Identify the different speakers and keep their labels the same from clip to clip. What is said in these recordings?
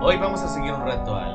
Speaker 1: Hoy vamos a seguir un rato al...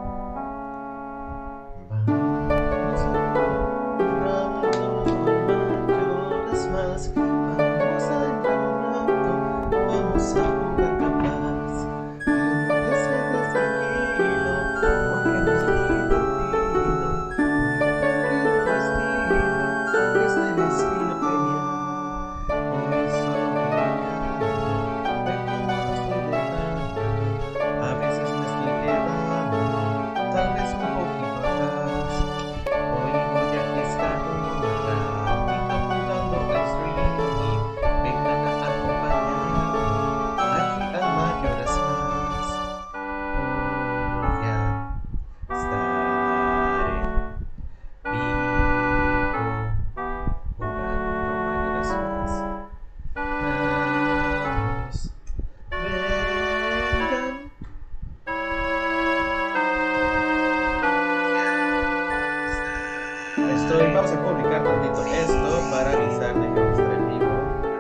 Speaker 1: Vamos a publicar tantito esto para avisar de que vamos a estar en vivo.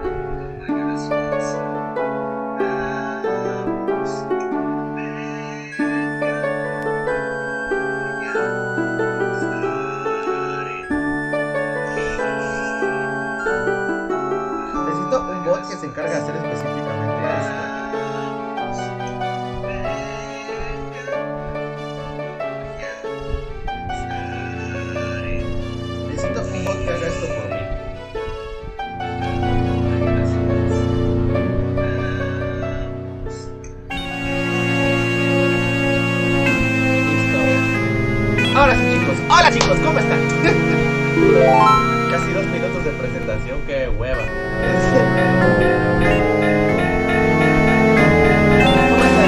Speaker 1: Necesito un bot que se encargue de hacer específicamente esto. Hola chicos, ¿cómo están? Casi 2 minutos de presentación, qué hueva. ¿Cómo están?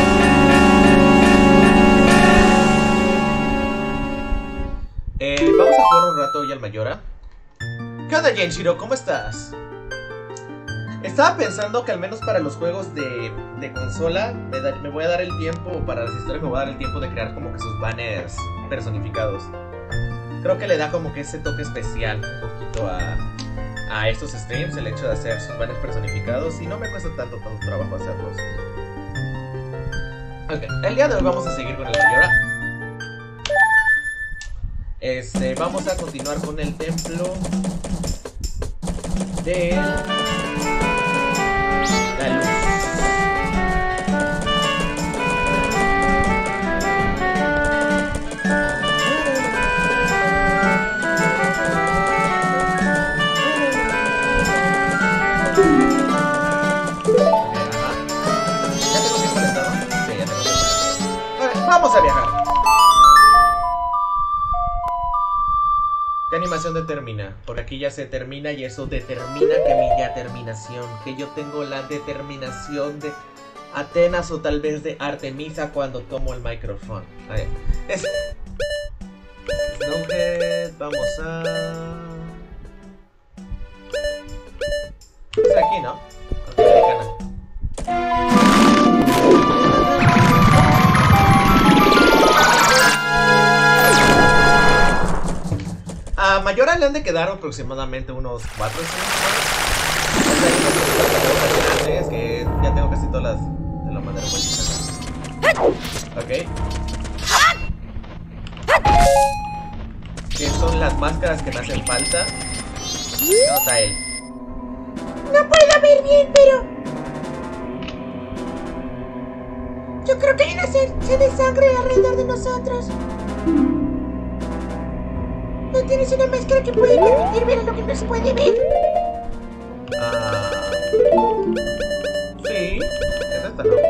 Speaker 1: Vamos a jugar un rato hoy al Mayora. ¿Qué onda, Genshiro? ¿Cómo estás? Estaba pensando que al menos para los juegos de consola me voy a dar el tiempo, para las historias me voy a dar el tiempo de crear como que sus banners personificados. Creo que le da como que ese toque especial un poquito a estos streams, el hecho de hacer sus banners personificados, y no me cuesta tanto trabajo hacerlos. Ok, el día de hoy vamos a seguir con el Mayora. Vamos a continuar con el templo de la luz. Vamos a viajar. ¿Qué animación determina? Por aquí ya se termina y eso determina que mi ya terminación, que yo tengo la determinación de Atenas o tal vez de Artemisa cuando tomo el micrófono. A ver. Snowhead, vamos a... Es aquí, ¿no? Norteamericana. A Mayora le han de quedar aproximadamente unos 4 o 5 más. Es que ya tengo casi todas las de la manera buena. Ok. Que son las máscaras que me hacen falta. ¿Dónde está él?
Speaker 2: No puedo ver bien, pero... yo creo que hay una sed de sangre alrededor de nosotros. ¿No tienes una máscara que puede permitir ver lo que no se puede ver?
Speaker 1: Sí, es esta, ¿no?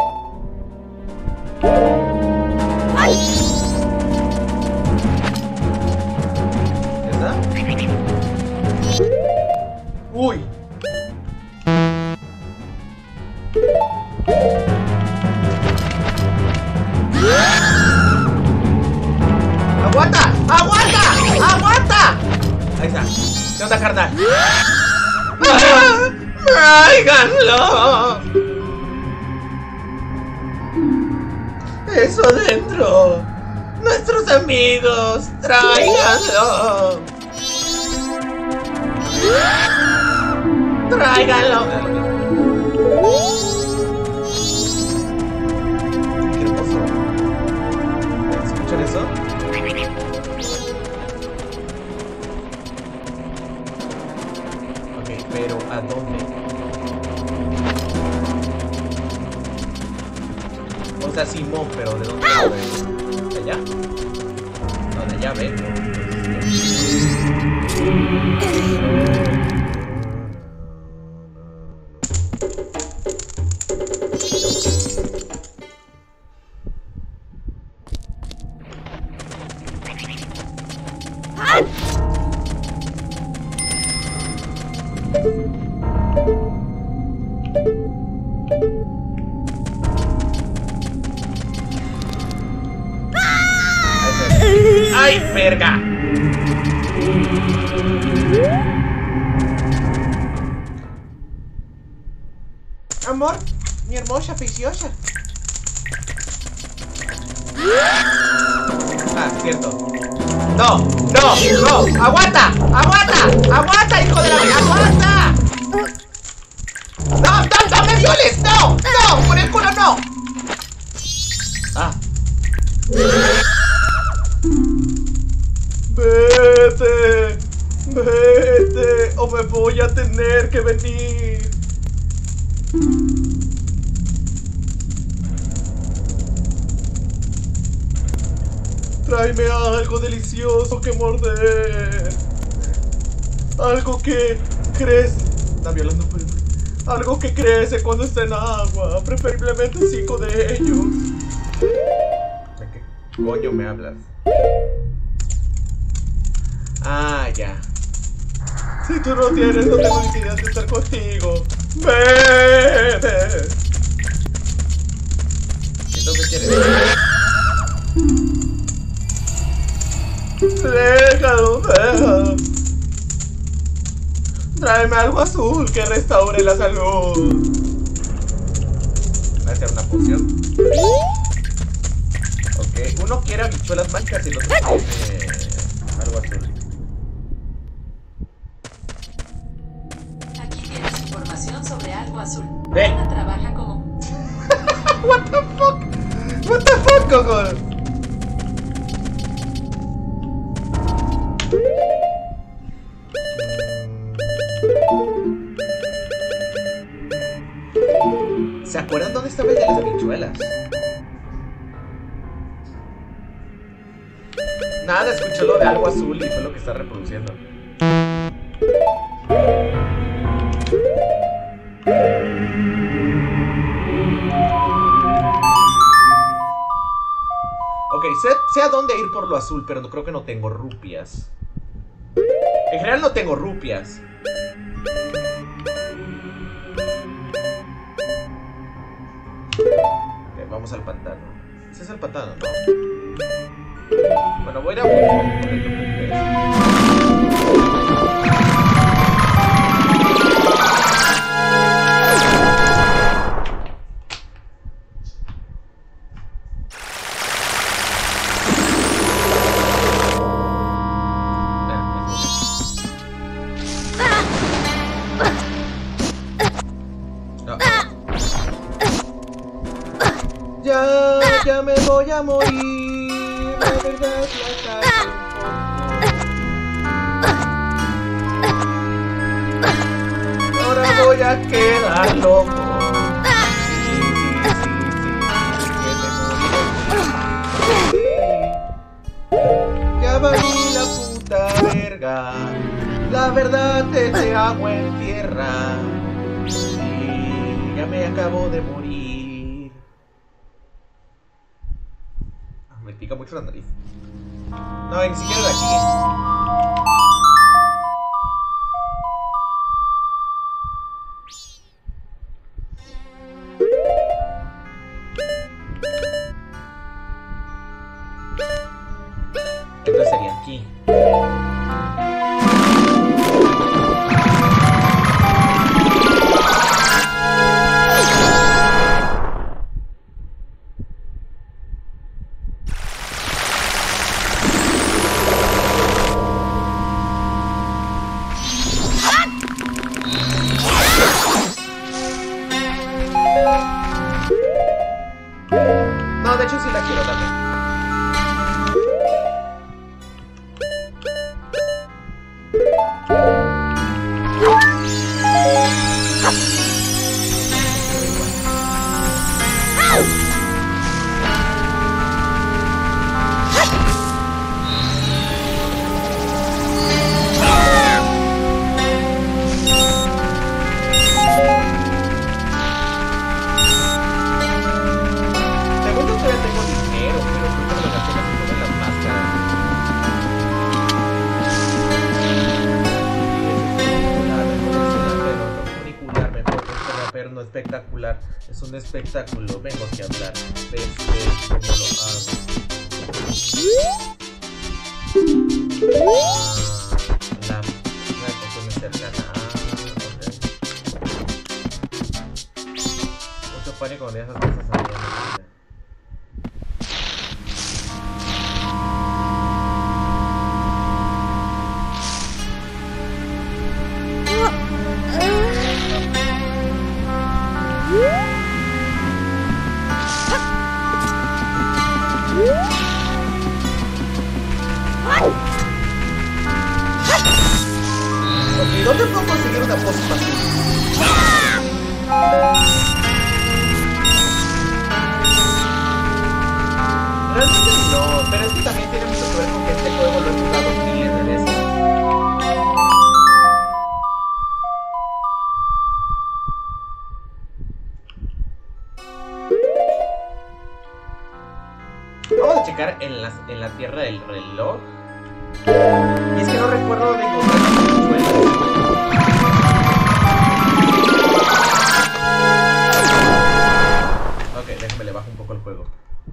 Speaker 1: ¿Esa? ¡Uy! ¡Aguanta! ¡Aguanta! ¡Aguanta! Ahí está. ¿Qué onda, carnal? ¡Tráiganlo! ¡Eso dentro! ¡Nuestros amigos! ¡Tráiganlo! ¡Tráiganlo! ¡Qué hermoso! O sea, Simón, pero ¿de dónde lo ven? ¿De allá? No, de allá vengo. ¡Ay, verga!
Speaker 2: Amor, mi hermosa, preciosa.
Speaker 1: Ah, cierto. ¡No! ¡No! ¡No! ¡Aguanta! ¡Aguanta! ¡Aguanta, hijo de la... ¡Aguanta! ¡No! ¡No! ¡No me violes! ¡No! ¡No! ¡Por el culo no! ¡Ah! ¡Vete! ¡Vete! ¡O me voy a tener que venir! Tráeme algo delicioso que morder. Algo que crece. Está violando por el... Algo que crece cuando está en agua. Preferiblemente 5 de ellos. ¿De qué coño me hablas? Ah, ya. Si tú no tienes, no tengo necesidad de estar contigo. ¡Vete! ¿Entonces qué quieres? Déjalo, déjalo. Tráeme algo azul que restaure la salud. Voy a hacer una poción. Ok, uno quiere habichuelas blancas y el otro quiere algo azul.
Speaker 3: Aquí tienes información sobre algo azul.
Speaker 1: Ven.
Speaker 3: Ana trabaja como...
Speaker 1: What the fuck? What the fuck, Coco? ¿Se acuerdan dónde estaba el de las habichuelas? Nada, escuchó lo de algo azul y fue lo que está reproduciendo. Ok, sé a dónde ir por lo azul, pero creo que no tengo rupias. En general no tengo rupias. Ok, vamos al pantano. Ese es el pantano, ¿no? Bueno, voy a ir a un... Ya me voy a morir, la verdad la cago. Ahora voy a quedar loco. Sí, ya valí la puta verga. La verdad te amo en tierra. Sí, ya me acabo de morir. Me pica mucho la nariz. No, ni siquiera de aquí. Entonces sería aquí. No, de hecho sí la quiero también. Es un espectáculo, vengo aquí a hablar. ¿Cómo lo hago? La poción es cercana. Mucho pánico cuando esas cosas salían. ¿Dónde puedo conseguir una poción azul? Realmente no, pero es que también tiene mucho que ver con que este juego lo he jugado miles de veces. Vamos a checar en la tierra del reloj. Y es que no recuerdo dónde encontrar las escuelas. Ok, déjame le bajo un poco el juego.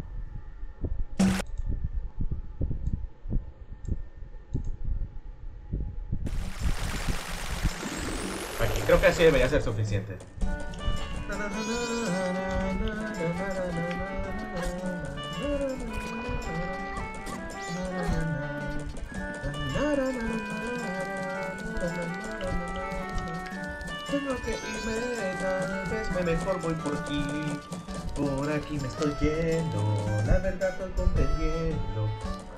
Speaker 1: Aquí, creo que así debería ser suficiente. Tengo que irme, tal vez mejor voy por aquí. Por aquí me estoy yendo, la verdad estoy comprendiendo.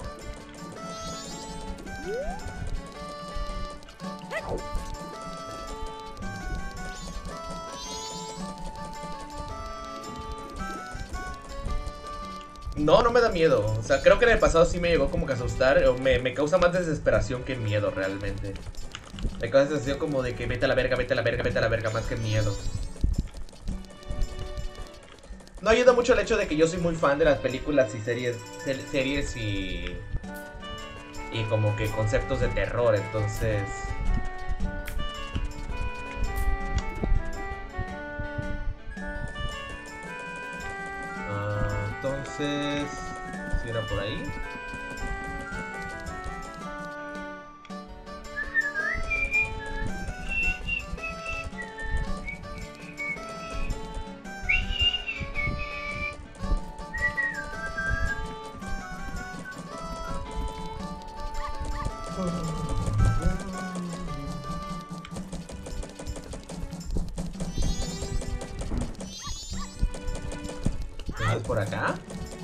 Speaker 1: No, no me da miedo. O sea, creo que en el pasado sí me llegó como que a asustar. O me causa más desesperación que miedo realmente. Me causa sensación como de que vete a la verga, vete a la verga, vete a la verga, más que miedo. No ayuda mucho el hecho de que yo soy muy fan de las películas y series y como que conceptos de terror, entonces... entonces... ¿si era por ahí? ¿Es por acá?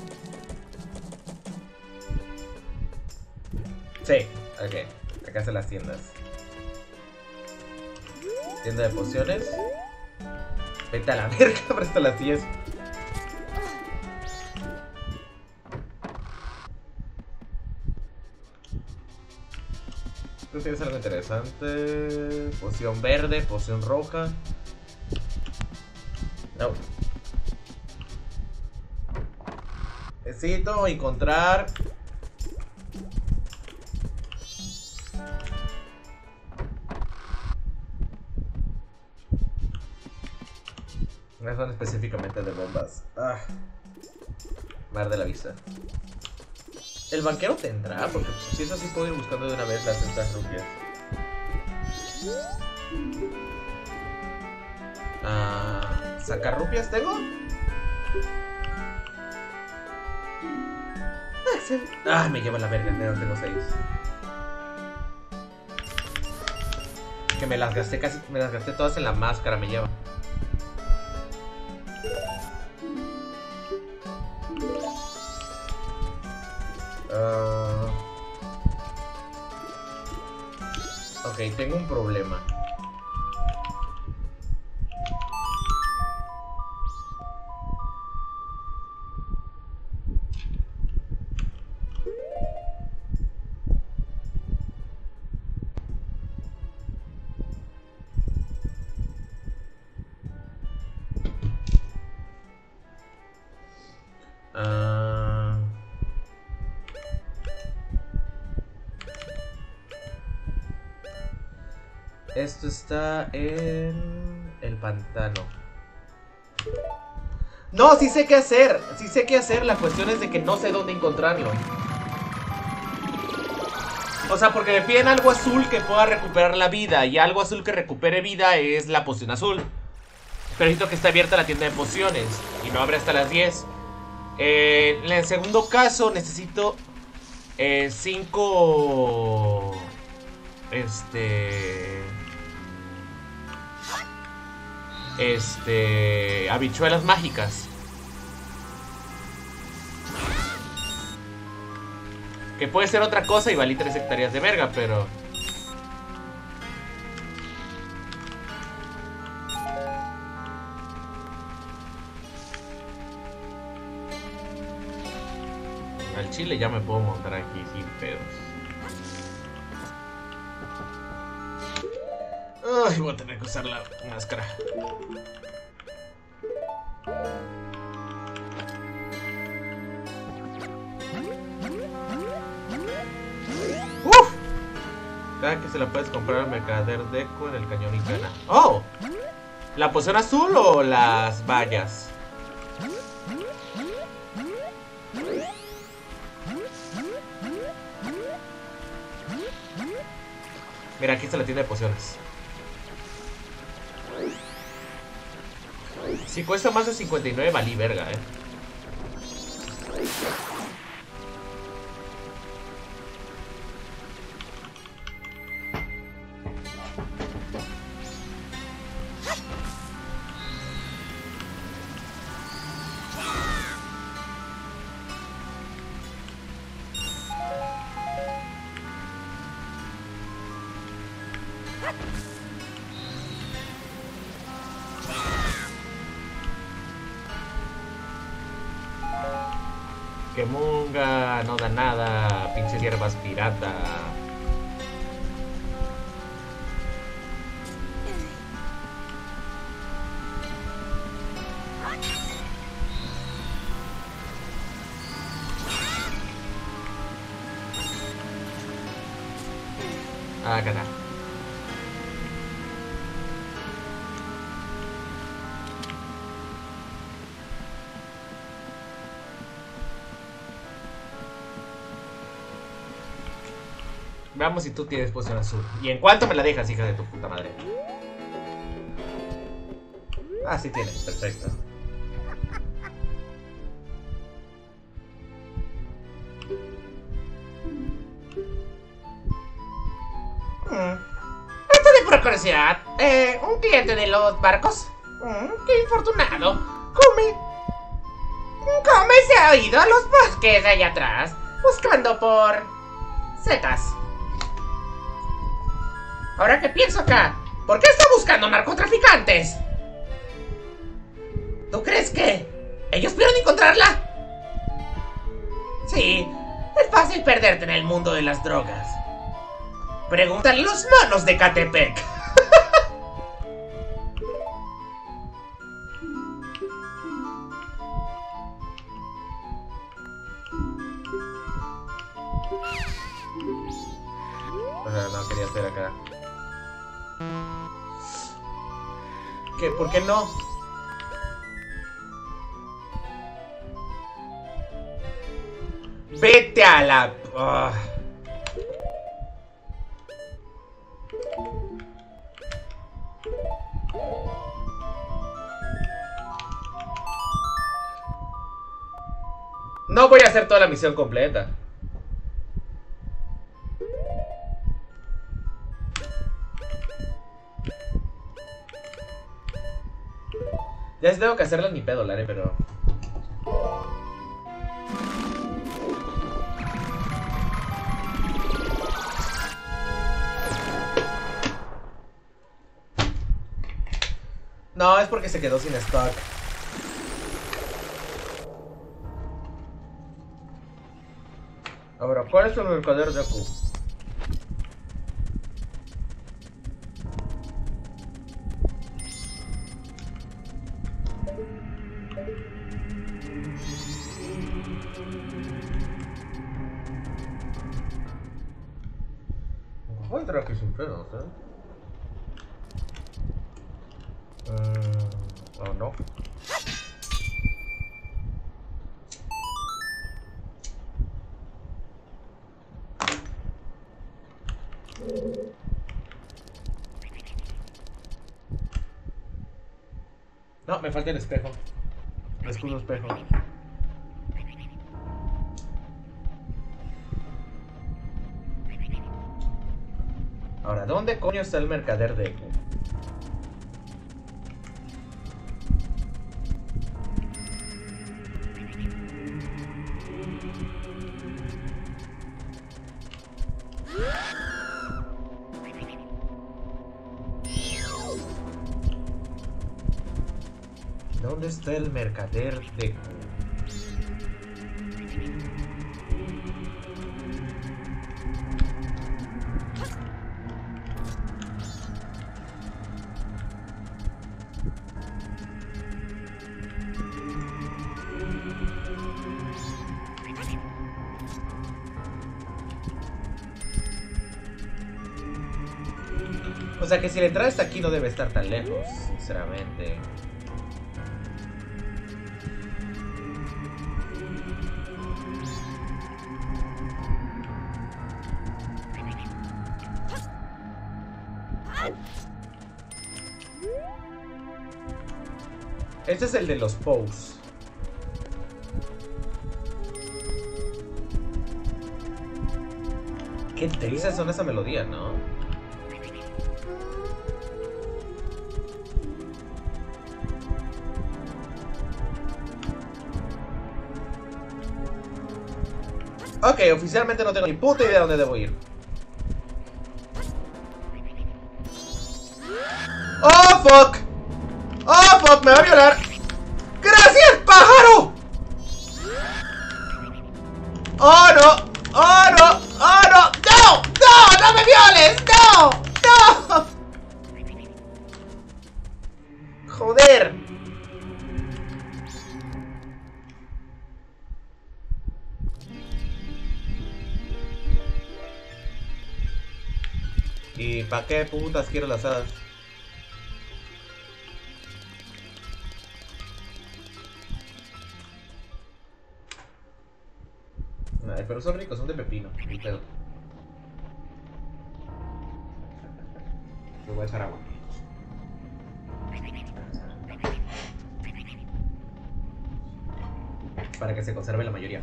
Speaker 1: Sí, ok. Acá están las tiendas. Tienda de pociones. Vete a la verga, presta las 10. Tú tienes algo interesante. Poción verde, poción roja. No. Necesito encontrar... Una zona específicamente de bombas. Mar de la vista. ¿El banquero tendrá? Porque si es así puedo ir buscando de una vez las 60 rupias. ¿Sacar rupias tengo? Me lleva la verga, pero tengo 6. Que me las gasté todas en la máscara, me lleva. Ok, tengo un problema. Esto está en el pantano. No, sí sé qué hacer. Sí sé qué hacer. La cuestión es de que no sé dónde encontrarlo. O sea, porque me piden algo azul que pueda recuperar la vida. Y algo azul que recupere vida es la poción azul. Pero necesito que esté abierta la tienda de pociones. Y no abre hasta las 10. En el segundo caso necesito 5 habichuelas mágicas. Que puede ser otra cosa y valí 3 hectáreas de verga, pero... Al chile ya me puedo montar aquí sin pedos. Ay, voy a tener que usar la máscara. ¡Uf! Cada que se la puedes comprar al mercader Deco en el cañón y gana. ¡Oh! ¿La poción azul o las vallas? Mira, aquí está la tienda de pociones. Si cuesta más de 59, valí verga, Que munga, no da nada, pinches hierbas pirata. Ah, carajo. Veamos si tú tienes poción azul. ¿Y en cuánto me la dejas, hija de tu puta madre? Ah, sí tienes, perfecto.
Speaker 2: Esto de pura curiosidad. Un cliente de los barcos. Qué infortunado. Come se ha ido a los bosques de allá atrás, buscando por setas. Ahora que pienso acá, ¿por qué está buscando narcotraficantes? ¿Tú crees que ellos pudieron encontrarla? Sí, es fácil perderte en el mundo de las drogas. Pregúntale a los monos de Catepec.
Speaker 1: O sea, no quería hacer acá. ¿Qué? ¿Por qué no? Vete a la... No voy a hacer toda la misión completa. Ya sí tengo que hacerla ni pedo, Lare, pero... No, es porque se quedó sin stock. Ahora, ¿cuál es el mercader de Aku? Voy a entrar aquí sin pedos, oh, no. No, me falta el espejo. El escudo espejo. Ahora, ¿dónde coño está el mercader de Echo? ¿Dónde está el mercader de Echo? O sea que si la entrada está aquí no debe estar tan lejos, sinceramente. Este es el de los Pows. Qué tristes son esa melodía, ¿no? Ok, oficialmente no tengo ni puta idea de dónde debo ir. ¡Oh, fuck! ¡Oh, fuck! ¡Me va a violar! ¡Gracias, pájaro! ¡Oh, no! ¡Oh, no! ¡Oh, no! ¡No! ¡No! ¡No me violes! ¡No! ¡No! ¡Joder! ¿Y para qué putas quiero las hadas? Ay, pero son ricos, son de pepino. Ni pedo. Me voy a echar agua. Para que se conserve la mayoría.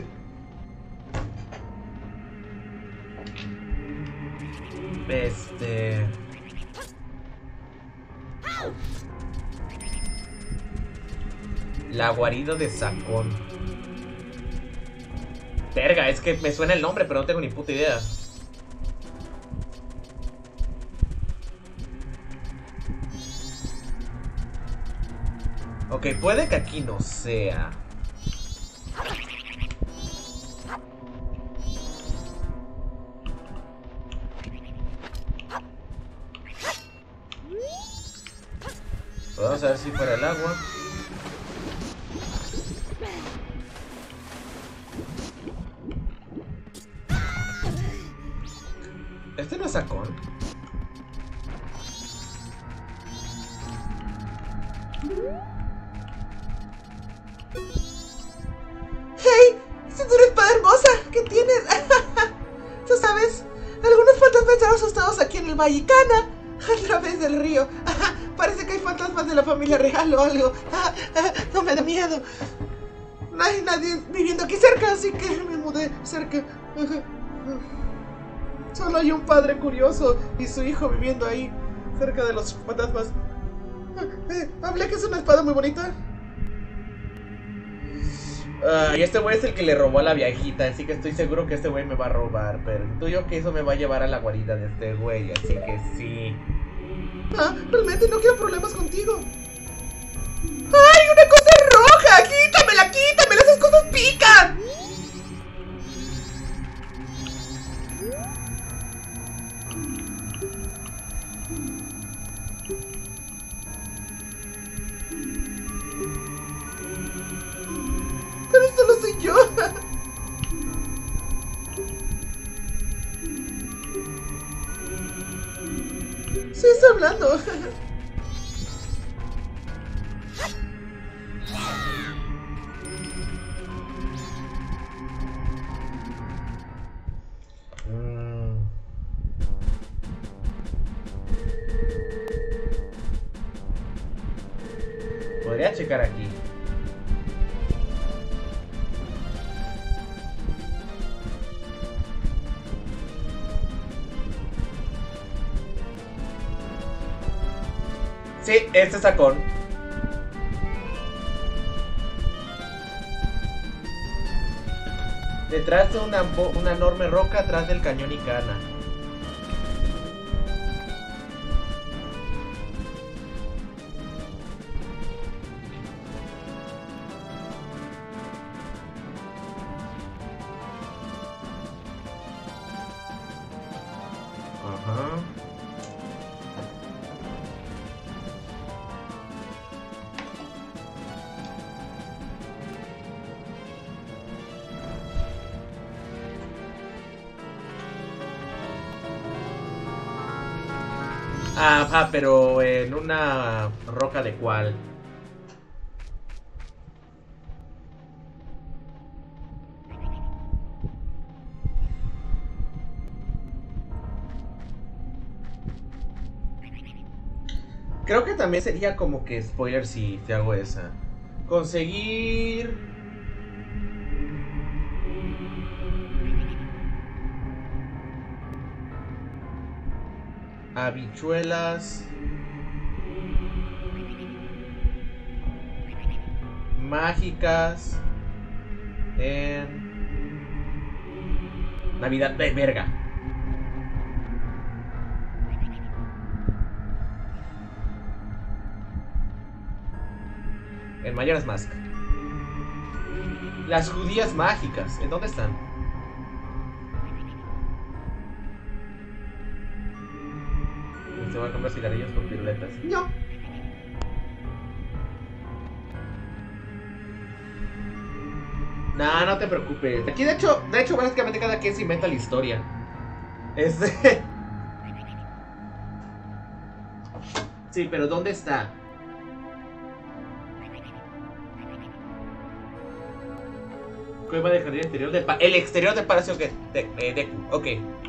Speaker 1: La guarida de Sacón. Verga, es que me suena el nombre, pero no tengo ni puta idea. Ok, puede que aquí no sea. Vamos a ver si fuera el agua. Este no es Sacón. ¡Hey! ¡Es una espada hermosa! ¿Qué tienes? Tú sabes, algunos fantasmas están asustados aquí en el Vallecana, a través del río. Parece que hay fantasmas de la familia real o algo. No me da miedo. No hay nadie viviendo aquí cerca, así que me mudé cerca. Solo hay un padre curioso y su hijo viviendo ahí, cerca de los fantasmas. Hablé que es una espada muy bonita. Y este güey es el que le robó a la viejita, así que estoy seguro que este güey me va a robar. Pero intuyo que eso me va a llevar a la guarida de este güey, así que sí. Realmente no quiero problemas contigo. ¡Ay, una cosa roja! ¡Quítamela, quítamela! ¡Esas cosas pican! Pero solo soy yo. Sí, está hablando. checar aquí. Sí, este es Hakon. Detrás de una enorme roca atrás del cañón Ikana. Ajá. Ajá, pero en una roca de cuál. Creo que también sería como que spoiler si te hago esa. Conseguir... habichuelas mágicas en Navidad de verga. En Majora's Mask. Las judías mágicas, ¿en dónde están? Se van a comprar cigarrillos por piruletas. No. Nah, no te preocupes. Aquí de hecho, básicamente cada quien se inventa la historia. Sí, pero ¿dónde está? Cueva de jardín exterior del el exterior del palacio de Deku. Ok.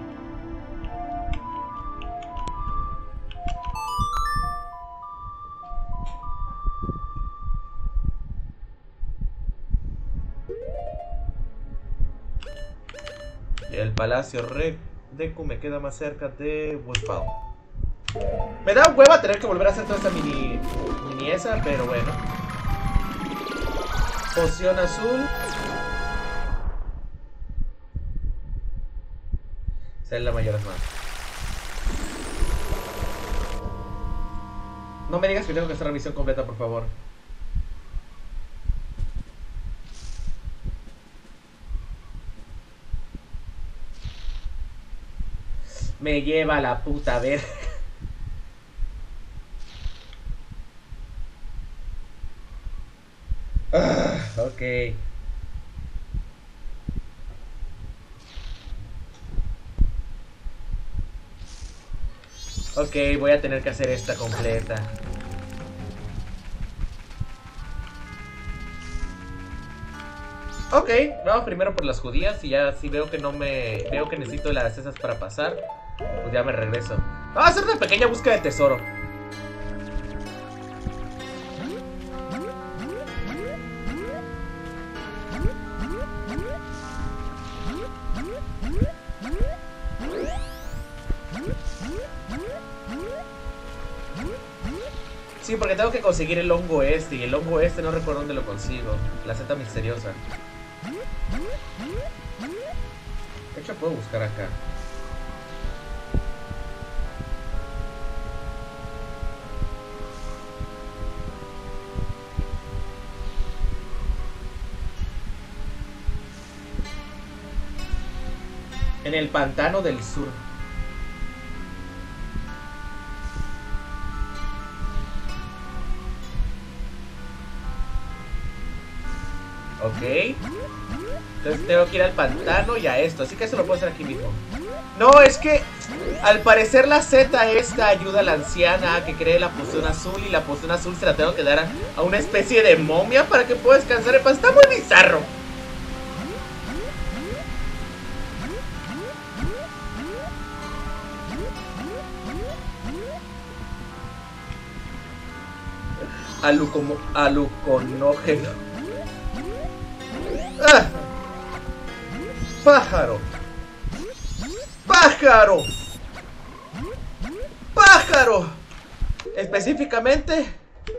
Speaker 1: El palacio Deku me queda más cerca de Woodfall. Me da hueva tener que volver a hacer toda esta mini esa, pero bueno. Poción azul. Esa es la Majora's Mask. No me digas que tengo que hacer la misión completa, por favor. Me lleva la puta verga. Ok. Ok, voy a tener que hacer esta completa. Ok, vamos primero por las judías y ya si veo que veo que necesito las esas para pasar, pues ya me regreso. Vamos a hacer una pequeña búsqueda de tesoro. Sí, porque tengo que conseguir el hongo este. Y el hongo este no recuerdo dónde lo consigo. La seta misteriosa. De hecho puedo buscar acá. En el pantano del sur. Ok. Entonces tengo que ir al pantano y a esto. Así que eso lo puedo hacer aquí mismo. No, es que al parecer la Z esta ayuda a la anciana a que cree la poción azul. Y la poción azul se la tengo que dar a una especie de momia para que pueda descansar en paz. Está muy bizarro. aluconógeno. ¡Ah! ¡Pájaro! ¡Pájaro! ¡Pájaro! Específicamente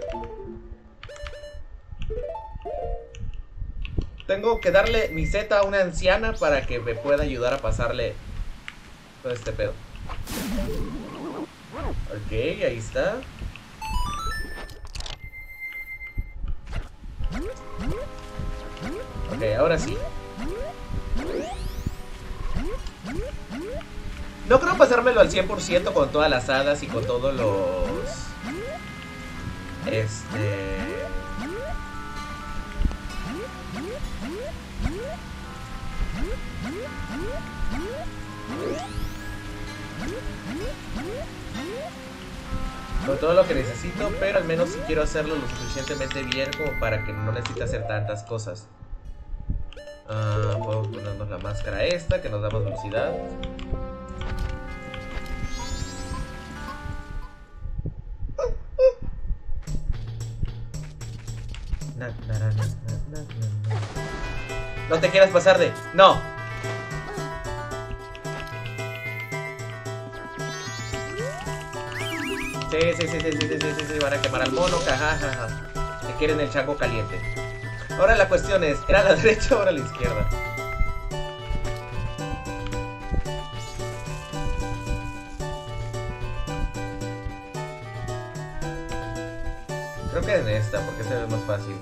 Speaker 1: tengo que darle mi Z a una anciana para que me pueda ayudar a pasarle todo este pedo. Ok, ahí está. Ok, ahora sí. No creo pasármelo al 100% con todas las hadas y con todos los... con todo lo que necesito, pero al menos sí quiero hacerlo lo suficientemente bien como para que no necesite hacer tantas cosas. Puedo ponernos la máscara esta, que nos da más velocidad. No te quieras pasar de... ¡No! Sí, van a quemar al mono, jajaja. Que quieren el chango caliente. Ahora la cuestión es, ¿era a la derecha o a la izquierda? Creo que en esta, porque esta es más fácil.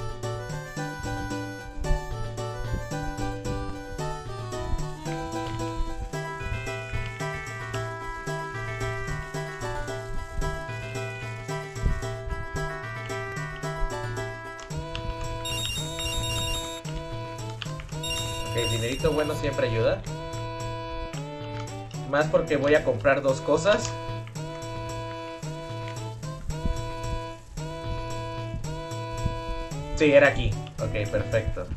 Speaker 1: Ok, dinerito bueno siempre ayuda. Más porque voy a comprar dos cosas. Sí, era aquí. Ok, perfecto.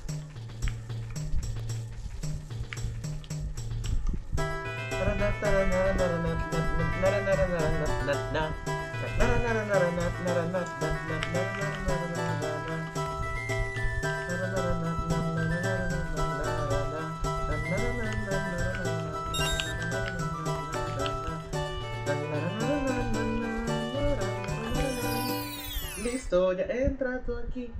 Speaker 1: Listo, ya entra tú aquí.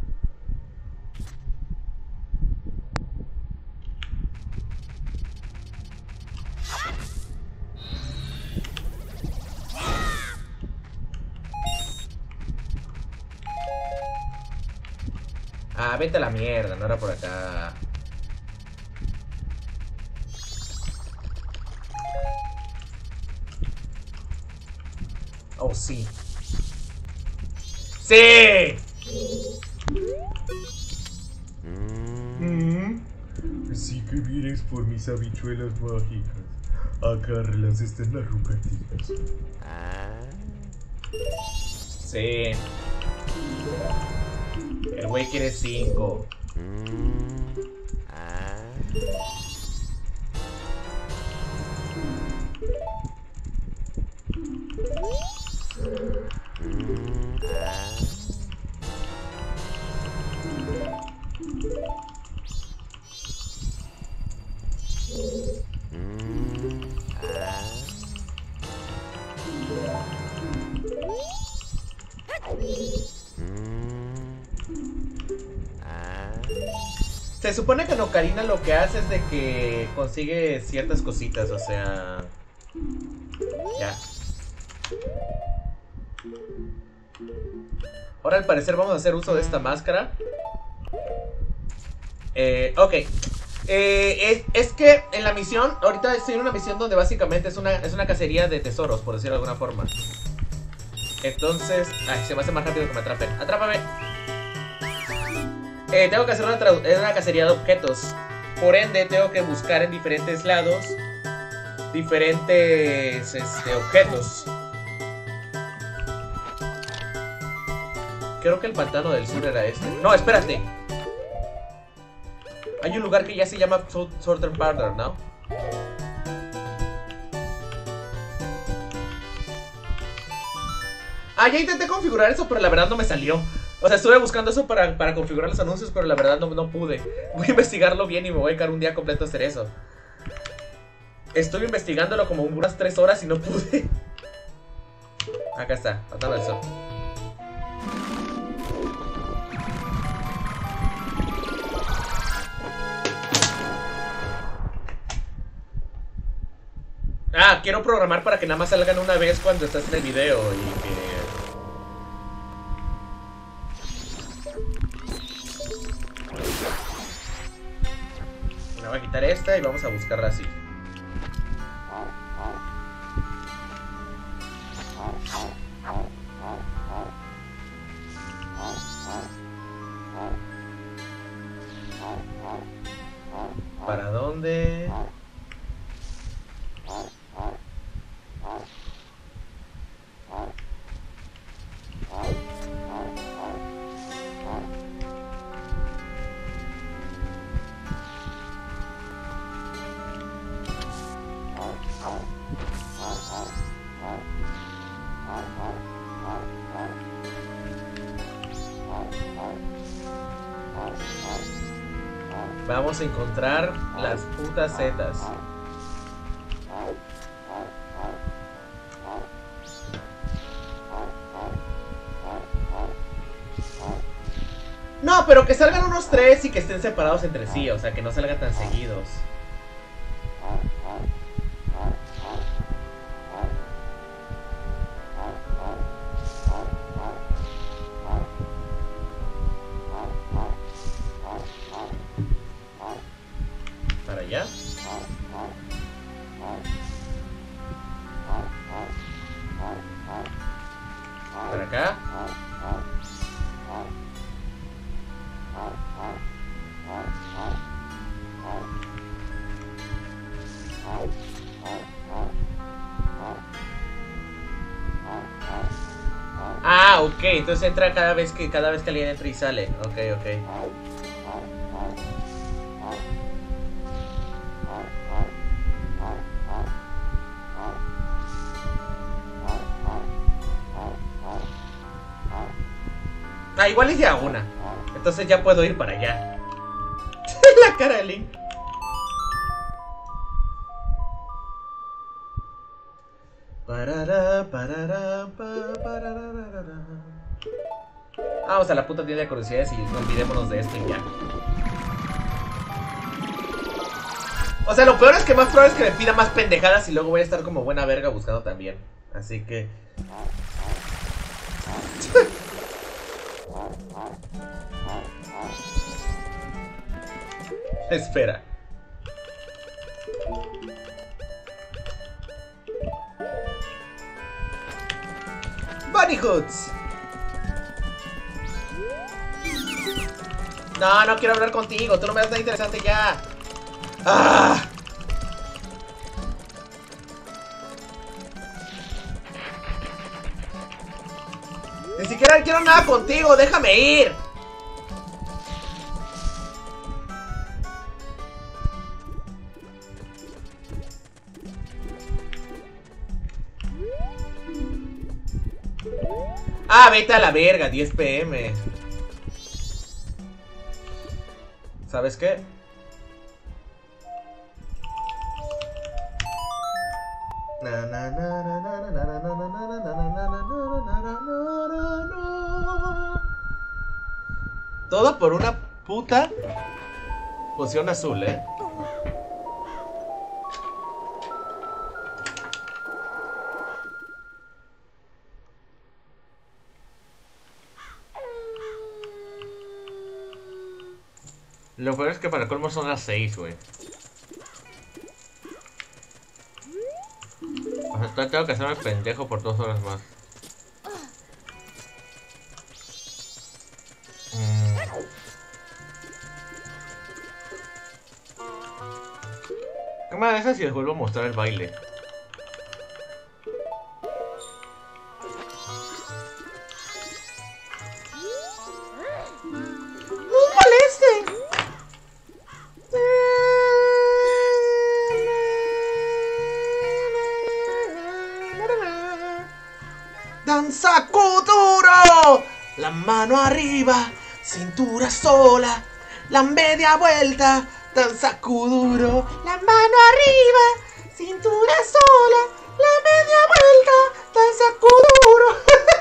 Speaker 1: Ah, vete a la mierda, no era por acá. Oh, sí. ¡Sí! Sí que vienes por mis habichuelas mágicas. Agárralas, están arrugaditas. Sí. El güey quiere 5. Se supone que en Ocarina lo que hace es de que consigue ciertas cositas, o sea... Ya. Ahora al parecer vamos a hacer uso de esta máscara. Ok. Es que en la misión, ahorita estoy en una misión donde básicamente es una cacería de tesoros, por decirlo de alguna forma. Entonces... Ay, se me hace más rápido que me atrapen. ¡Atrápame! Tengo que hacer una cacería de objetos. Por ende, tengo que buscar en diferentes lados diferentes objetos. Creo que el pantano del sur era este. No, espérate. Hay un lugar que ya se llama Southern Border, ¿no? Ah, ya intenté configurar eso, pero la verdad no me salió. O sea, estuve buscando eso para configurar los anuncios, pero la verdad no pude. Voy a investigarlo bien y me voy a dedicar un día completo a hacer eso. Estuve investigándolo como unas 3 horas y no pude. Acá está, faltando el sol. Ah, quiero programar para que nada más salgan una vez cuando estás en el video y que... Me voy a quitar esta y vamos a buscarla así. ¿Para dónde? Vamos a encontrar las putas setas. No, pero que salgan unos 3 y que estén separados entre sí, o sea, que no salgan tan seguidos. Para allá. Para acá. Ah, ok, entonces entra cada vez que alguien entra y sale. Ok, ok. Ah, igual es ya una. Entonces ya puedo ir para allá. La cara de Link. Vamos a la puta tienda de curiosidades y no olvidémonos de esto y ya. O sea, lo peor es que más probable es que me pida más pendejadas y luego voy a estar como buena verga buscando también. Así que... Espera. Bunny Hoods. No, no quiero hablar contigo. Tú no me das nada interesante ya. ¡Ah! Ni siquiera quiero nada contigo. Déjame ir. Ah, vete a la verga, 10 PM. ¿Sabes qué? Todo por una puta poción azul, ¿eh? Lo peor es que para el colmo son las 6, güey. O sea, tengo que hacerme pendejo por 2 horas más. ¿Qué me dejas si les vuelvo a mostrar el baile? ¡Danzaku mano arriba, cintura sola, la media vuelta, danza kuduro. La mano arriba, cintura sola, la media vuelta, danza kuduro.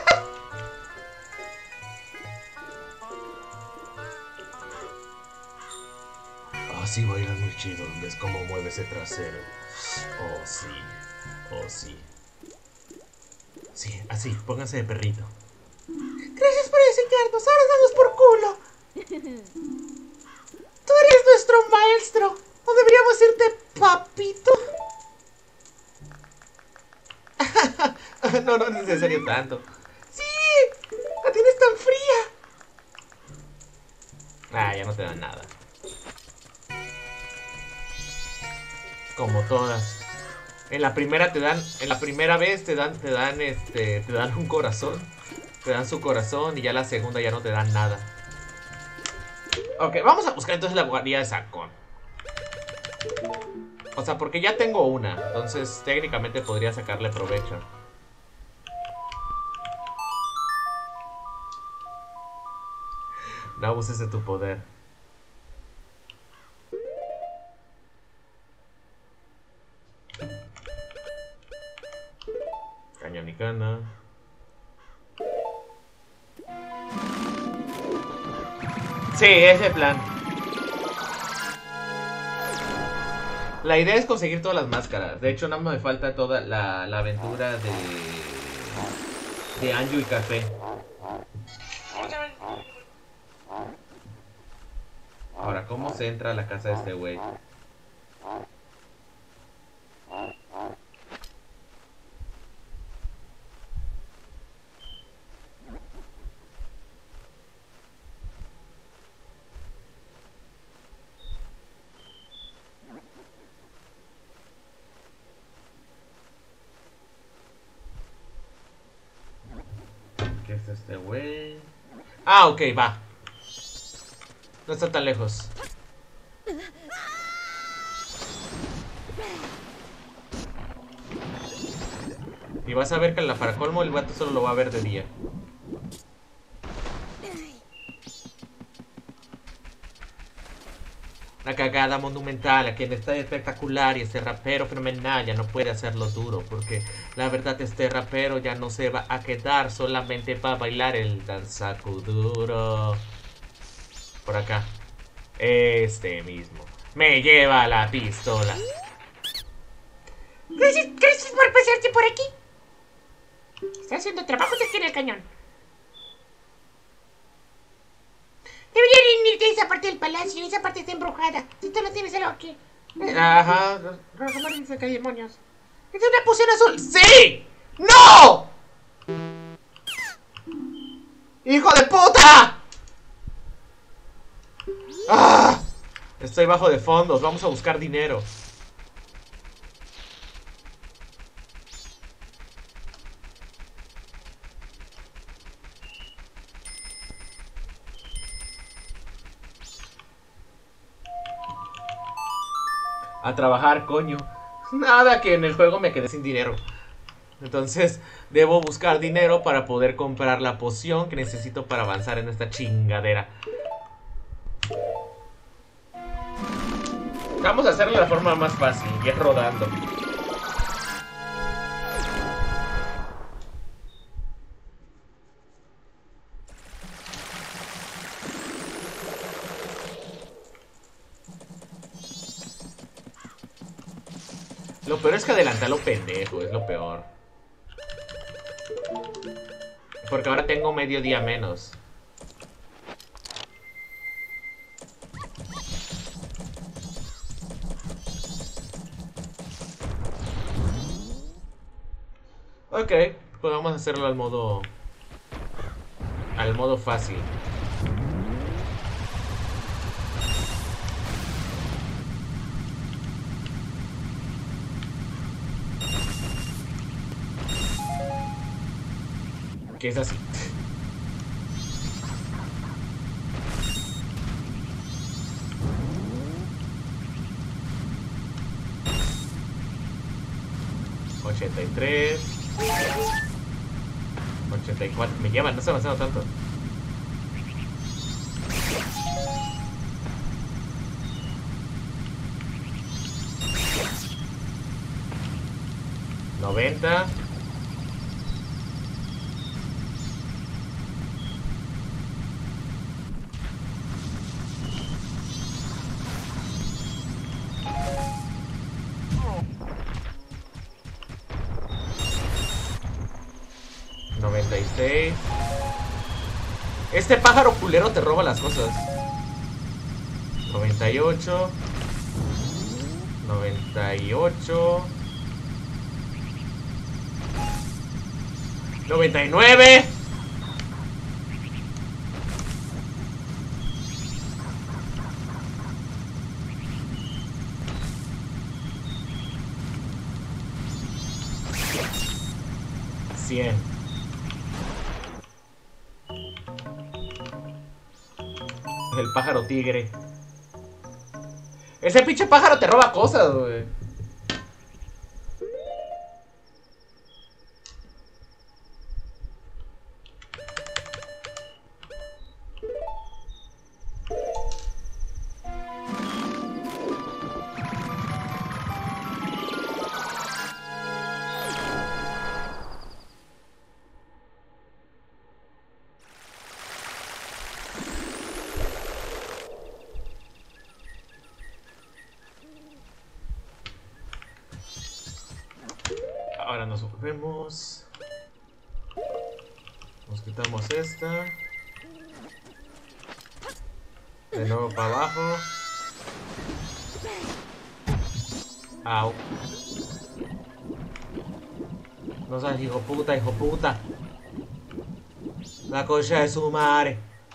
Speaker 1: Así bailan muy chido, ¿ves cómo mueve ese trasero? Oh, sí. Oh, sí. Sí, así, pónganse de perrito. Gracias por enseñarnos, ahora danos por culo. Tú eres nuestro maestro. ¿O deberíamos decirte papito? No es necesario tanto. ¡Sí! ¡La tienes tan fría! Ah, ya no te dan nada. Como todas. En la primera en la primera vez te dan un corazón. Te dan su corazón y ya la segunda ya no te dan nada. Ok, vamos a buscar entonces la guardia de Sakon. O sea, porque ya tengo una. Entonces técnicamente podría sacarle provecho. No abuses de tu poder. Cañonicana. Sí, ese plan. La idea es conseguir todas las máscaras. De hecho, nada más me falta toda la aventura de Anju y Café. Ahora, ¿cómo se entra a la casa de este güey? ¿Qué es este güey? Ah, ok, va. No está tan lejos. Y vas a ver que para colmo el gato solo lo va a ver de día. Una cagada monumental, a quien está espectacular y este rapero fenomenal ya no puede hacerlo duro, porque la verdad este rapero ya no se va a quedar, solamente va a bailar el danzakuduro. Por acá. Este mismo. Me lleva la pistola.
Speaker 2: Gracias por pasarte por aquí. Está haciendo trabajos aquí en el cañón. Deberían irte a esa parte del palacio. Esa parte está embrujada. Si tú no tienes algo aquí.
Speaker 1: Ajá.
Speaker 2: Rosamar dice que hay demonios.
Speaker 1: ¡Es una poción azul! ¡Sí! ¡No! ¡Hijo de puta! ¡Ah! Estoy bajo de fondos. Vamos a buscar dinero. A trabajar, coño. Nada, que en el juego me quedé sin dinero. Entonces, debo buscar dinero para poder comprar la poción que necesito para avanzar en esta chingadera. Vamos a hacerlo de la forma más fácil, y es rodando. Lo peor es que adelantar lo pendejo, es lo peor. Porque ahora tengo medio día menos. Ok, pues vamos a hacerlo al modo fácil. Que es así. $83. $84. Me llevan, no se ha avanzado tanto. 90. $96. Este pájaro culero te roba las cosas. 98. 98. 99. $100. El pájaro tigre. Ese pinche pájaro te roba cosas, güey. Ahora nos volvemos. Nos quitamos esta. De nuevo para abajo. Au. No seas hijo puta, hijo puta. La concha de su madre.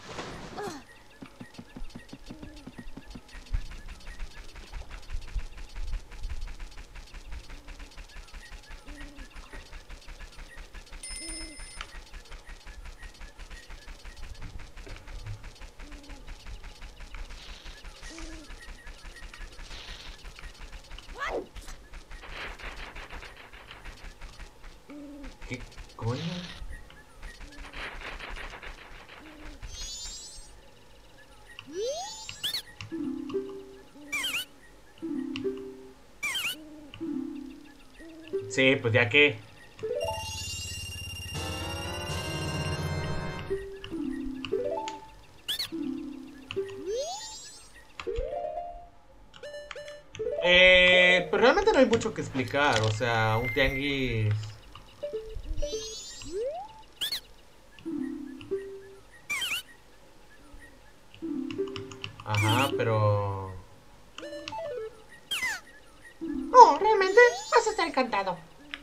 Speaker 1: ¿Qué coño? Sí, pues ya que... Pero realmente no hay mucho que explicar, o sea, un tianguis... Ajá, pero...
Speaker 2: Oh, realmente vas a estar encantado.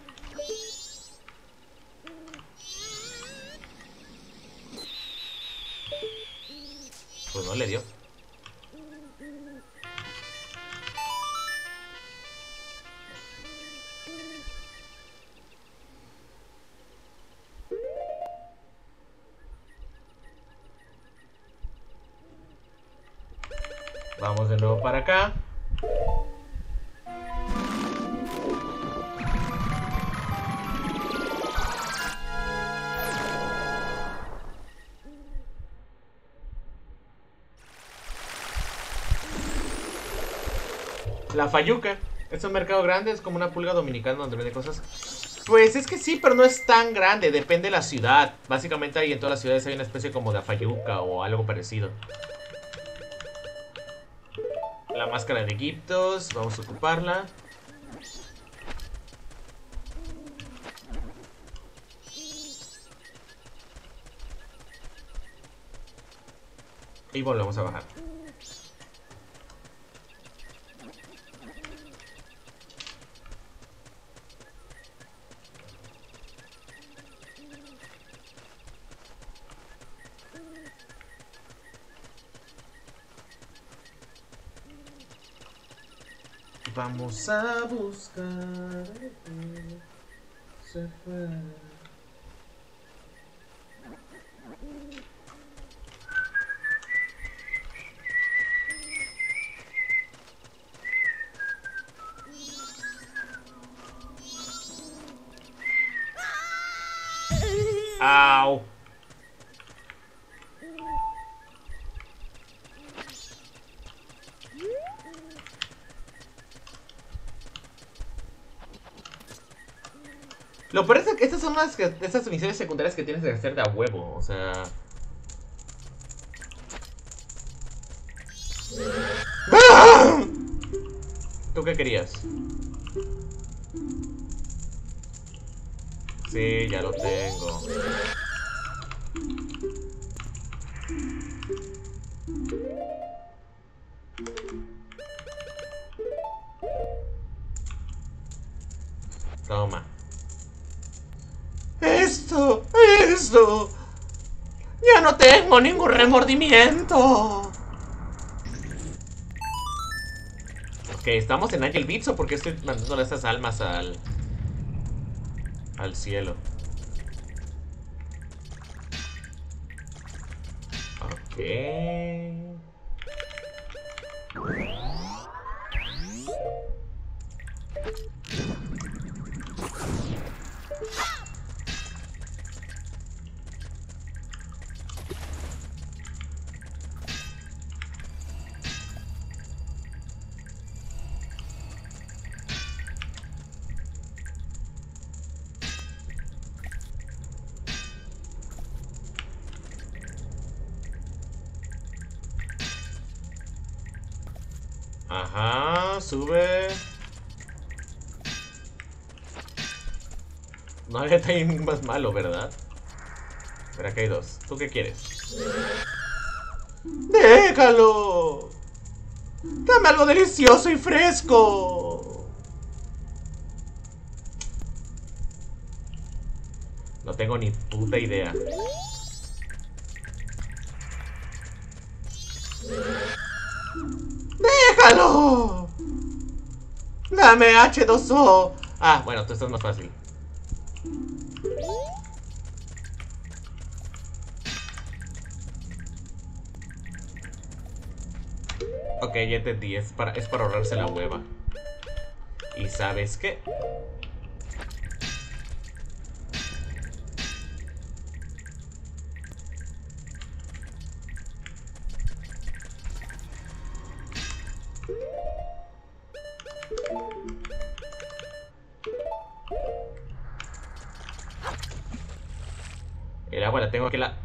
Speaker 1: Pues no le dio. Vamos de nuevo para acá. La Fayuca. Es un mercado grande, es como una pulga dominicana donde vende cosas. Pues es que sí, pero no es tan grande, depende de la ciudad. Básicamente ahí en todas las ciudades hay una especie como de Fayuca o algo parecido. La máscara de Egiptos, vamos a ocuparla. Y volvemos a bajar. Vamos a buscar. Se fue. Au. Lo peor es que estas son estas misiones secundarias que tienes que hacer de a huevo, o sea... ¡Ah! ¿Tú qué querías? Sí, ya lo tengo. Toma. ¡Esto! ¡Ya no tengo ningún remordimiento! Ok, estamos en Angel Beats, ¿o por qué estoy mandándole esas almas al cielo? Ok. Ajá, sube. No había timing más malo, ¿verdad? Pero acá hay dos. ¿Tú qué quieres? ¡Déjalo! ¡Dame algo delicioso y fresco! No tengo ni puta idea. ¡Déjalo! ¡Dame H2O! Ah, bueno, tú estás más fácil. Ok, ya entendí, es para ahorrarse la hueva. ¿Y sabes qué? El agua la tengo que la...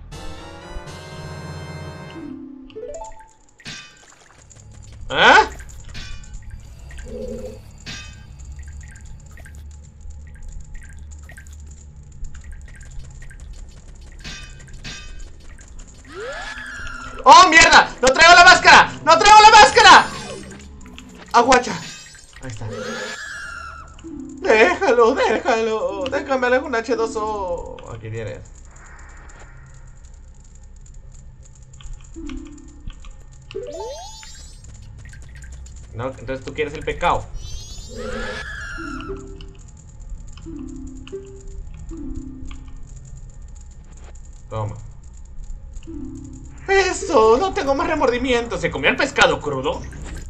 Speaker 1: ¿Ah? ¡Oh, mierda! ¡No traigo la máscara! ¡No traigo la máscara! ¡Aguacha! Ahí está. Déjalo, déjalo. Déjame algún H2O. Aquí tienes. No, entonces tú quieres el pecado. Toma. ¡Eso! No tengo más remordimiento. ¿Se comió el pescado crudo?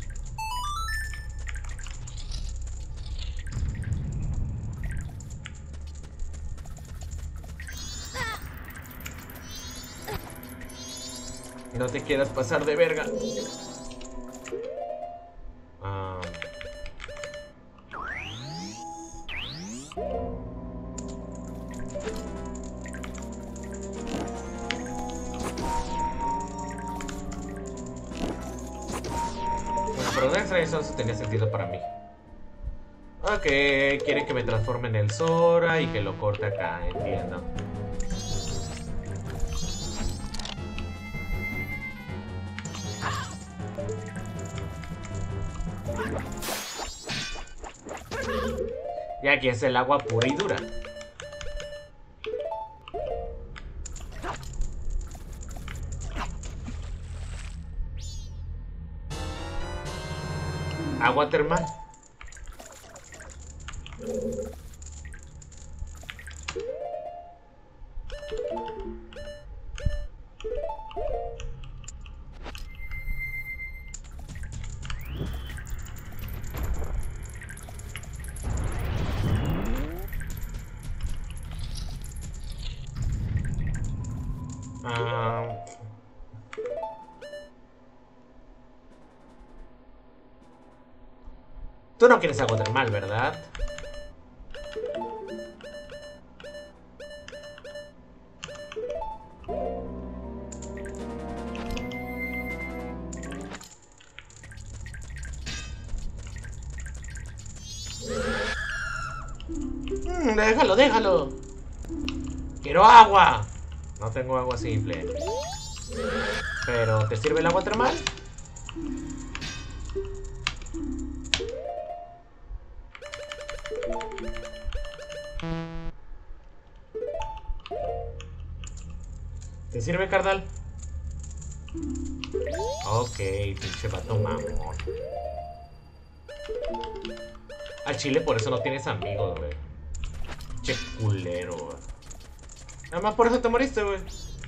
Speaker 1: No te quieras pasar de verga. Bueno, pero eso tenía sentido para mí. Ok, quiere que me transforme en el Sora y que lo corte acá, entiendo. Y aquí es el agua pura y dura. Agua termal. Tú no quieres agua termal, ¿verdad?
Speaker 4: Déjalo, déjalo. Quiero agua. No tengo agua simple. Pero, ¿te sirve el agua termal? ¿Te sirve, carnal? Ok, pinche vato mamón. Al chile por eso no tienes amigos, güey. Che culero, güey. Nada más por eso te moriste, güey.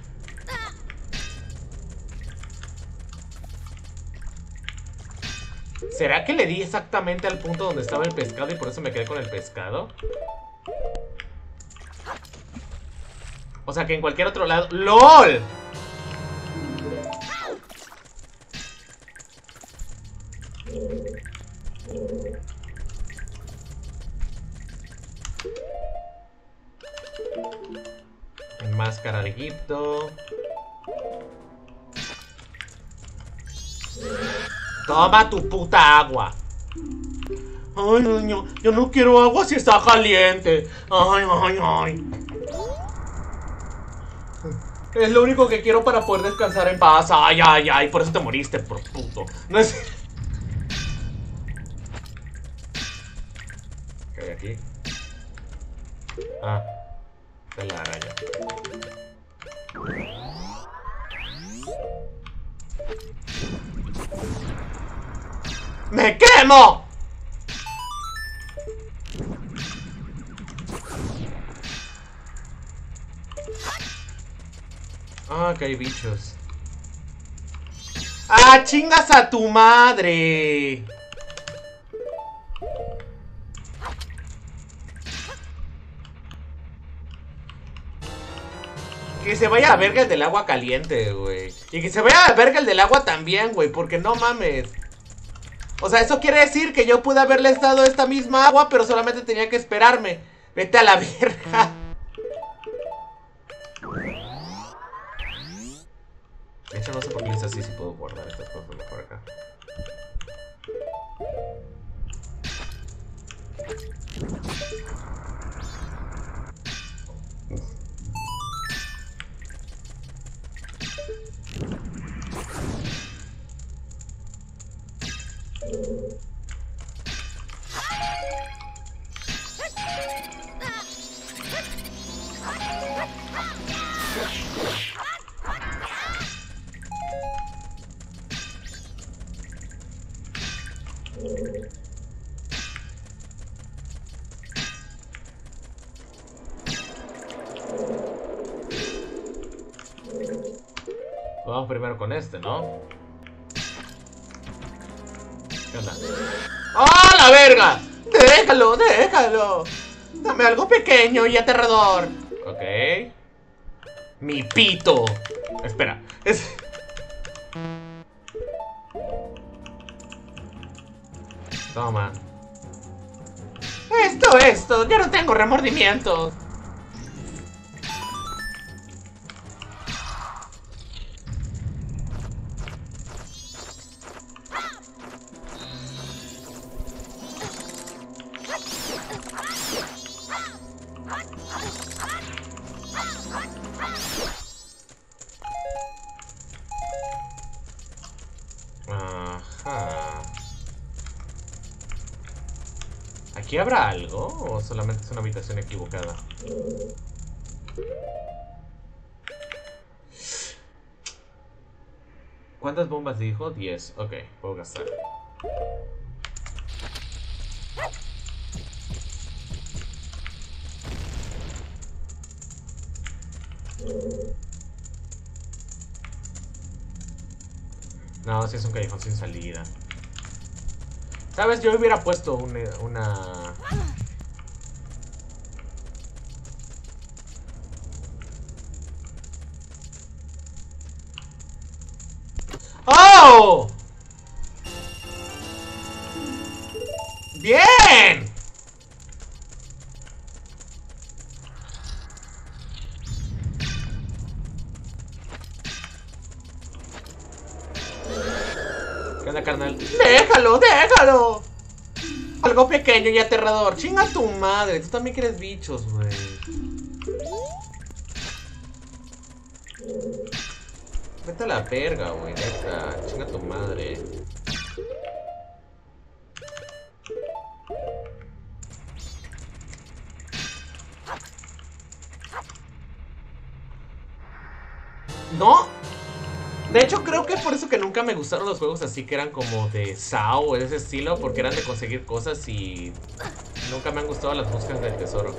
Speaker 4: ¿Será que le di exactamente al punto donde estaba el pescado y por eso me quedé con el pescado? O sea que en cualquier otro lado... ¡LOL! Máscara de Egipto. Toma tu puta agua. Ay, niño, yo no quiero agua si está caliente. Ay, ay, ay. Es lo único que quiero para poder descansar en paz. Ay, ay, ay. Por eso te moriste, por puto. No es... ¿Qué hay aquí? Ah, de la araña. ¡Me quemo! Ah, que hay bichos. ¡Ah, chingas a tu madre! Que se vaya a la verga el del agua caliente, güey. Y que se vaya a la verga el del agua también, güey. Porque no mames. O sea, eso quiere decir que yo pude haberles dado esta misma agua, pero solamente tenía que esperarme. Vete a la verga. De hecho, no sé por qué es así, si puedo guardar estas cosas mejor acá. Vamos primero con este, ¿no? ¿Qué onda? ¡Ah, la verga! ¡Déjalo, déjalo! Dame algo pequeño y aterrador. Ok. Mi pito. Espera. Toma. Esto. Ya no tengo remordimientos. Ajá. ¿Aquí habrá algo? ¿O solamente es una habitación equivocada? ¿Cuántas bombas dijo? 10. Ok, puedo gastar. No, si es un callejón sin salida. ¿Sabes? Yo hubiera puesto una... ¡Oh! ¡Bien! ¿Qué onda, carnal? ¡Déjalo, déjalo! Algo pequeño y aterrador. Chinga tu madre. Tú también quieres bichos, güey. Vete a la verga, güey. Neta. Chinga tu madre. No. De hecho, creo que es por eso que nunca me gustaron los juegos así que eran como de SAO o de ese estilo, porque eran de conseguir cosas y nunca me han gustado las búsquedas del tesoro.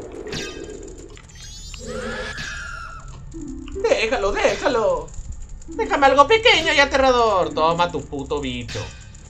Speaker 4: Déjalo, déjalo. Déjame algo pequeño y aterrador. Toma tu puto bicho.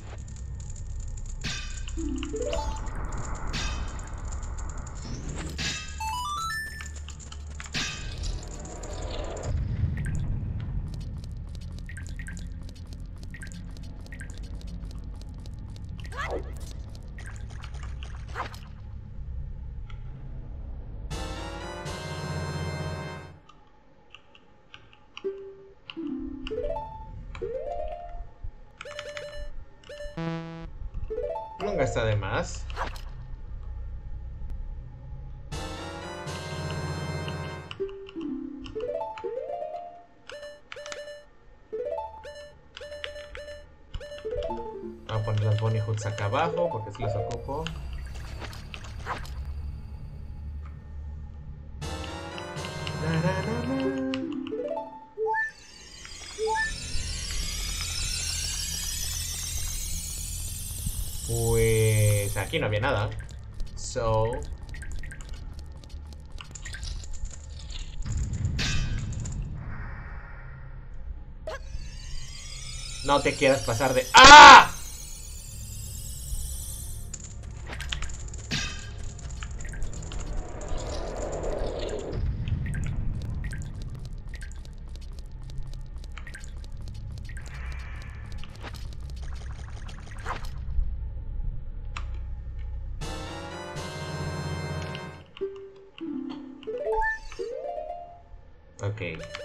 Speaker 4: Nunca está de más. Voy a poner las Bunny Hoods acá abajo porque si las ocupo. Pues aquí no había nada. So... no te quieras pasar de... ¡ah! Ok.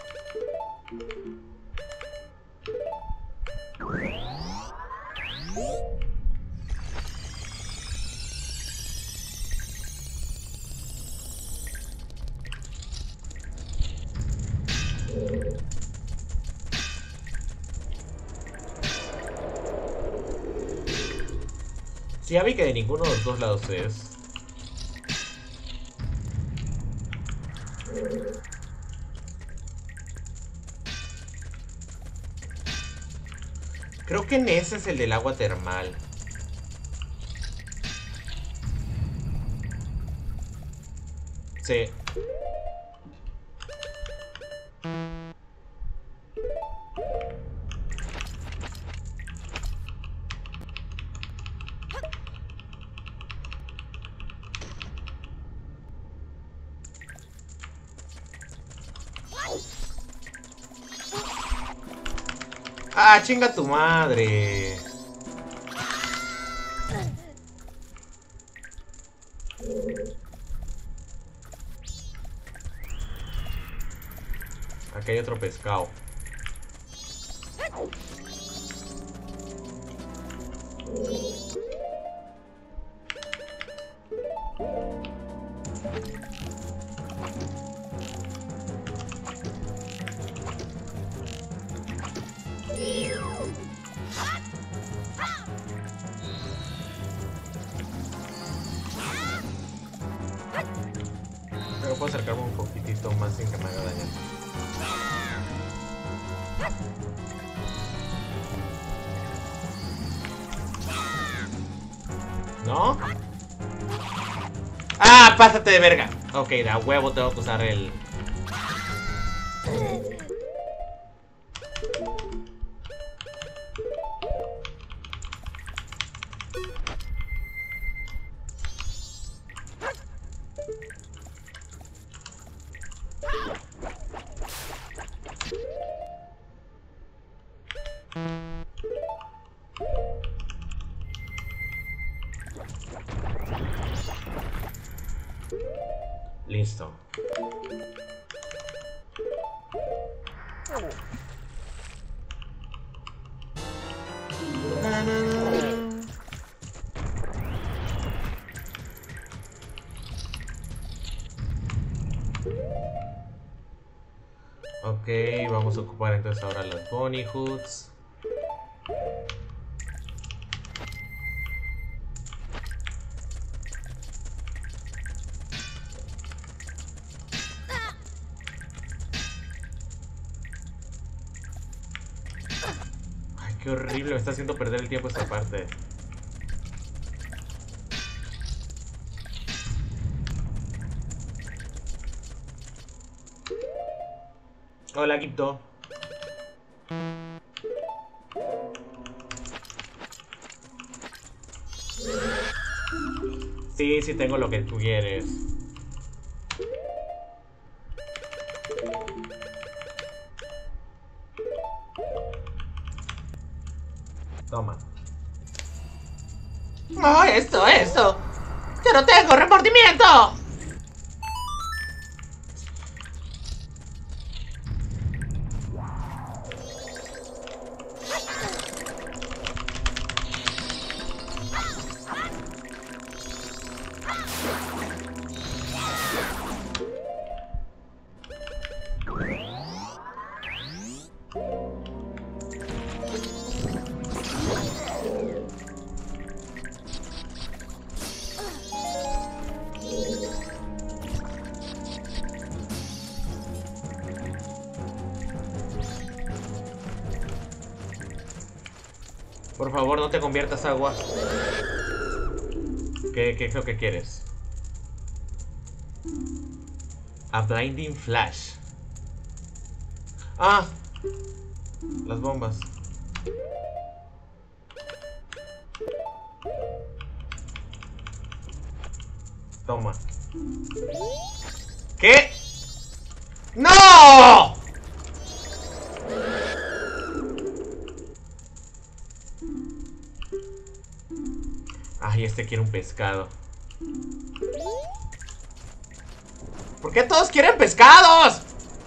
Speaker 4: Sí, ya vi que de ninguno de los dos lados es. Creo que en ese es el del agua termal. Sí. ¡Ah, chinga tu madre! Aquí hay otro pescado. Pero puedo acercarme un poquitito más sin que me haga daño. ¿No? ¡Ah! ¡Pásate de verga! Ok, de a huevo tengo que usar el... Listo. Ok, vamos a ocupar entonces ahora las Bunny Hoods. Ay, qué horrible, me está haciendo perder el tiempo esta parte. Hola, Gipto. Sí, sí tengo lo que tú quieres. Toma.
Speaker 2: ¡Oh, esto! ¡Yo no tengo remordimiento!
Speaker 4: Por favor, no te conviertas agua. ¿Qué es lo que quieres? A Blinding Flash. Ah, las bombas. Toma. ¿Qué? ¡No! Ay, este quiere un pescado. ¿Por qué todos quieren pescados?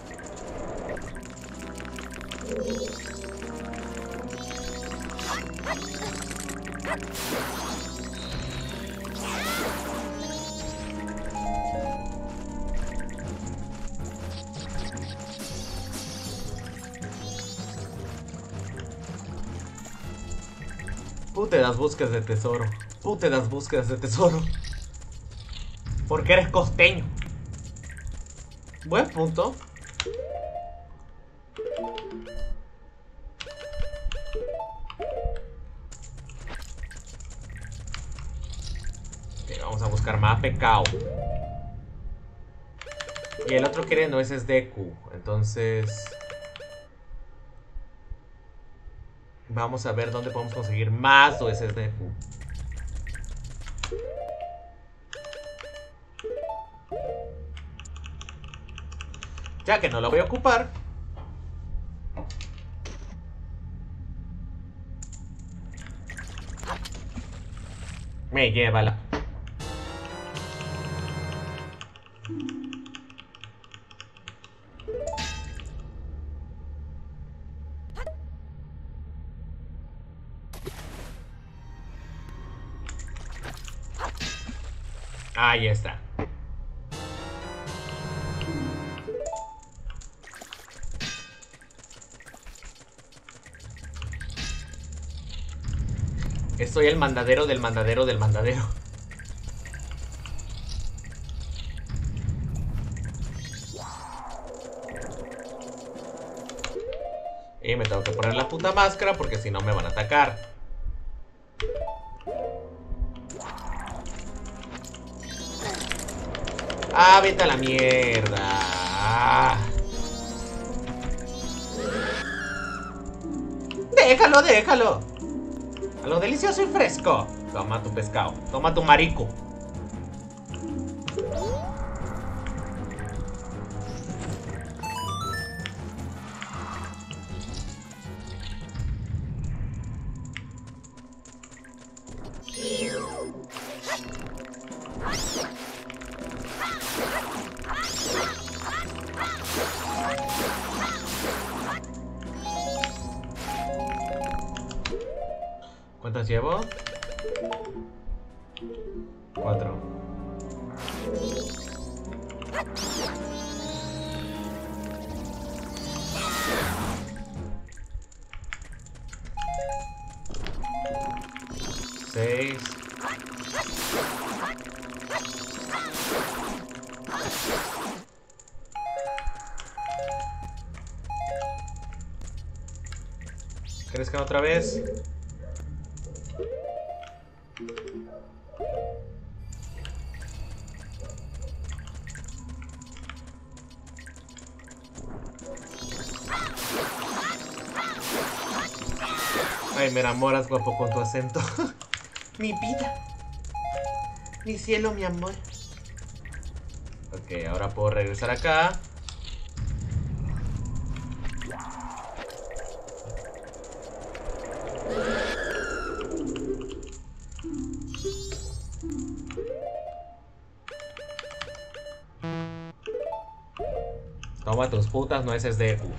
Speaker 4: Pute las búsquedas de tesoro. Pute las búsquedas de tesoro. Porque eres costeño. Buen punto. Ok, vamos a buscar más pecado. Y el otro quiere nueces de Q. Entonces vamos a ver dónde podemos conseguir más nueces de Q. Ya que no lo voy a ocupar. Me llévala. Ahí está. Soy el mandadero del mandadero del mandadero. Y me tengo que poner la puta máscara porque si no me van a atacar. Ah, vete a la mierda. Ah. Déjalo, déjalo. A lo delicioso y fresco. Toma tu pescado. Toma tu marico. ¿Cuántas llevo? 4. Seis. Crezcan otra vez. Ay, me enamoras, guapo, con tu acento. Mi vida. Mi cielo, mi amor. Ok, ahora puedo regresar acá. Toma tus putas nueces de Deku.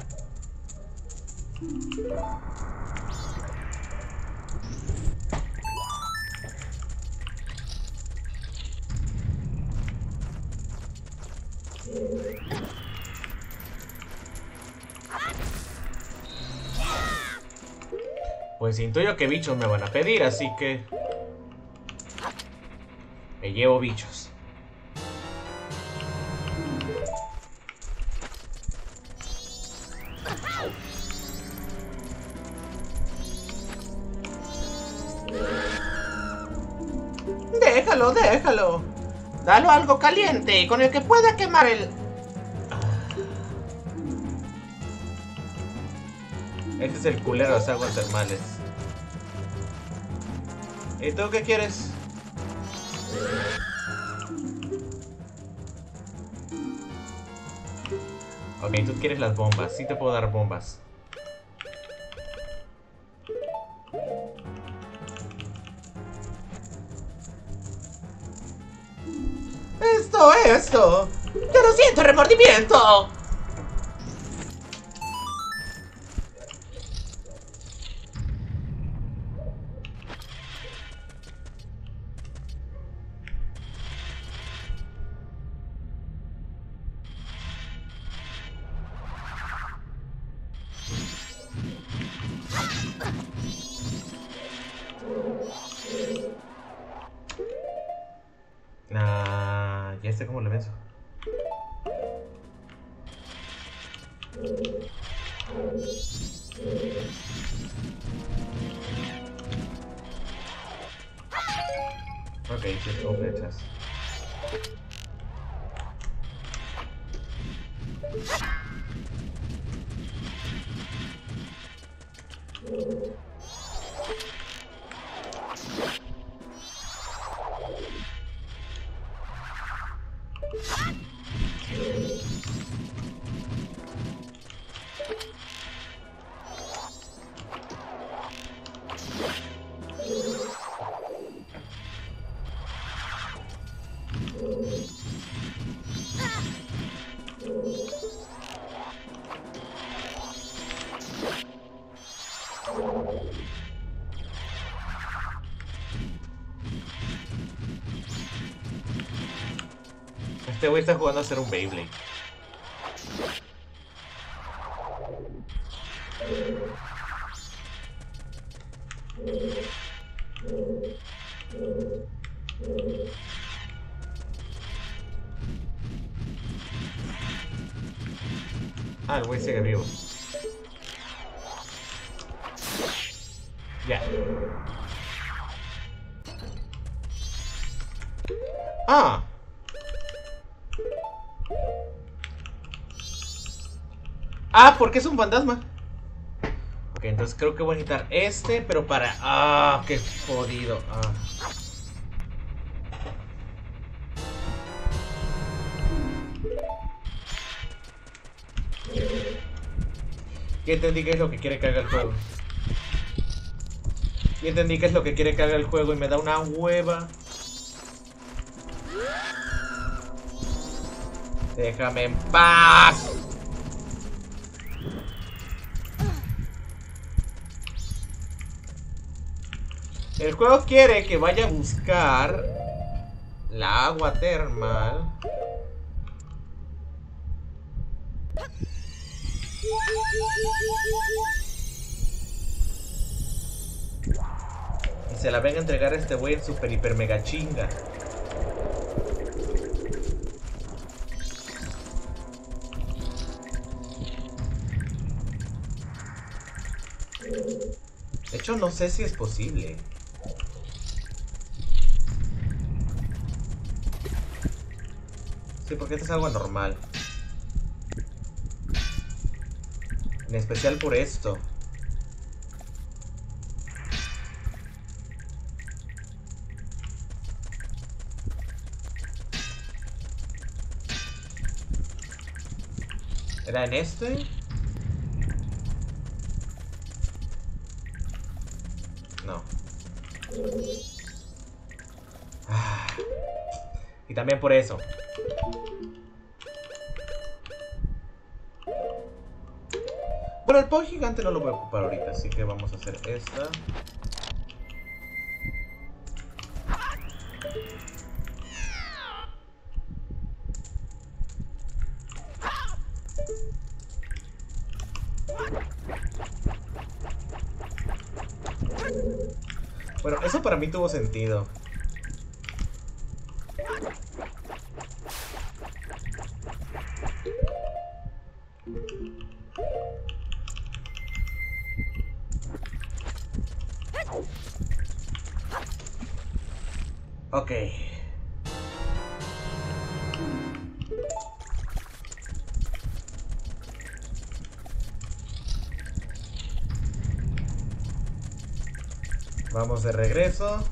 Speaker 4: Pues intuyo que bichos me van a pedir, así que me llevo bichos. Déjalo, déjalo. Dalo algo caliente con el que pueda quemar el... Este es el culero de las aguas termales. ¿Y tú qué quieres? Ok, tú quieres las bombas. Sí te puedo dar bombas. ¡Esto! ¡Yo no siento remordimiento! Ya sé cómo le venzo. Ok, just open it test. Este güey está jugando a ser un Beyblade. Ah, el güey sigue vivo. Ya. Ah. Ah, porque es un fantasma. Ok, entonces creo que voy a necesitar este, pero para... Ah, qué jodido. Ah. Ya entendí qué es lo que quiere que haga el juego. Ya entendí qué es lo que quiere que haga el juego y me da una hueva. Déjame en paz. El juego quiere que vaya a buscar la agua termal.
Speaker 1: Y se la venga a entregar a este güey en super hiper mega chinga. De hecho, no sé si es posible. Sí, porque esto es algo anormal. En especial por esto. ¿Era en este? No. Y también por eso. Bueno, el Pog gigante no lo voy a ocupar ahorita, así que vamos a hacer esta. Bueno, eso para mí tuvo sentido. Ok. Vamos de regreso.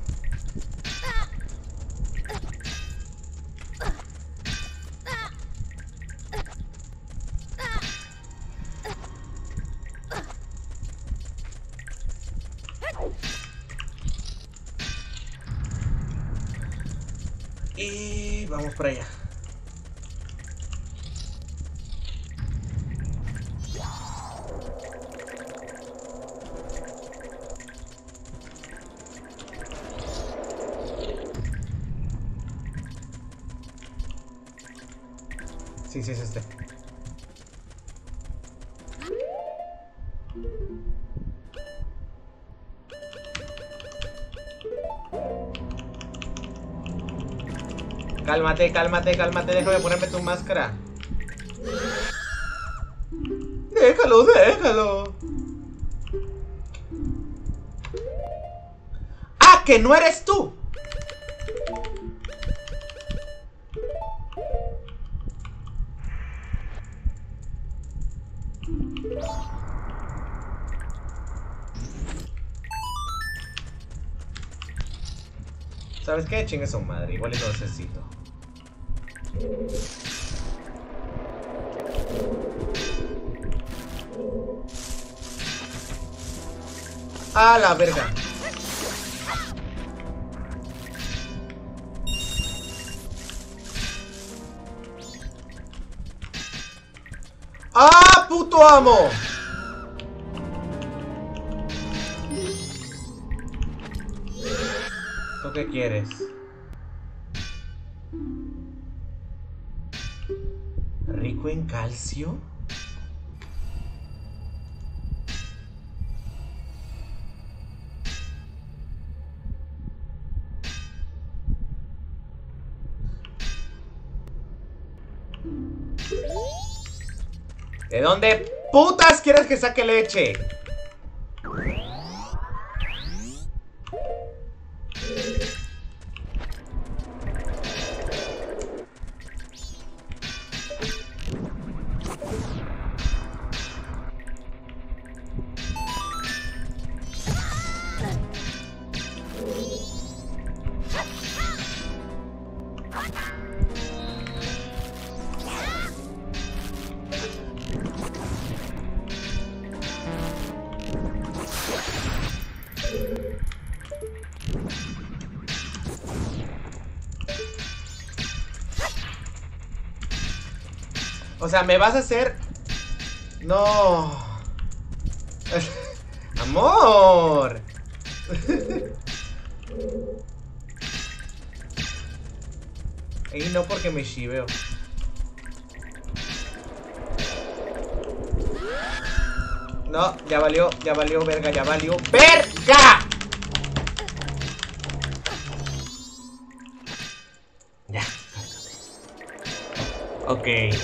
Speaker 1: Y vamos para allá. Sí, sí, es este. Cálmate, cálmate, cálmate. Déjame ponerme tu máscara. Déjalo, déjalo. ¡Ah, que no eres tú! ¿Sabes qué? Chingue su madre. Igual y lo necesito. ¡A la verga! ¡Ah, puto amo! ¿Tú qué quieres? ¿Rico en calcio? ¿De dónde putas quieres que saque leche? O sea, me vas a hacer... No. Amor. Y no porque me shiveo. No, ya valió, verga, ya valió.
Speaker 4: ¡Verga! Ya. Ok.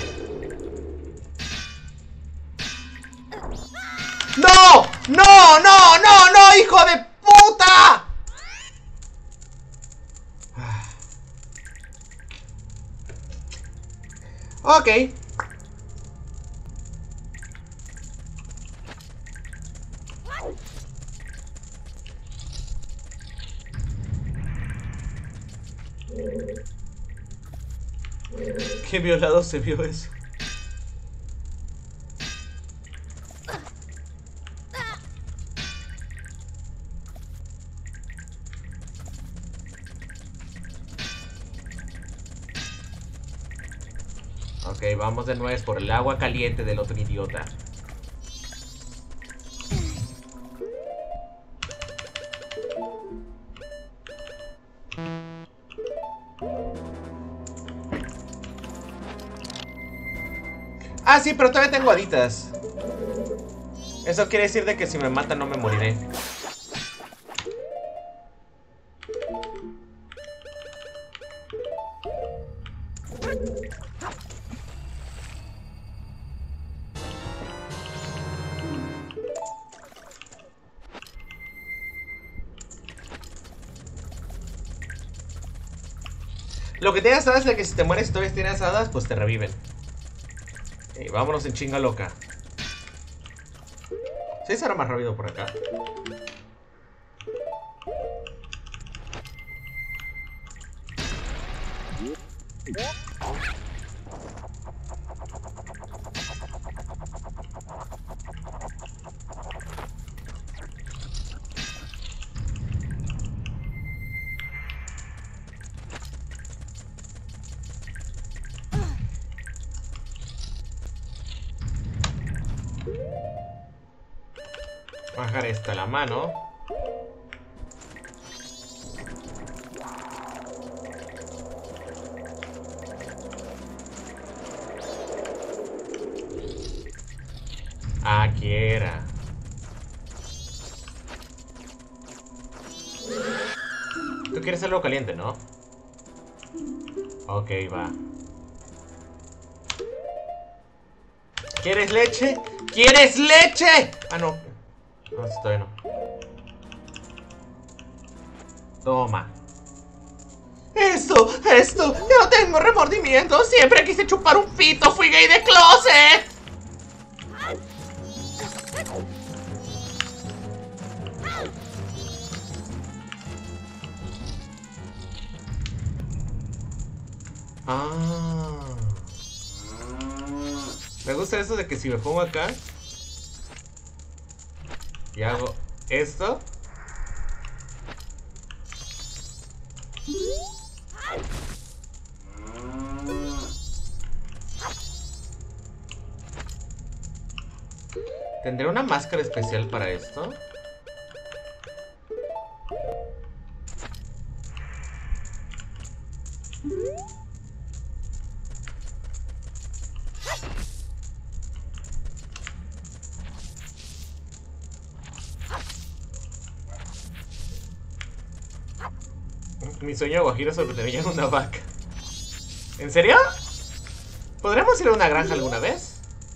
Speaker 4: ¡No! ¡No, no, no, no, hijo de puta! Ok.
Speaker 1: Qué violado se vio eso.
Speaker 4: Ok, vamos de nuevo por el agua caliente del otro idiota. Ah, sí, pero todavía tengo haditas. Eso quiere decir de que si me matan no me moriré. Lo que tienes hadas es de que si te mueres y todavía tienes hadas, pues te reviven. Vámonos en chinga loca. ¿Sí será más rápido por acá? Bajar esta la mano. Aquí era. Tú quieres algo caliente, ¿no? Ok, va. ¿Quieres leche? ¿Quieres leche? Ah, no. No, estoy no. Toma. Esto, yo no tengo remordimiento. Siempre quise chupar un pito, fui gay de closet. Ah. Me gusta eso de que si me pongo acá y hago esto. ¿Tendré una máscara especial para esto? Mi sueño guajiro es sorprendería en una vaca. ¿En serio? ¿Podremos ir a una granja alguna vez?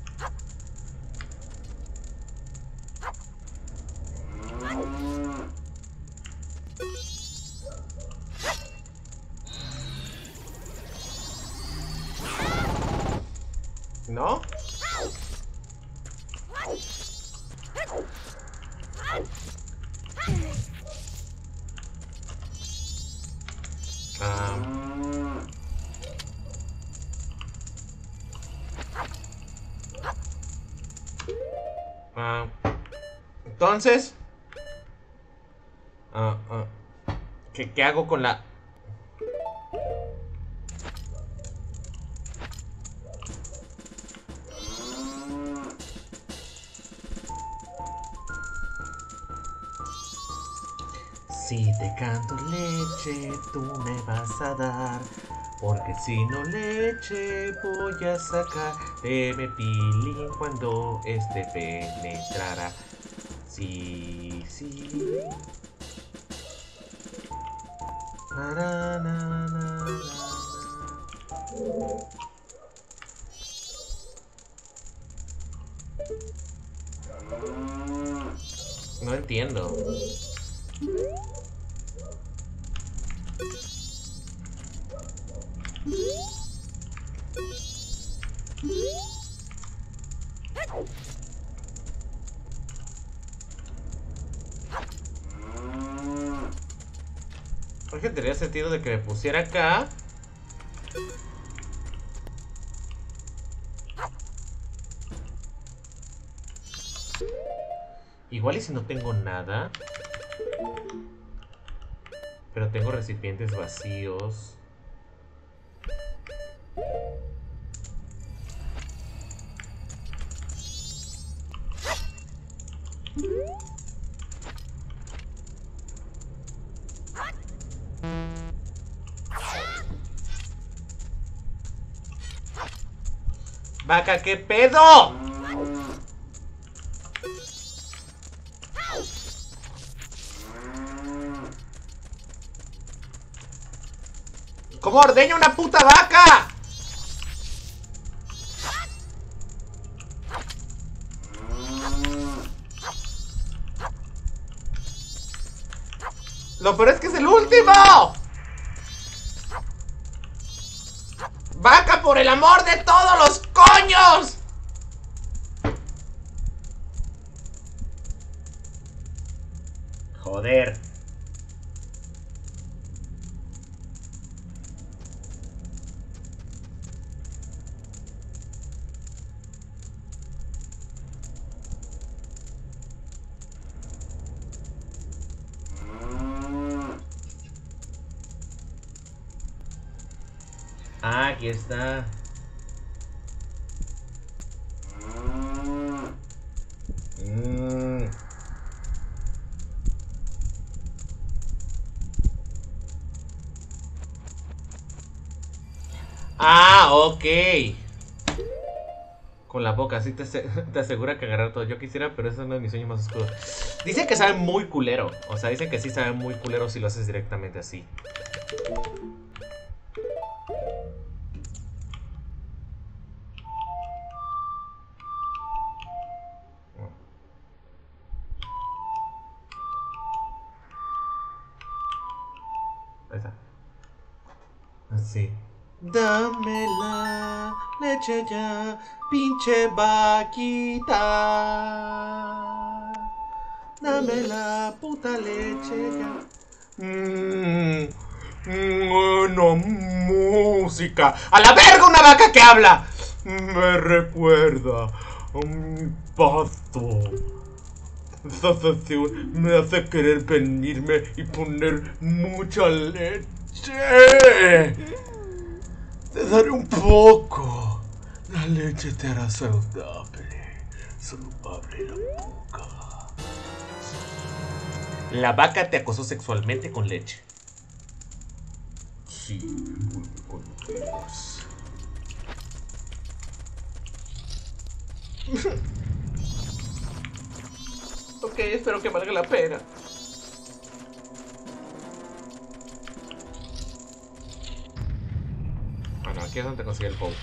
Speaker 4: ¿No? Entonces, ¿qué hago con la...? Si te canto leche, tú me vas a dar Porque si no leche voy a sacar mi pilín cuando este penetrara. Sí, sí. Na, na, na, na, na. No entiendo. Porque tendría sentido de que me pusiera acá. Igual y si no tengo nada. Pero tengo recipientes vacíos. Vaca, ¿qué pedo? ¿Cómo ordeño una puta vaca? Lo peor es que es el último. ¡Vaca, por el amor de todos los coños!
Speaker 1: Joder. Ah, aquí está.
Speaker 4: Ah, ok. Con la boca, así te asegura que agarrar todo. Yo quisiera, pero ese es uno de mis sueños más oscuros. Dicen que sabe muy culero. O sea, dicen que sí sabe muy culero si lo haces directamente así. Ahí está. Así. Dame la leche ya, pinche vaquita. Dame la puta leche ya. Bueno, música. ¡A la verga una vaca que habla! Me recuerda a mi pasto. Esa sensación me hace querer venirme y poner mucha leche. Te daré un poco. La leche te hará saludable. Solo abre la boca. La vaca te acosó sexualmente con leche. Sí, muy con Dios. Ok, espero que valga la pena. Bueno, aquí es donde conseguí el bow.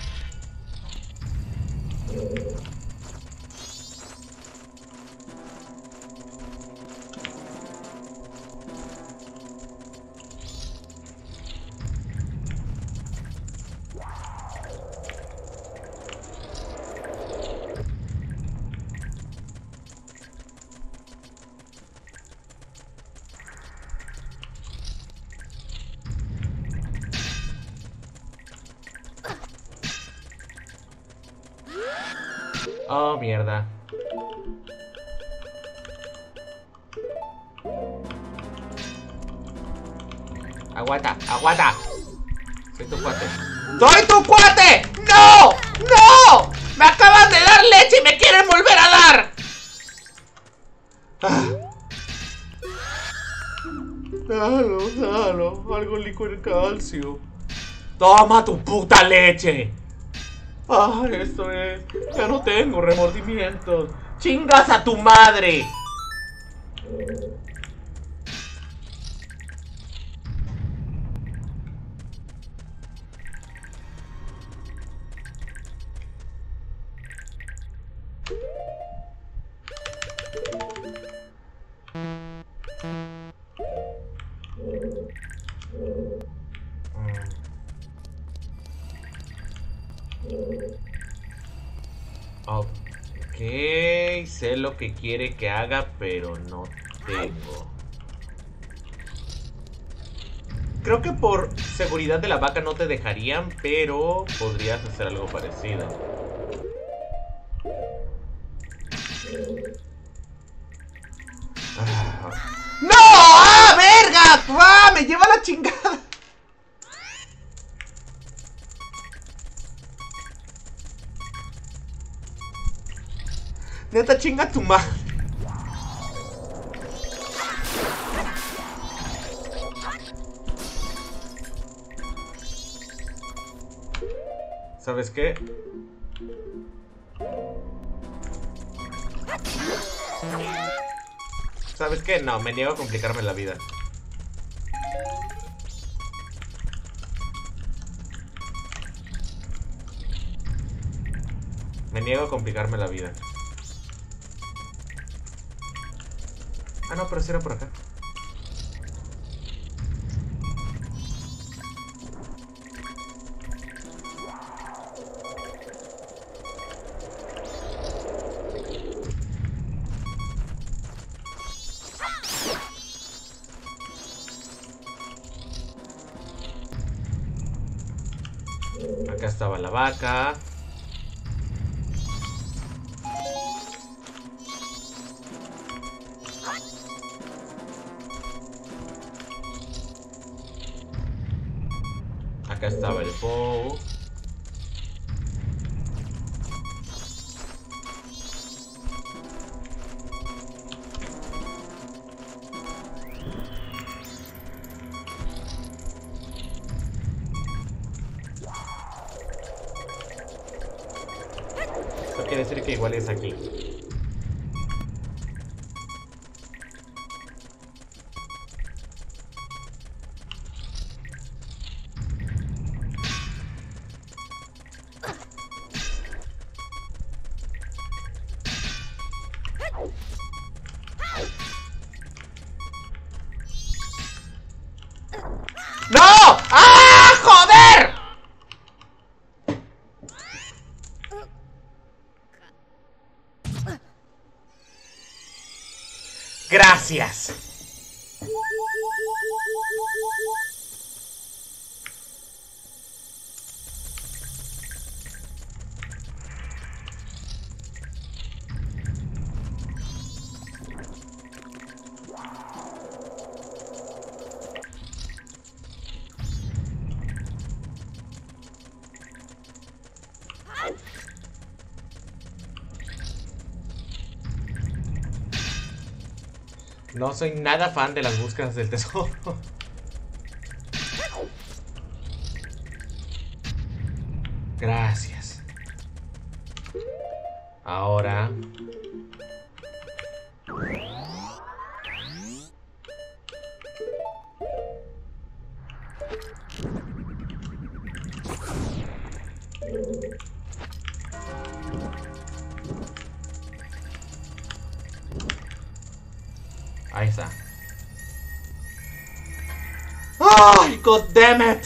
Speaker 4: Oh, mierda. Aguanta, aguanta. Soy tu cuate. ¡Soy tu cuate! ¡No! ¡No! ¡Me acaban de dar leche y me quieren volver a dar! Dalo, dalo. Algo licor calcio. Toma tu puta leche. Ah, esto es. Ya no tengo remordimientos. Chingas a tu madre. Ok, sé lo que quiere que haga, pero no tengo. Creo que por seguridad de la vaca no te dejarían, pero podrías hacer algo parecido. ¡No! ¡Ah, verga! ¡Ah, me lleva la chingada! Neta, chinga tu madre. ¿Sabes qué? ¿Sabes qué? No, me niego a complicarme la vida. Me niego a complicarme la vida. Ah, no, pero si era por acá. Acá estaba la vaca. Acá estaba el Pou. Eso quiere decir que igual es aquí. ¡No! ¡Ah! ¡Joder! Gracias. No soy nada fan de las búsquedas del tesoro. Gracias. Ahora... Ahí está. ¡Ay, god damn it!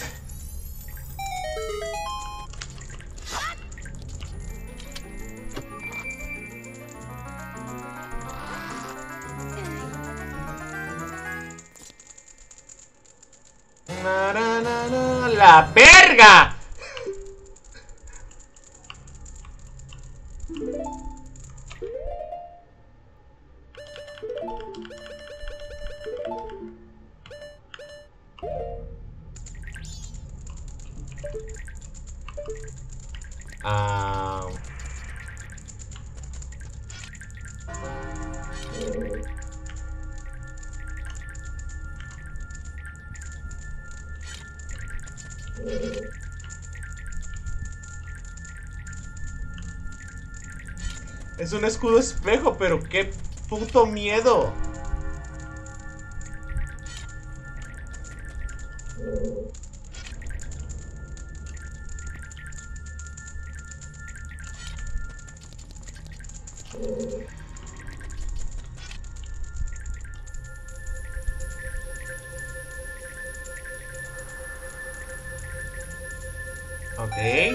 Speaker 4: ¡La verga! Es un escudo espejo, pero qué puto miedo. Ok.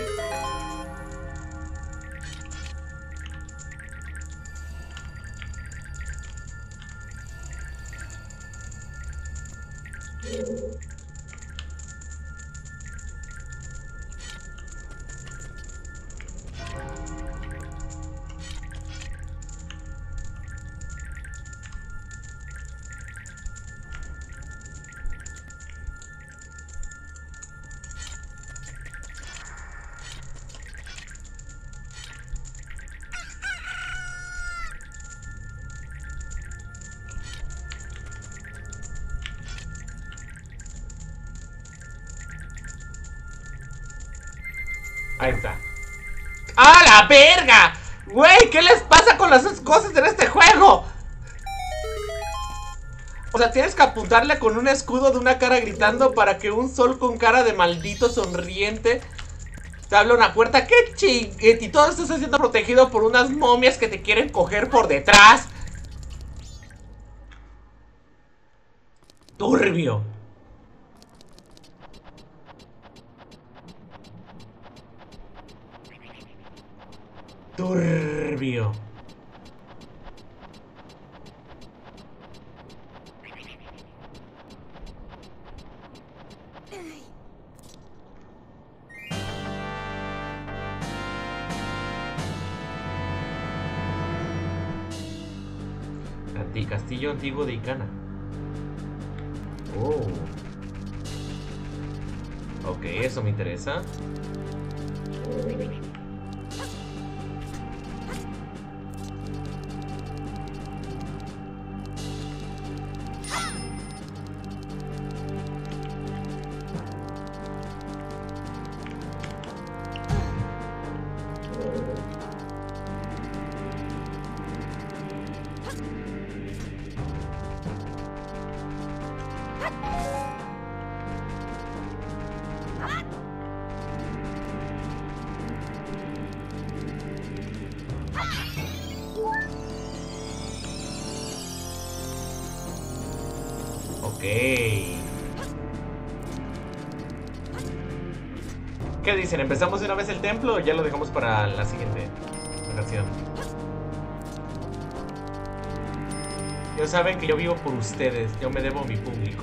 Speaker 4: Ahí está. ¡A la verga! Güey, ¿qué les pasa con las cosas en este juego? O sea, tienes que apuntarle con un escudo de una cara gritando para que un sol con cara de maldito sonriente te abra una puerta. ¡Qué chingue! Y todo esto está siendo protegido por unas momias que te quieren coger por detrás. Turbio. Turbio. Castillo antiguo de Icana. Oh. Ok, eso me interesa. Ok. ¿Qué dicen? ¿Empezamos de una vez el templo o ya lo dejamos para la siguiente ocasión? Ya saben que yo vivo por ustedes. Yo me debo a mi público.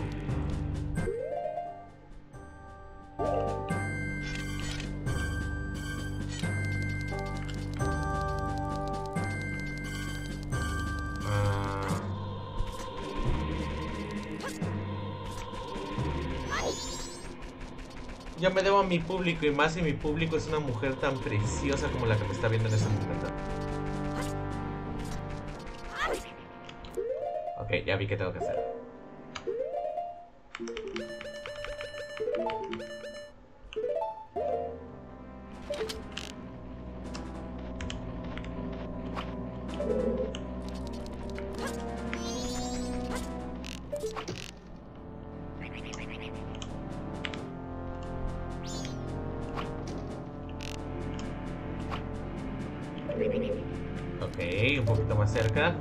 Speaker 4: Yo me debo a mi público, y más si mi público es una mujer tan preciosa como la que me está viendo en este momento. Ok, ya vi qué tengo que hacer. Ok, un poquito más cerca.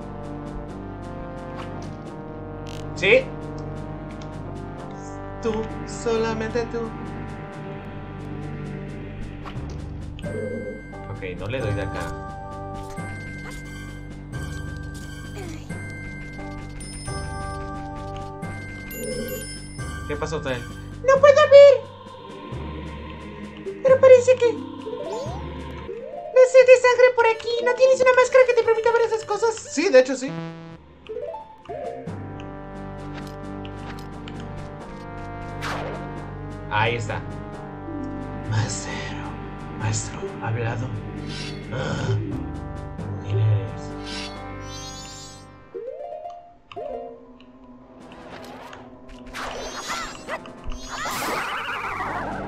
Speaker 4: Sí. Tú, solamente tú. Ok, no le doy de acá. ¿Qué pasó, Tael?
Speaker 2: No puedo ver. Pero parece que... la sed de sangre por aquí. ¿No tienes una máscara que te permita ver esas cosas?
Speaker 4: Sí, de hecho sí. Ahí está. Maestro, hablado. ¿Quién eres?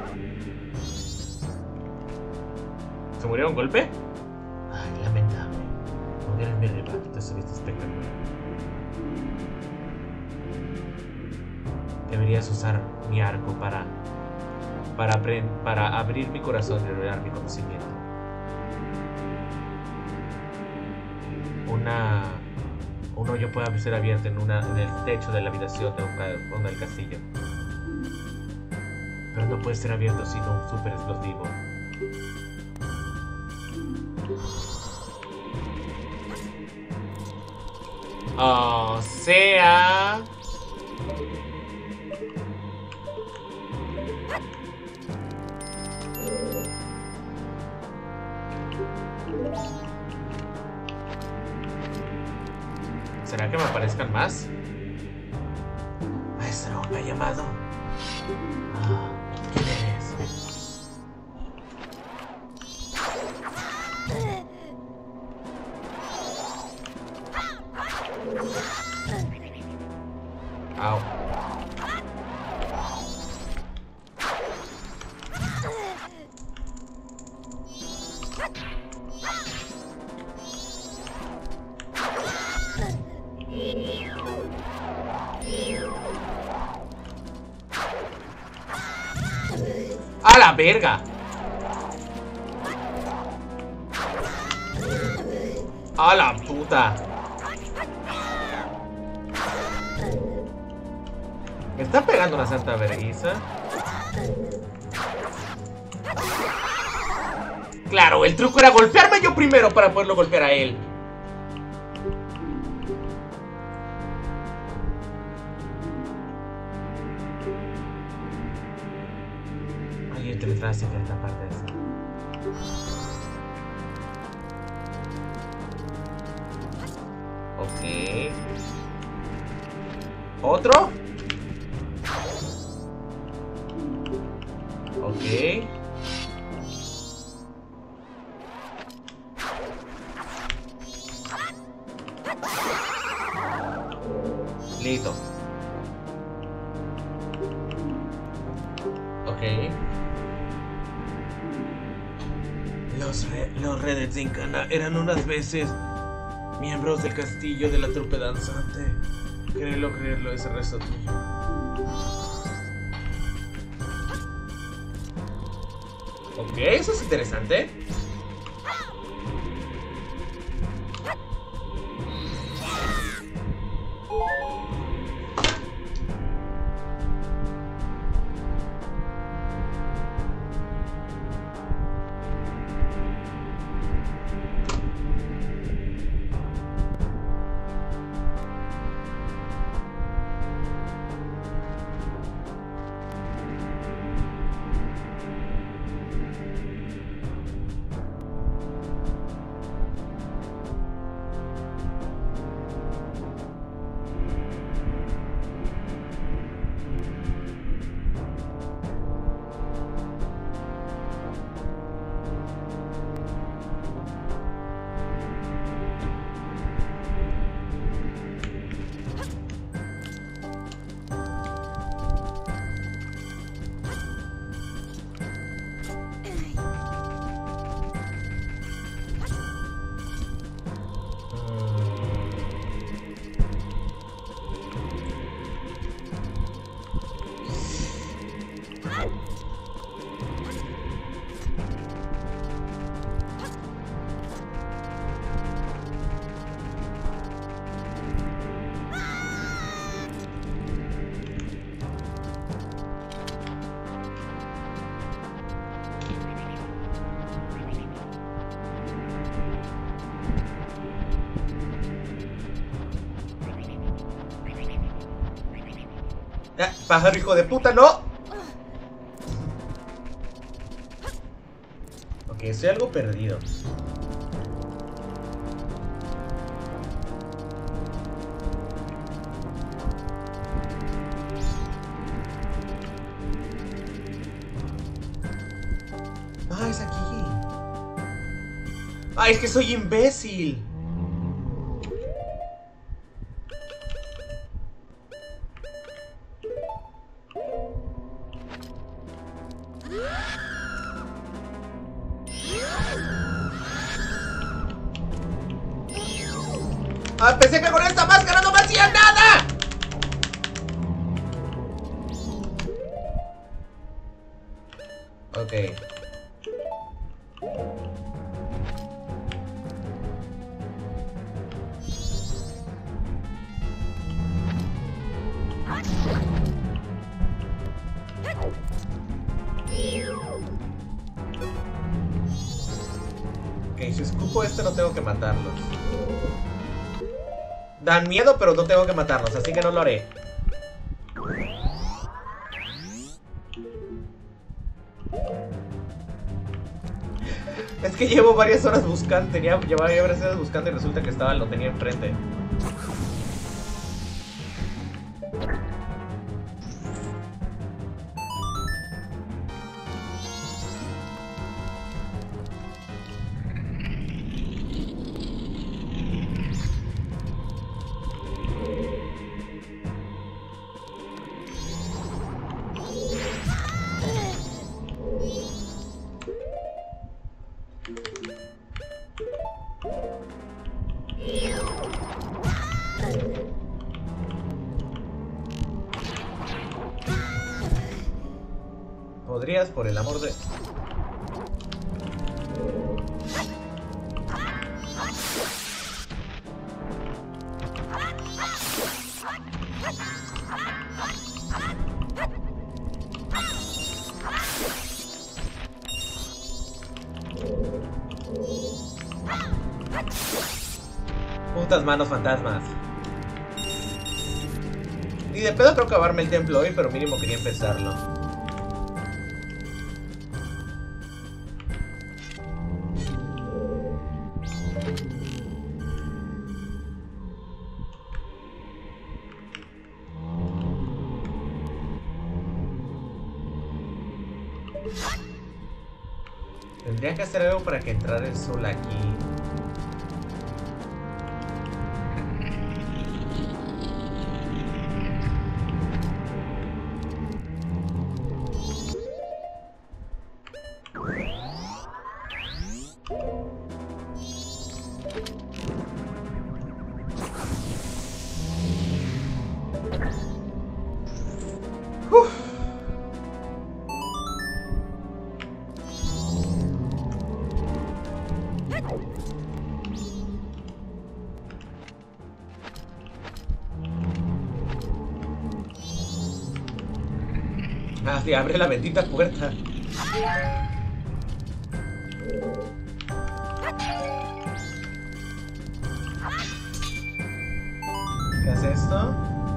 Speaker 4: ¿Se murió un golpe? Ay, lamentable. mi arco para abrir mi corazón y revelar mi conocimiento. Un hoyo puede ser abierto en el techo de la habitación de del castillo. Pero no puede ser abierto sin un super explosivo. O sea... ¿Será que me aparezcan más? Maestro, me ha llamado. ¿Quién eres? Au. ¡A la verga! ¡A la puta! Me está pegando una santa vergüenza. Claro, el truco era golpearme yo primero para poderlo golpear a él. Detrás de esta parte de esta. Ok. ¿Otro? Ok. Listo. Ok. Los Reddits de Incana eran unas veces miembros del castillo de la trupe danzante. Creerlo, ese resto tuyo. Ok, eso es interesante. Pájaro, hijo de puta, no. Ok, estoy algo perdido. Ah, es aquí. Ah, es que soy imbécil. Ah, pensé que con esta máscara no me hacía nada.
Speaker 1: Ok. Ok, si escupo este no tengo que matarlos. Dan miedo, pero no tengo que matarlos, así que no lo haré. Es que llevo varias horas buscando, llevaba varias horas buscando y resulta que lo tenía enfrente. Podrías, por el amor de... Putas manos fantasmas. Ni de pedo creo acabarme el templo hoy, pero mínimo quería empezarlo. Tendría que hacer algo para que entrara el sol aquí. Ah, sí, abre la bendita puerta. ¿Qué hace esto?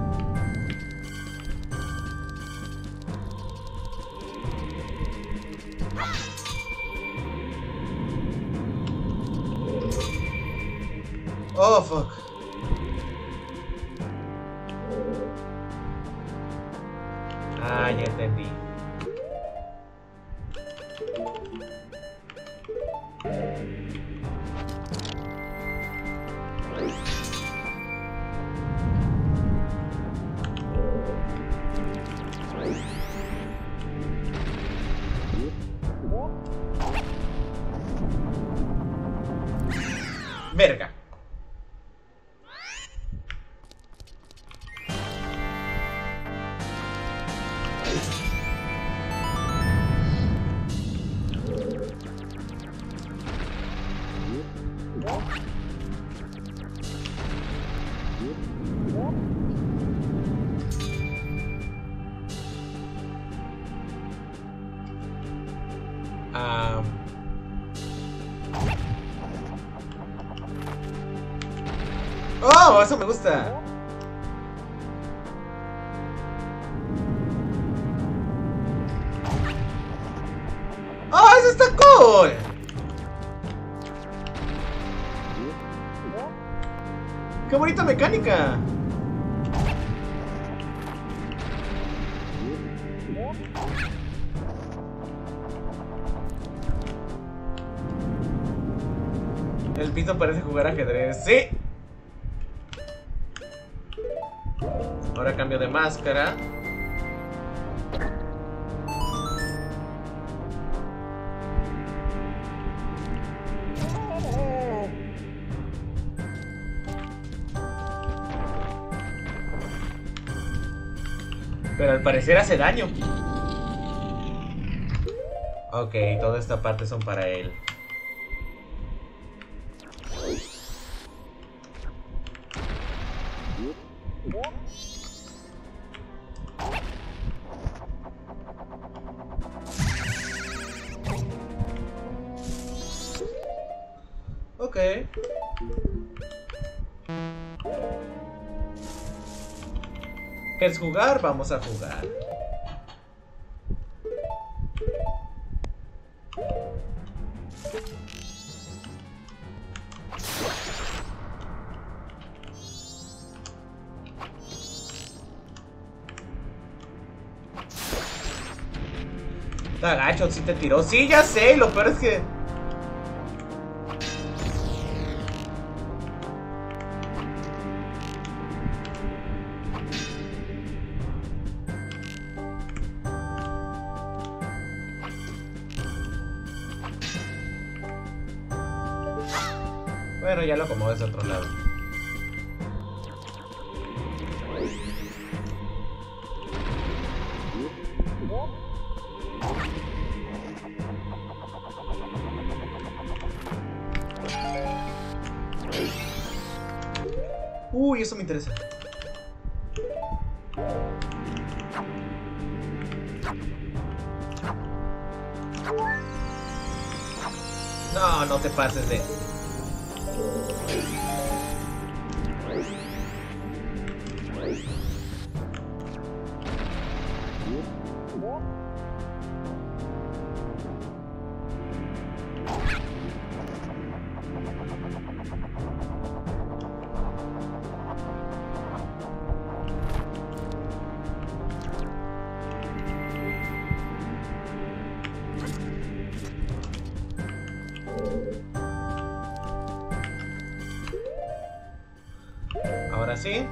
Speaker 1: Oh, fuck. Ah, ya entendí. Verga. ¡Oh! Eso me gusta. ¡Oh! Eso está cool. ¡Qué bonita mecánica! El pito parece jugar ajedrez. ¡Sí! Ahora cambio de máscara. Pero al parecer hace daño. Ok, toda esta parte son para él. Ok. ¿Quieres jugar? Vamos a jugar. Está gacho, sí te tiró. Sí, ya sé, lo peor es que... Bueno, ya lo acomodo desde otro lado. Uy, eso me interesa. No, no te pases de... Ahora sí.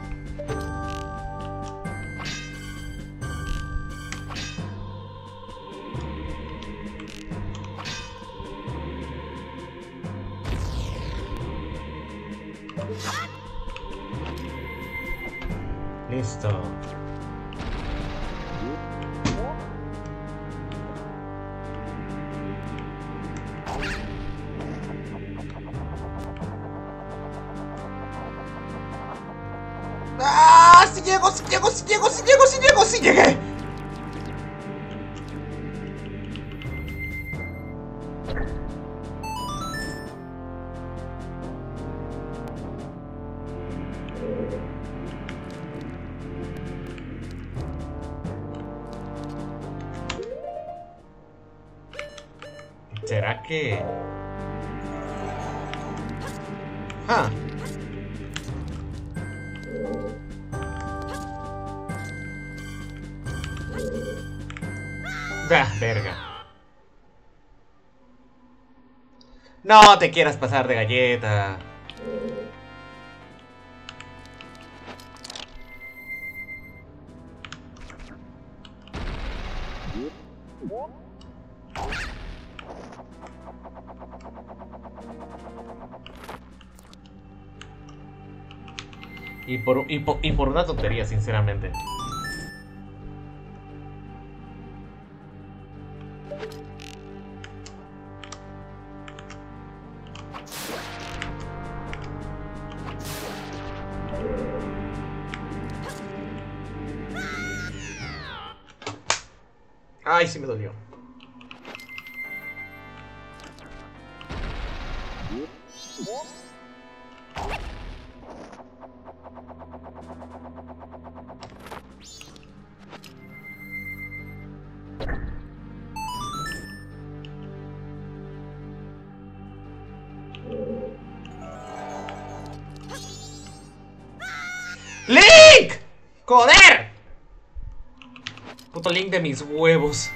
Speaker 1: Listo. ¡Ah! ¡Sí llego, sí llego, sí llego, sí llego, sí llego, sí llegué! ¿Será que...? ¡Ah! ¡Ah, verga! No te quieras pasar de galleta. Y por una tontería, sinceramente. Ay, sí me dolió. ¡Link! ¡Joder! Puto Link de mis huevos.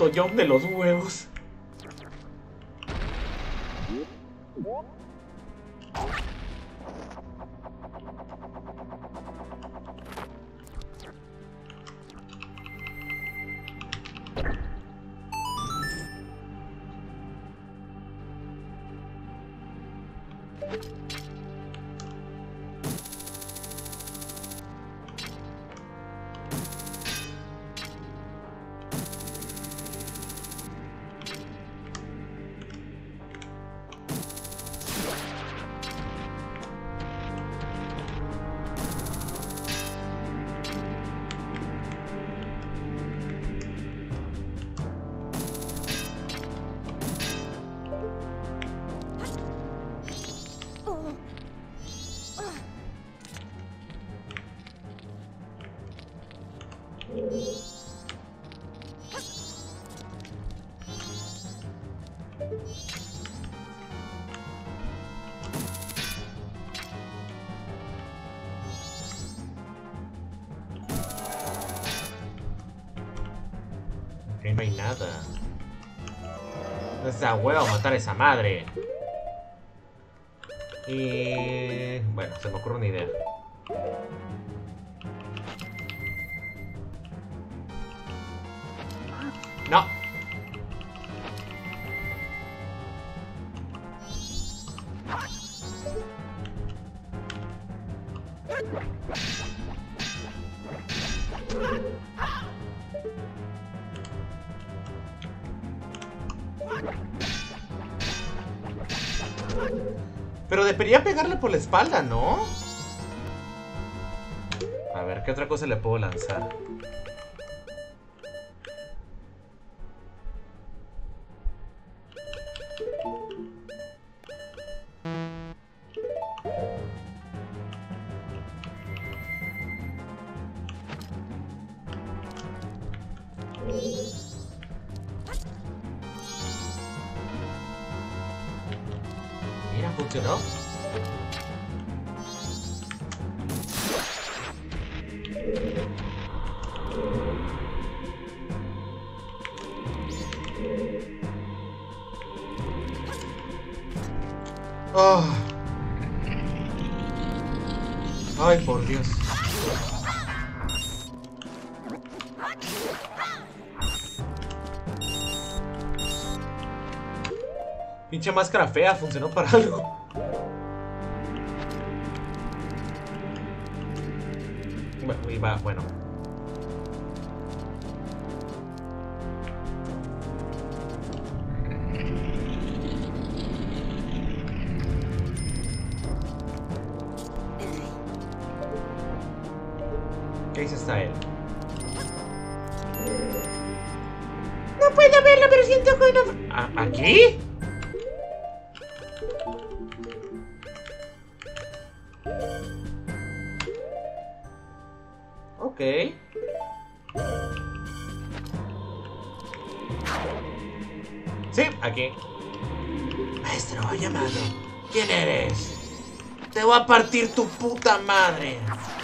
Speaker 4: puto jump de los huevos. No hay nada. Esa huevo matar a esa madre. Y... bueno, se me ocurre una idea. No. Pero debería pegarle por la espalda, ¿no? A ver, ¿qué otra cosa le puedo lanzar? Mira, funcionó. Oh. Ay, por Dios. Pinche máscara fea, funcionó para algo. Bueno. ¿Qué dice está él?
Speaker 2: No puedo verlo, pero siento que no...
Speaker 4: ¿Aquí? Ok. Sí, aquí.
Speaker 2: Maestro, ha llamado. ¿Quién eres? Te voy a partir tu puta madre.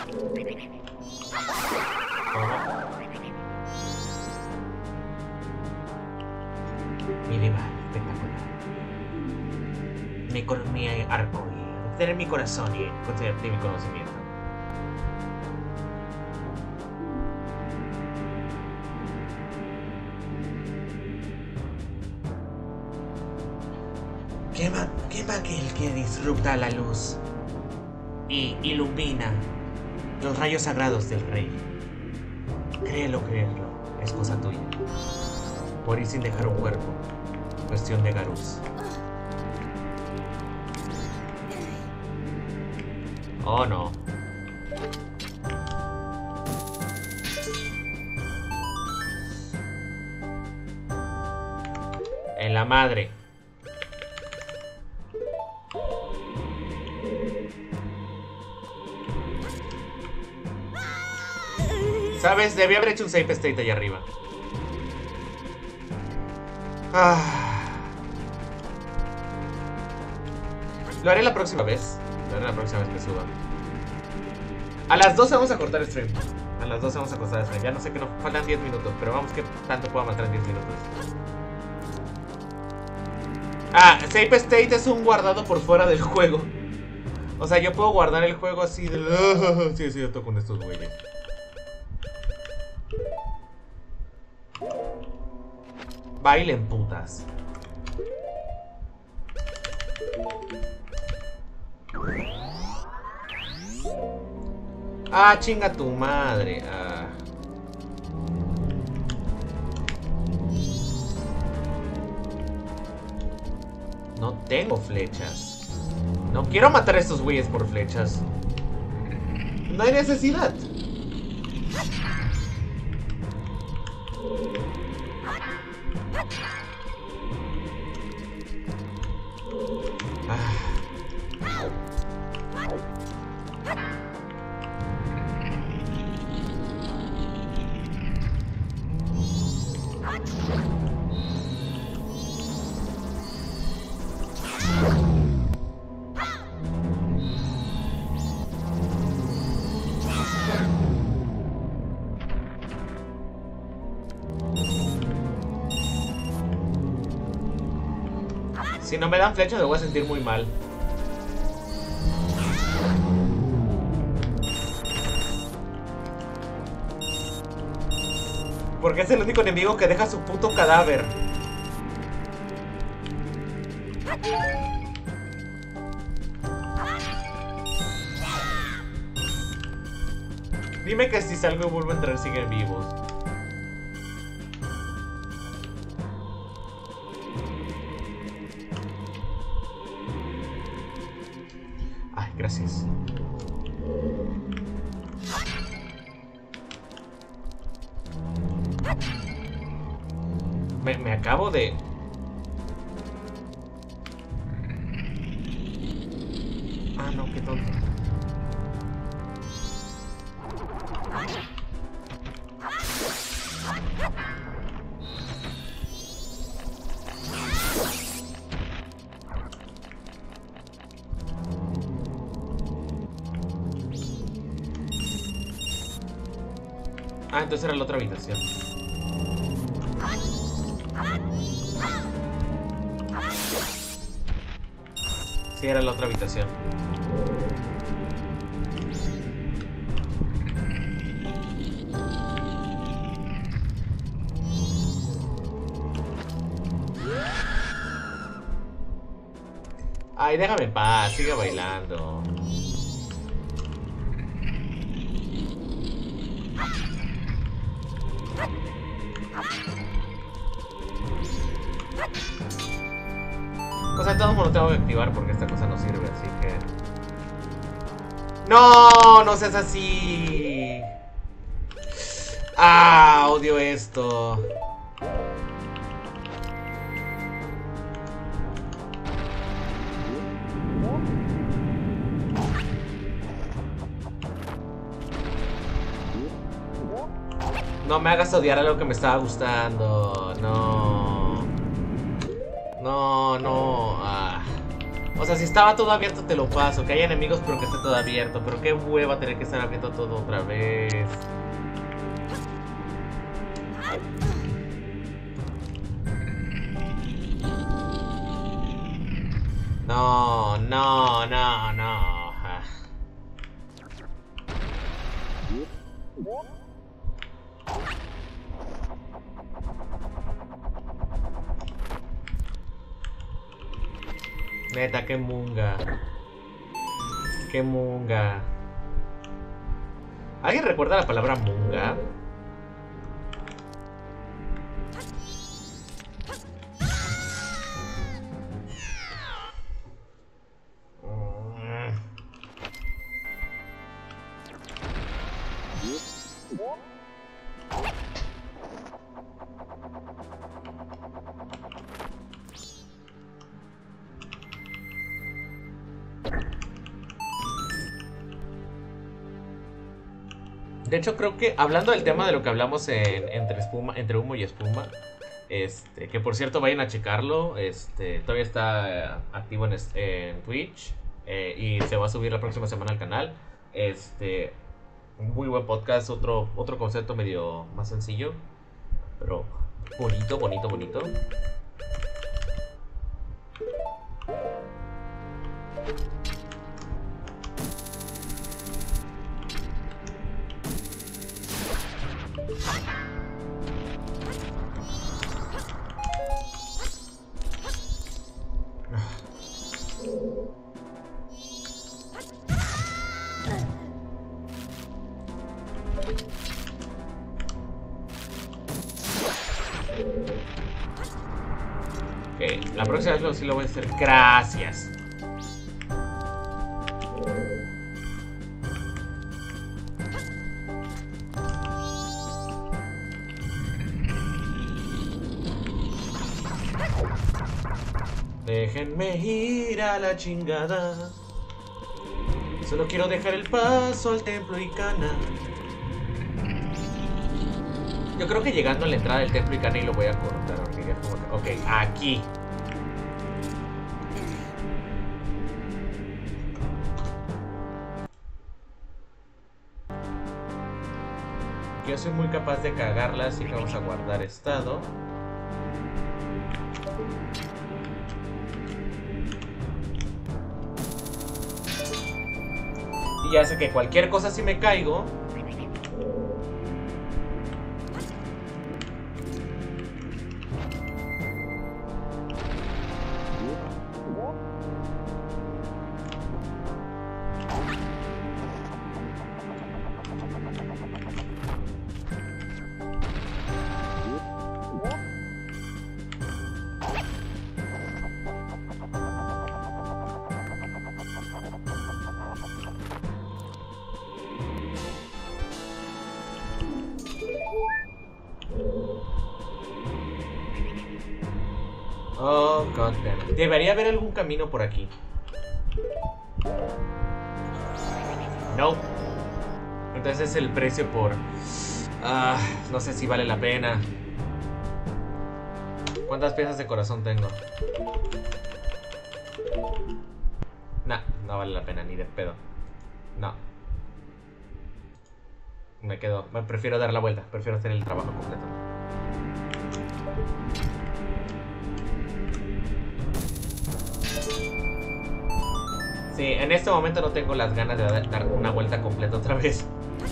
Speaker 4: Mi rival, espectacular. Mi arco y tener mi corazón y conceder mi conocimiento.
Speaker 2: Quema aquel que disrupta la luz y ilumina los rayos sagrados del rey.
Speaker 4: Créelo, es cosa tuya. Morir sin dejar un cuerpo, cuestión de Garús. Oh no. En la madre. ¿Sabes? Debí haber hecho un save state allá arriba. Lo haré la próxima vez. Lo haré la próxima vez que suba. A las 12 vamos a cortar el stream. A las 12 vamos a acostar a Sven. Ya no sé que nos faltan 10 minutos, pero vamos que tanto puedo matar en 10 minutos. Ah, Save State es un guardado por fuera del juego. O sea, yo puedo guardar el juego así de... Sí, sí, yo toco con estos güeyes. Bailen putas. Ah, chinga tu madre. Ah. No tengo flechas. No quiero matar a estos güeyes por flechas. No hay necesidad. Si no me dan flechas me voy a sentir muy mal. Porque es el único enemigo que deja su puto cadáver. Dime que si salgo y vuelvo a entrar siguen vivos. Ay, gracias. Me acabo de... Ah, no, qué tonto. Ah, entonces era la otra habitación. Sí, era la otra habitación. Ay, déjame en paz, sigue bailando. O sea, de todos modos lo tengo que activar porque esta cosa no sirve, así que... ¡No! ¡No seas así! ¡Ah! Odio esto. No me hagas odiar algo que me estaba gustando. No. No, no. Ah. O sea, si estaba todo abierto te lo paso. Que hay enemigos pero que esté todo abierto. Pero qué hueva tener que estar abierto todo otra vez. No, no, no, no. Ah. Neta, qué munga. Qué munga. ¿Alguien recuerda la palabra munga? De hecho, creo que hablando del tema de lo que hablamos entre humo y espuma, que por cierto vayan a checarlo, todavía está activo en Twitch y se va a subir la próxima semana al canal. Un muy buen podcast, otro concepto medio más sencillo, pero bonito, bonito, bonito. Ok, la próxima vez sí lo voy a hacer. Gracias. Déjenme ir a la chingada. Solo quiero dejar el paso al templo Icana. Yo creo que llegando a la entrada del templo Icana y lo voy a cortar. Ok, aquí. Yo soy muy capaz de cagarla, así que vamos a guardar estado. Y ya sé que cualquier cosa si me caigo. Oh, goddammit. Debería haber algún camino por aquí. No. Entonces es el precio por... no sé si vale la pena. ¿Cuántas piezas de corazón tengo? Nah, no vale la pena, ni de pedo. No. Me quedo. Me prefiero dar la vuelta. Prefiero hacer el trabajo completo. Sí, en este momento no tengo las ganas de dar una vuelta completa otra vez.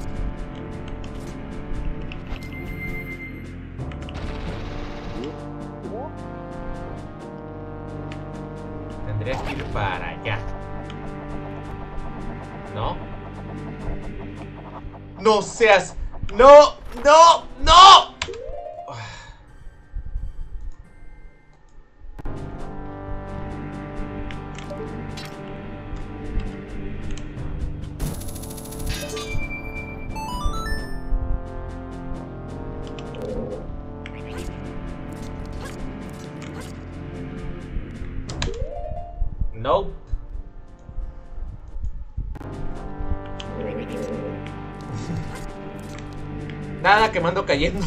Speaker 4: Tendría que ir para allá. ¿No? ¡No seas! ¡No! ¡No! ¡No! No. Nada, que me ando cayendo.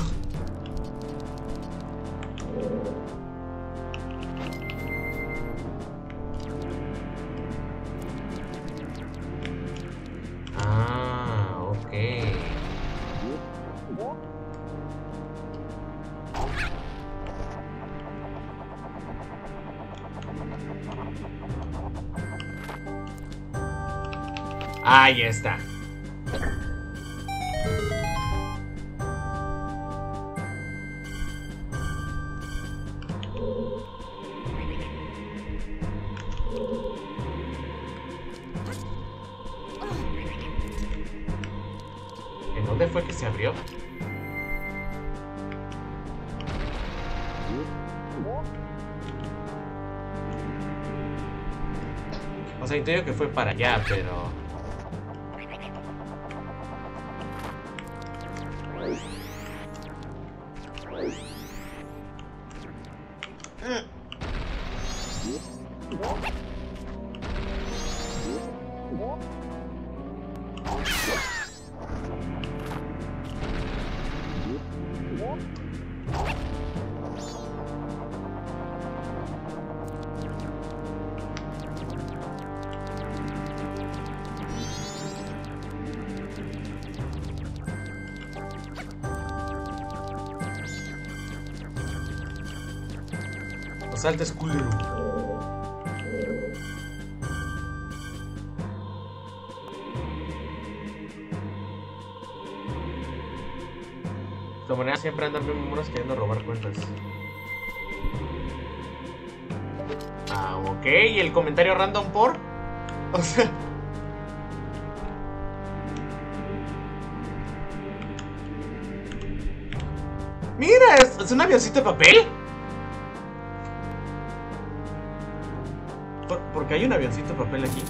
Speaker 4: Ah, ok. Ahí está. ¿En dónde fue que se abrió? O sea, entiendo que fue para allá, pero... saltes, culero. De todas maneras, siempre andan bien monos queriendo robar cuentas. Ah, ok. ¿Y el comentario random por? O sea... Mira, ¿es un avioncito de papel? ¿Por qué hay un avioncito de papel aquí?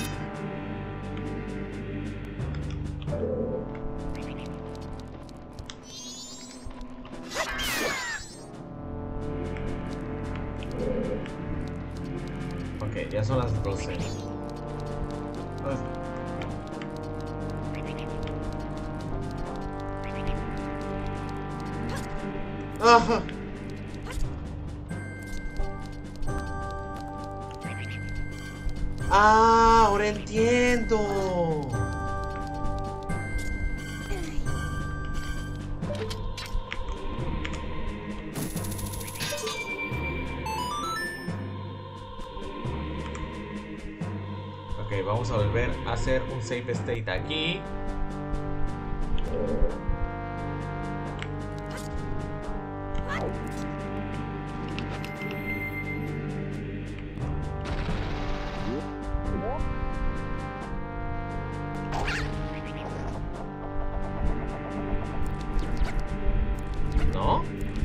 Speaker 4: Ok, ya son las 12. Ajá. Ah, ahora entiendo. Ok, vamos a volver a hacer un save state aquí. ¿No?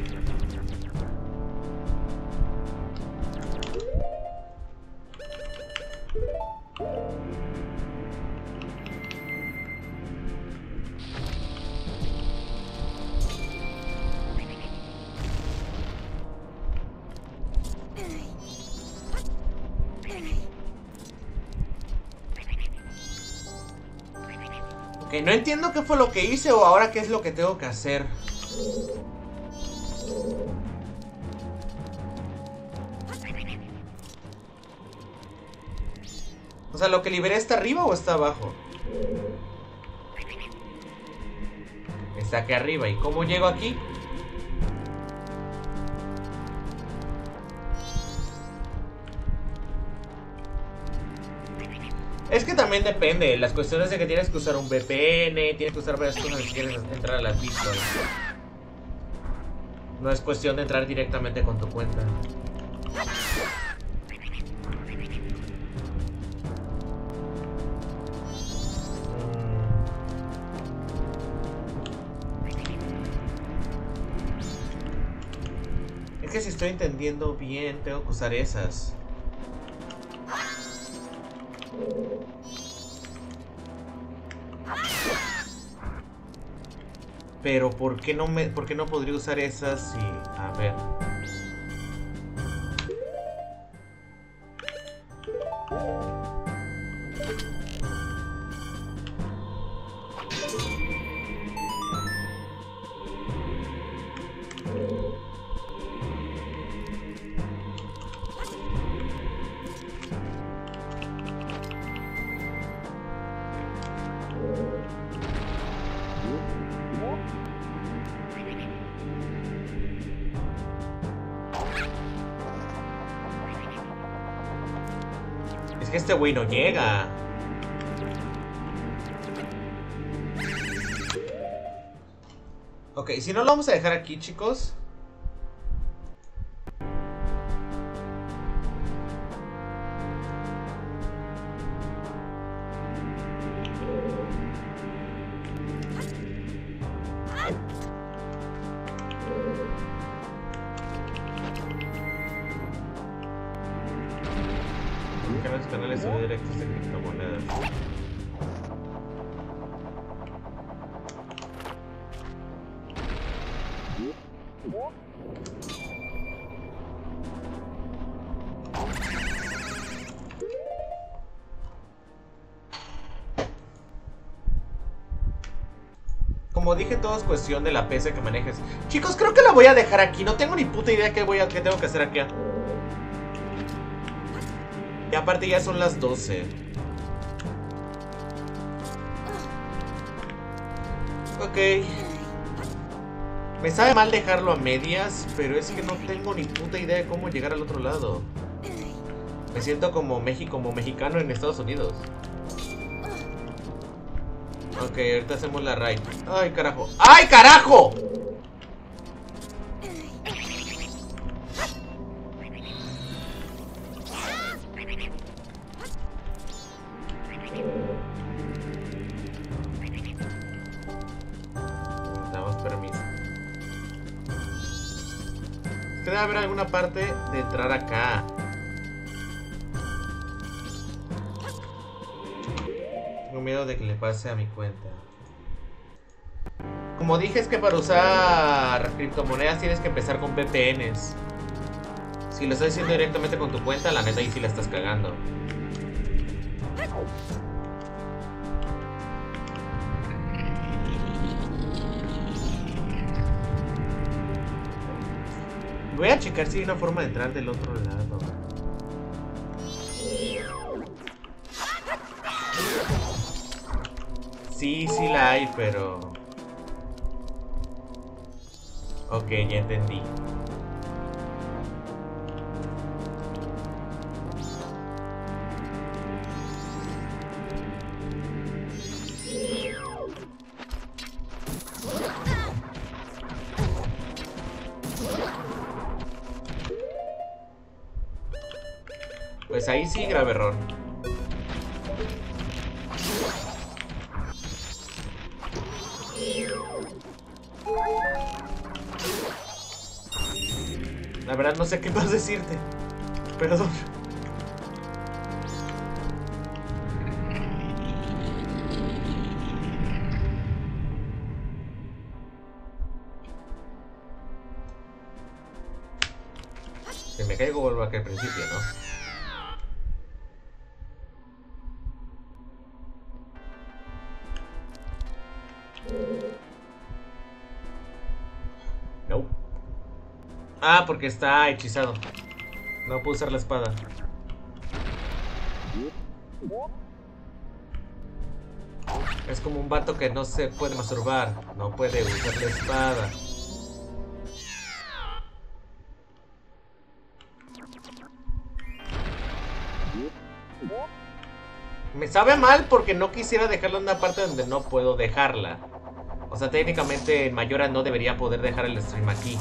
Speaker 4: Ok, no entiendo qué fue lo que hice o ahora qué es lo que tengo que hacer. O sea, ¿lo que liberé está arriba o está abajo? Está aquí arriba. ¿Y cómo llego aquí? Es que también depende. Las cuestiones de que tienes que usar un VPN, tienes que usar varias cosas si quieres entrar a las vistas. No es cuestión de entrar directamente con tu cuenta. Es que si estoy entendiendo bien, tengo que usar esas. Pero ¿por qué no podría usar esas si... A ver. Es que este güey no llega. Ok, si no lo vamos a dejar aquí, chicos. Canales de directos de criptomonedas. Como dije, todo es cuestión de la PC que manejes. Chicos, creo que la voy a dejar aquí. No tengo ni puta idea qué tengo que hacer aquí. Y aparte ya son las 12. Ok. Me sabe mal dejarlo a medias, pero es que no tengo ni puta idea de cómo llegar al otro lado. Me siento como mexicano en Estados Unidos. Ok, ahorita hacemos la raid. ¡Ay, carajo! ¡Ay, carajo! Damos permiso. Es que debe haber alguna parte de entrar acá. Tengo miedo de que le pase a mi cuenta. Como dije, es que para usar criptomonedas tienes que empezar con VPNs. Si lo estás haciendo directamente con tu cuenta, la neta ahí sí la estás cagando. Voy a checar si hay una forma de entrar del otro lado. Sí, sí la hay, pero... Ok, ya entendí. Pues ahí sí, grave error. La verdad no sé qué más decirte. Perdón. Si me caigo vuelvo a que al principio, ¿no? No. Ah, porque está hechizado. No puedo usar la espada. Es como un vato que no se puede masturbar. No puede usar la espada. Me sabe mal porque no quisiera dejarla en una parte donde no puedo dejarla. O sea, técnicamente en Mayora no debería poder dejar el stream aquí.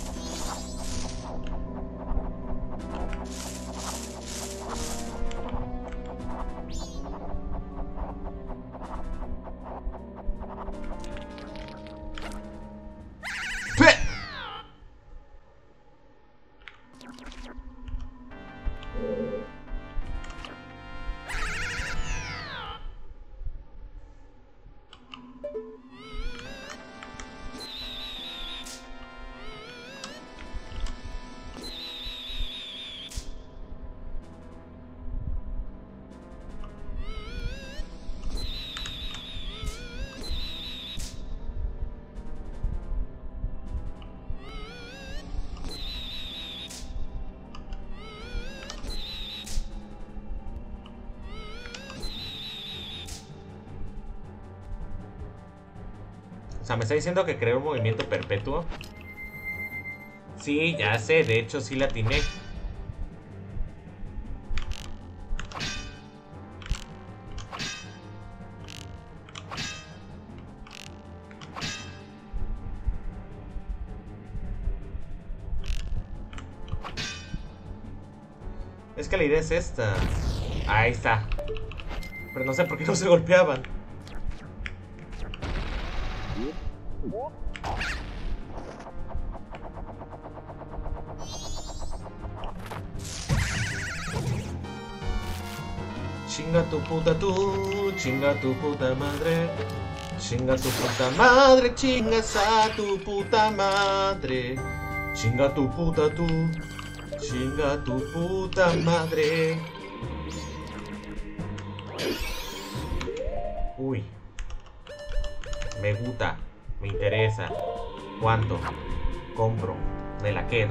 Speaker 4: O sea, ¿me está diciendo que creó un movimiento perpetuo? Sí, ya sé, de hecho sí la atiné. Es que la idea es esta. Ahí está. Pero no sé por qué no se golpeaban. Chinga tu puta tú, chinga tu puta madre. Chinga tu puta madre, chingas a tu puta madre. Chinga tu puta tú, chinga tu puta madre. Uy. Me gusta, me interesa. ¿Cuánto? Compro, me la quedo.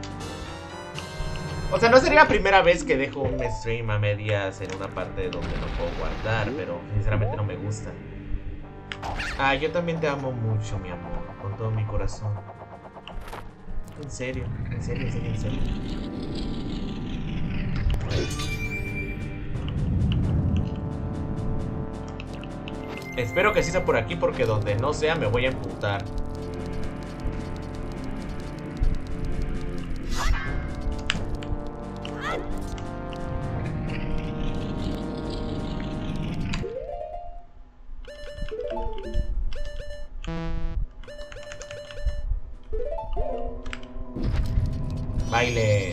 Speaker 4: O sea, no sería la primera vez que dejo un stream a medias en una parte donde no puedo guardar, pero sinceramente no me gusta. Ah, yo también te amo mucho, mi amor, con todo mi corazón. En serio, en serio, en serio, en serio. Espero que sí sea por aquí, porque donde no sea me voy a emputar. Baile.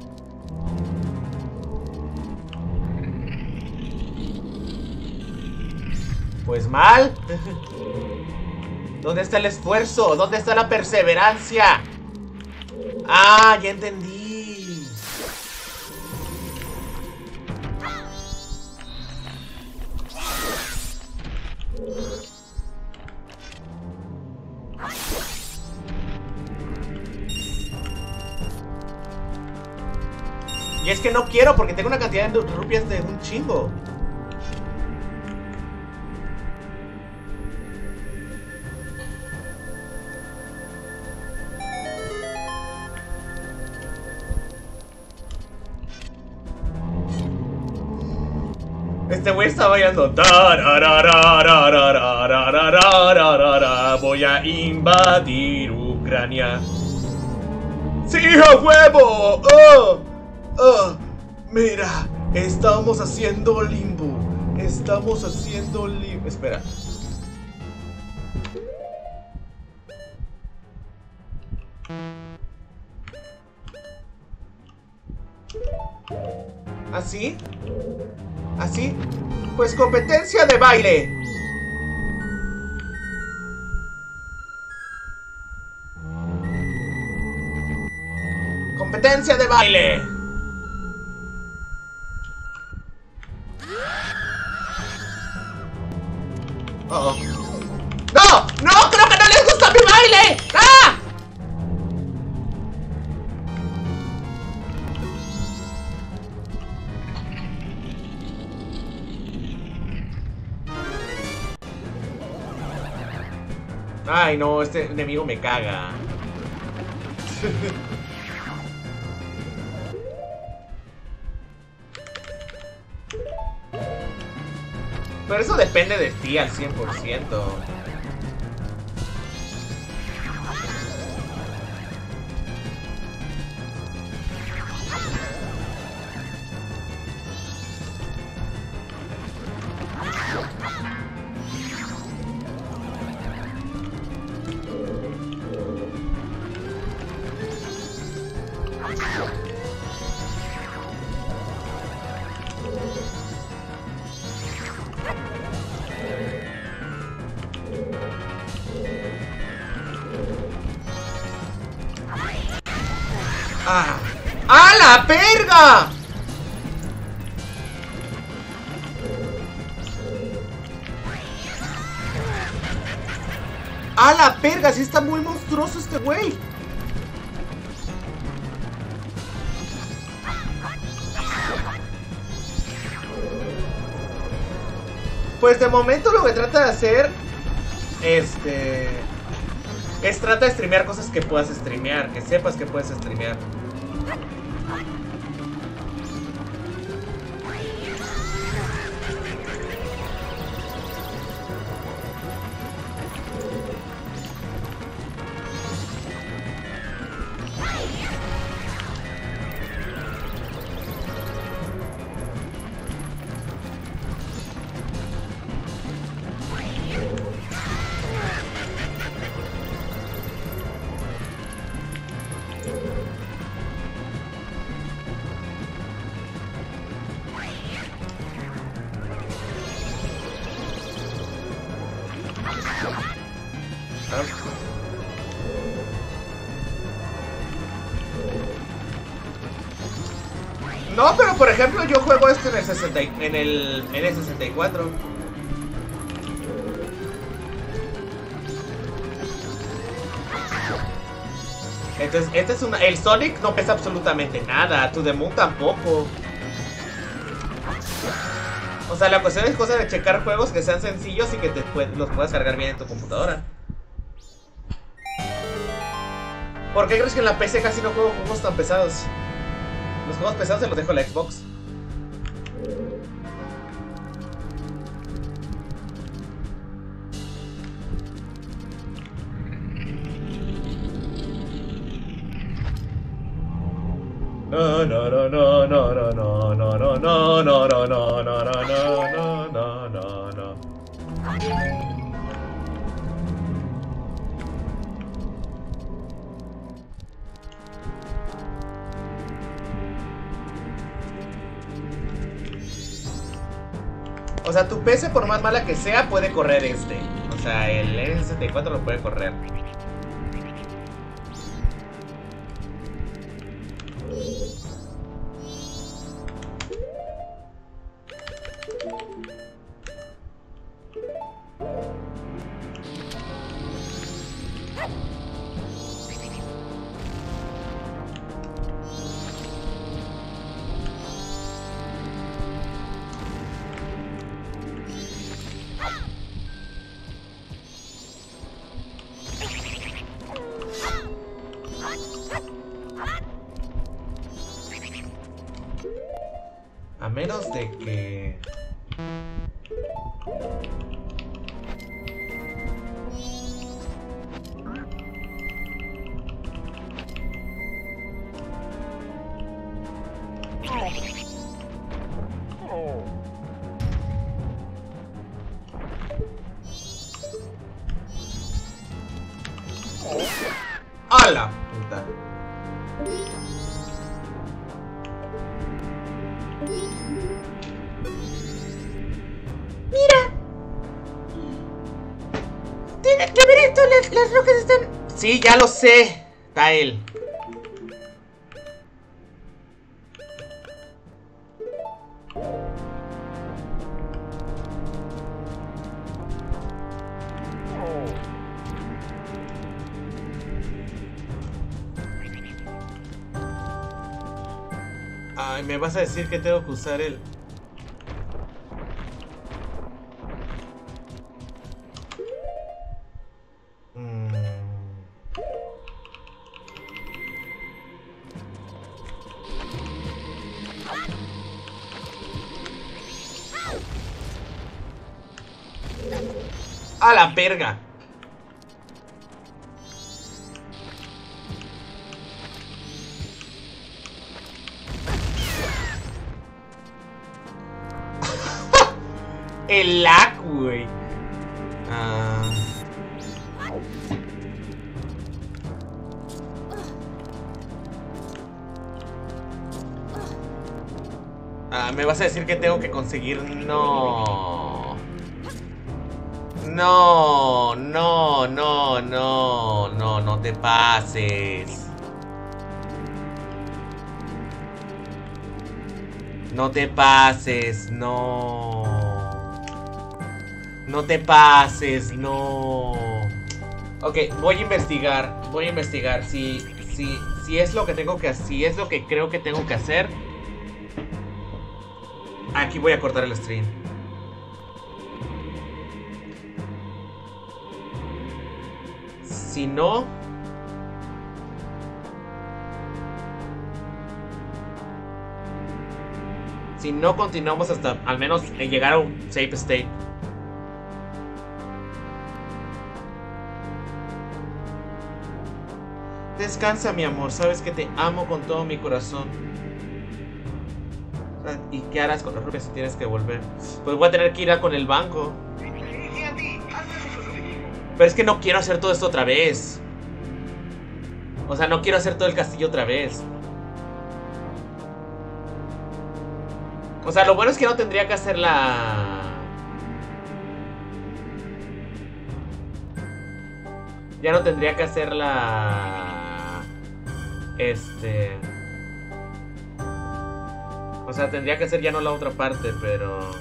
Speaker 4: Pues mal. ¿Dónde está el esfuerzo? ¿Dónde está la perseverancia? Ah, ya entendí. Y es que no quiero porque tengo una cantidad de rupias de un chingo. Este güey está bailando. Voy a invadir Ucrania. ¡Sí, a huevo! ¡Oh! ¡Oh! Mira, estamos haciendo limbo. Estamos haciendo limbo. Espera. ¿Así? ¿Así? Pues competencia de baile. Competencia de baile. Oh. ¡No! ¡No! ¡Creo que no les gusta mi baile! ¡Ah! Ay, no, este enemigo me caga. Pero eso depende de ti al 100%. ¡Ah! ¡A la verga! ¡A la verga! Sí está muy monstruoso este güey. Pues de momento lo que trata de hacer es trata de streamear cosas que puedas streamear, que sepas que puedes streamear. No, pero por ejemplo yo juego esto en el N64. Entonces, este es el Sonic no pesa absolutamente nada. To the Moon tampoco.
Speaker 1: O sea, la cuestión es cosa de checar juegos que sean sencillos y que los puedas cargar bien en tu computadora. ¿Por qué crees que en la PC casi no juego juegos tan pesados? Los juegos pesados se los dejo a la Xbox. No, no, no, no, no, no, no, no, no, no, no, no, no, no, no, no, no, no. O sea, tu PC, por más mala que sea, puede correr este. O sea, el N64 lo puede correr. A menos de que... ¡A la puta!
Speaker 2: Tienes que ver esto, las rocas están...
Speaker 4: Sí, ya lo sé, Tael. Ay, me vas a decir que tengo que usar el... ¡A la verga! El lag, güey. Me vas a decir que tengo que conseguir... No. No, no, no, no, no, no te pases. No te pases, no. No te pases, no. Ok, voy a investigar si es lo que tengo que hacer, si es lo que creo que tengo que hacer. Aquí voy a cortar el stream. Si no... Si no, continuamos hasta al menos llegar a un safe state. Descansa, mi amor. Sabes que te amo con todo mi corazón. ¿Y qué harás con las rupias si tienes que volver? Pues voy a tener que ir a con el banco. Pero es que no quiero hacer todo esto otra vez. O sea, no quiero hacer todo el castillo otra vez. O sea, lo bueno es que no tendría que hacer la... Ya no tendría que hacer la... O sea, tendría que hacer ya no la otra parte, pero...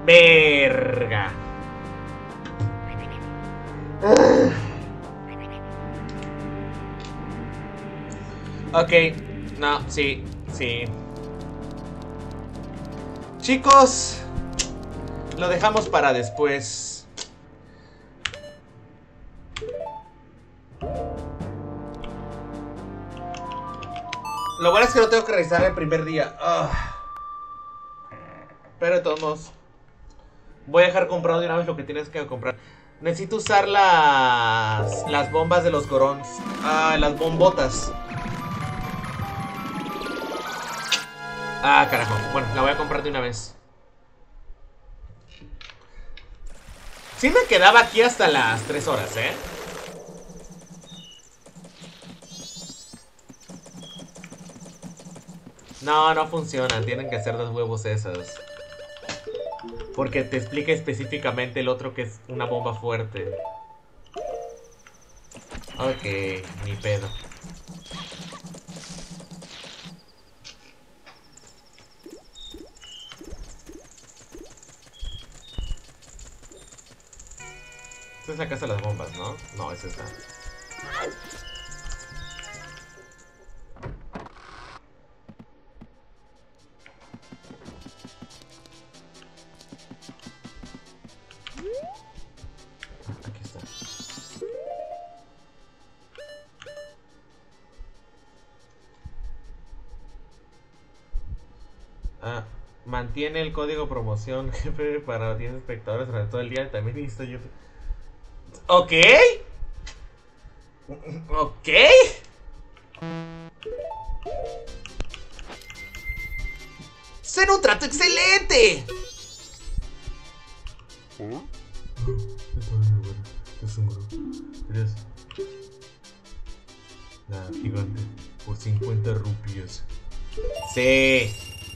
Speaker 4: Verga. Ok, no, sí. Chicos, lo dejamos para después. Lo bueno es que no tengo que revisar el primer día. Pero de todos modos, voy a dejar comprado de una vez lo que tienes que comprar. Necesito usar las bombas de los Gorons. Las bombotas. Carajo. Bueno, la voy a comprar de una vez. Sí me quedaba aquí hasta las 3 horas, ¿eh? No funcionan. Tienen que ser 2 huevos esos. Porque te explica específicamente el otro que es una bomba fuerte. Ok, ni pedo. Esta es la casa de las bombas, ¿no? No, es esta. Aquí está. Mantiene el código promoción, jefe, para 10 espectadores durante todo el día. También listo YouTube. Ok. Ok. ¡Será un trato excelente! Es un grupo. Eres la gigante por 50 rupias. Sí.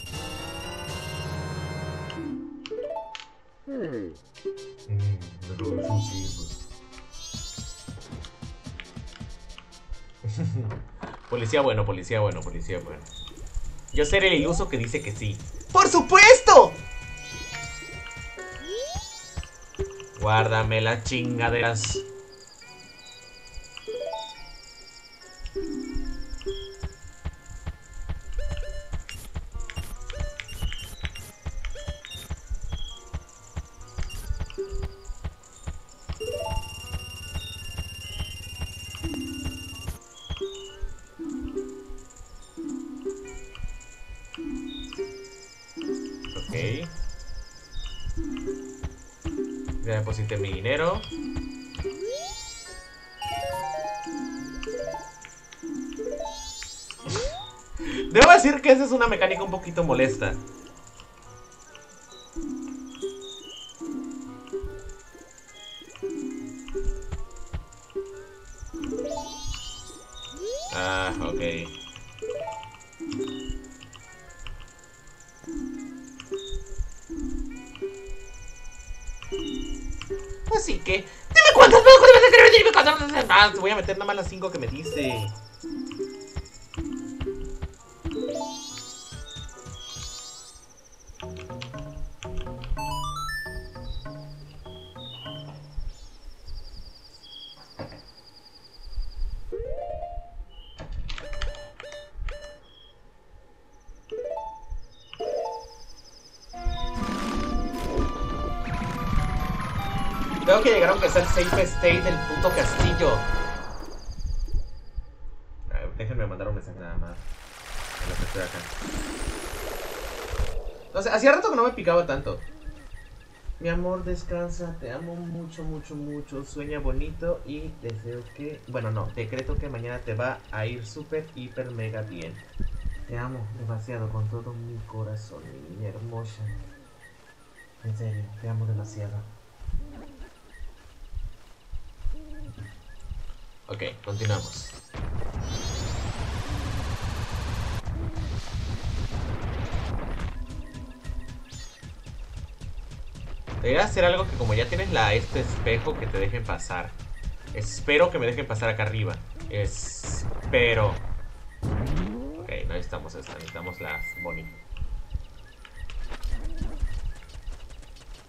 Speaker 4: Pero eso sí, pues. Policía bueno, policía bueno, policía bueno. Yo seré el iluso que dice que sí. ¡Por supuesto! Guárdame las chingaderas. Ya deposité mi dinero. Debo decir que esa es una mecánica un poquito molesta. Ok. Así que, dime cuántas veces vas a querer, dime cuántas veces más. Te voy a meter nada más las 5 que me dice. Tengo que llegar aunque sea el safe state del puto castillo. A ver, déjenme mandar un mensaje nada más. En lo que estoy acá. No sé, hacía rato que no me picaba tanto. Mi amor, descansa, te amo mucho, mucho, mucho. Sueña bonito y deseo que... Bueno, no, decreto que mañana te va a ir súper, hiper, mega bien. Te amo demasiado con todo mi corazón, mi niña hermosa. En serio, te amo demasiado. Ok, continuamos. Debería hacer algo que como ya tienes este espejo que te dejen pasar. Espero que me dejen pasar acá arriba. Espero. Ok, no necesitamos. necesitamos esta, necesitamos las bonitas. Ok, no necesitamos esta, necesitamos las bonitas. Ok, continuamos. Debería hacer algo que como ya tienes este espejo que te dejen pasar. Espero que me dejen pasar acá arriba. Espero. Ok, no necesitamos esta, necesitamos las bonitas. Ok, no necesitamos esta, necesitamos las bonitas.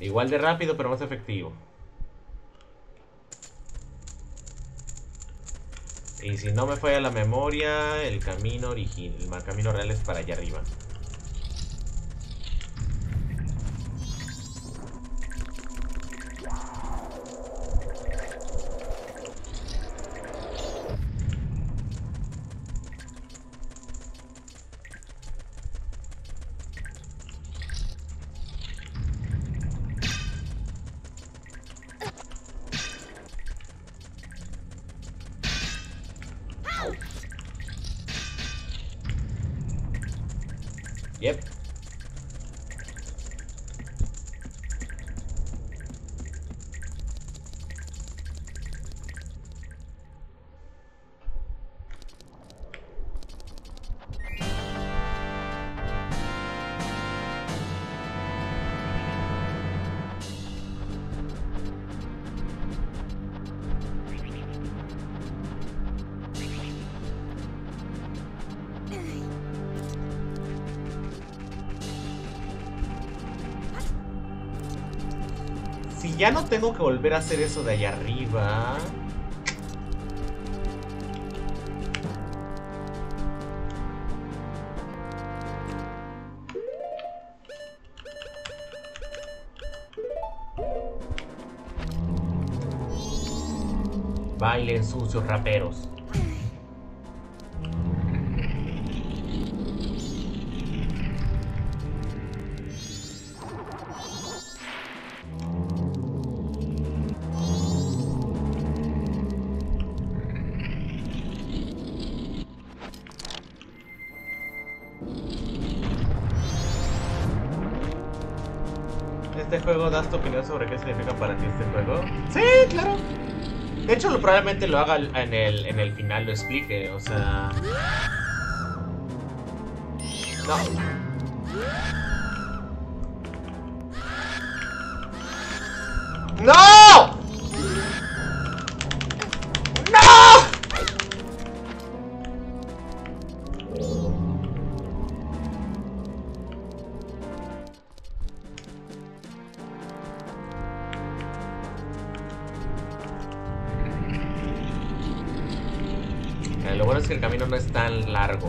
Speaker 4: Igual de rápido, pero más efectivo. Y si no me falla la memoria, el camino original, el camino real es para allá arriba. Yep. Si ya no tengo que volver a hacer eso de allá arriba. Bailen sucios raperos. ¿Este juego das tu opinión sobre qué significa para ti este juego? Sí, claro. De hecho, probablemente lo haga en el final, lo explique, o sea... No. ¡No! ¡No! Lo bueno es que el camino no es tan largo.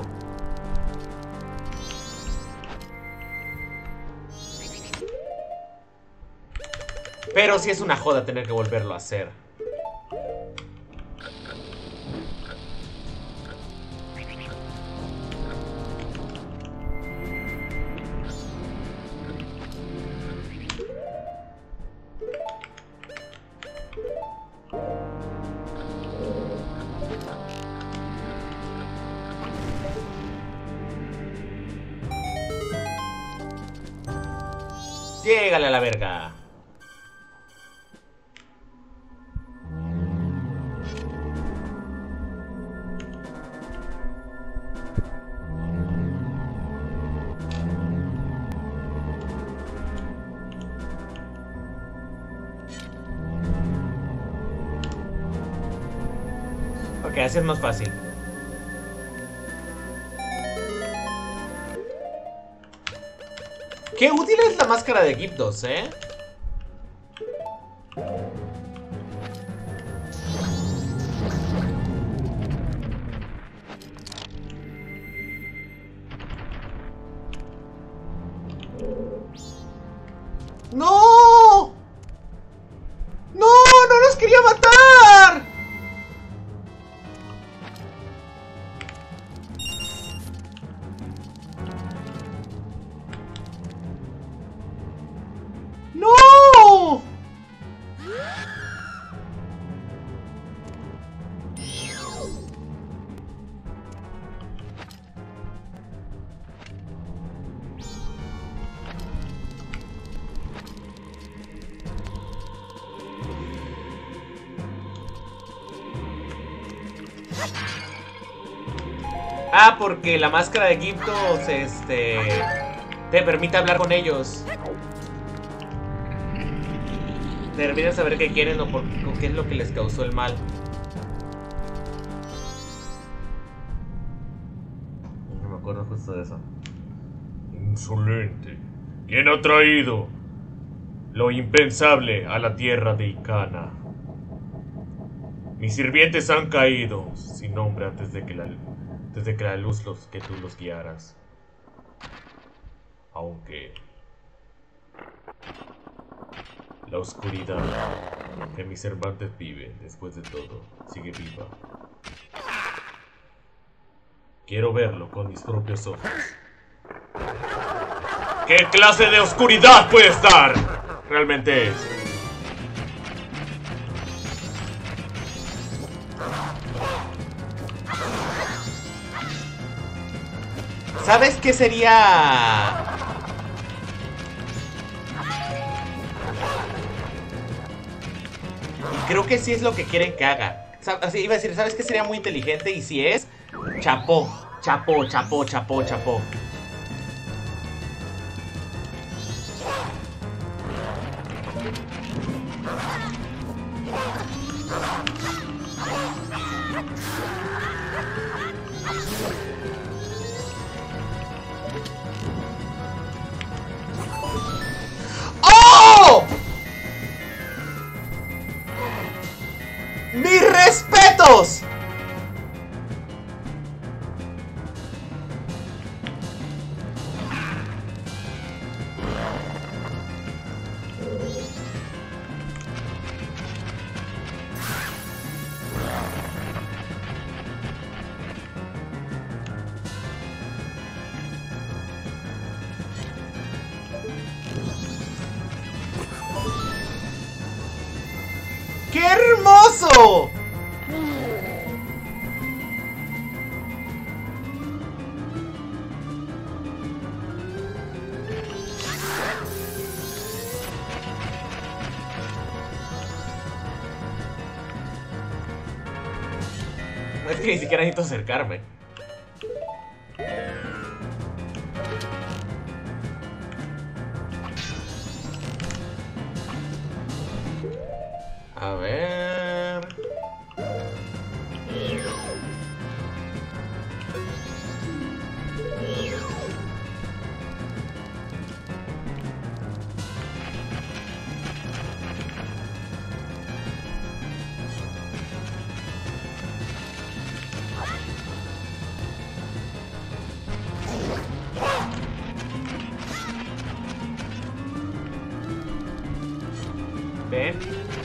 Speaker 4: Pero sí es una joda tener que volverlo a hacer. Llégale a la verga. Ok, así es más fácil. Qué útil es la máscara de Gyptos, ¿eh? ¡No! ¡No! ¡No los quería matar! ¡No! Ah, porque la máscara de Gyptos, te permite hablar con ellos. Te permite saber qué quieren o qué es lo que les causó el mal. No me acuerdo justo de eso.
Speaker 5: Insolente. ¿Quién ha traído lo impensable a la tierra de Icana. Mis sirvientes han caído sin nombre antes de que la luz que tú los guiaras. Aunque la oscuridad que mis Cervantes viven, después de todo, sigue viva. Quiero verlo con mis propios ojos. ¿Qué clase de oscuridad puede estar? Realmente es.
Speaker 4: ¿Sabes qué sería? Y creo que sí es lo que quieren que haga. Así iba a decir, ¿sabes qué sería muy inteligente? Y si es, chapó, chapó, chapó, chapó, chapó. ¡Oh! ¡Mis respetos! ¡Qué hermoso! Es que ni siquiera necesito acercarme. A ver. Ven.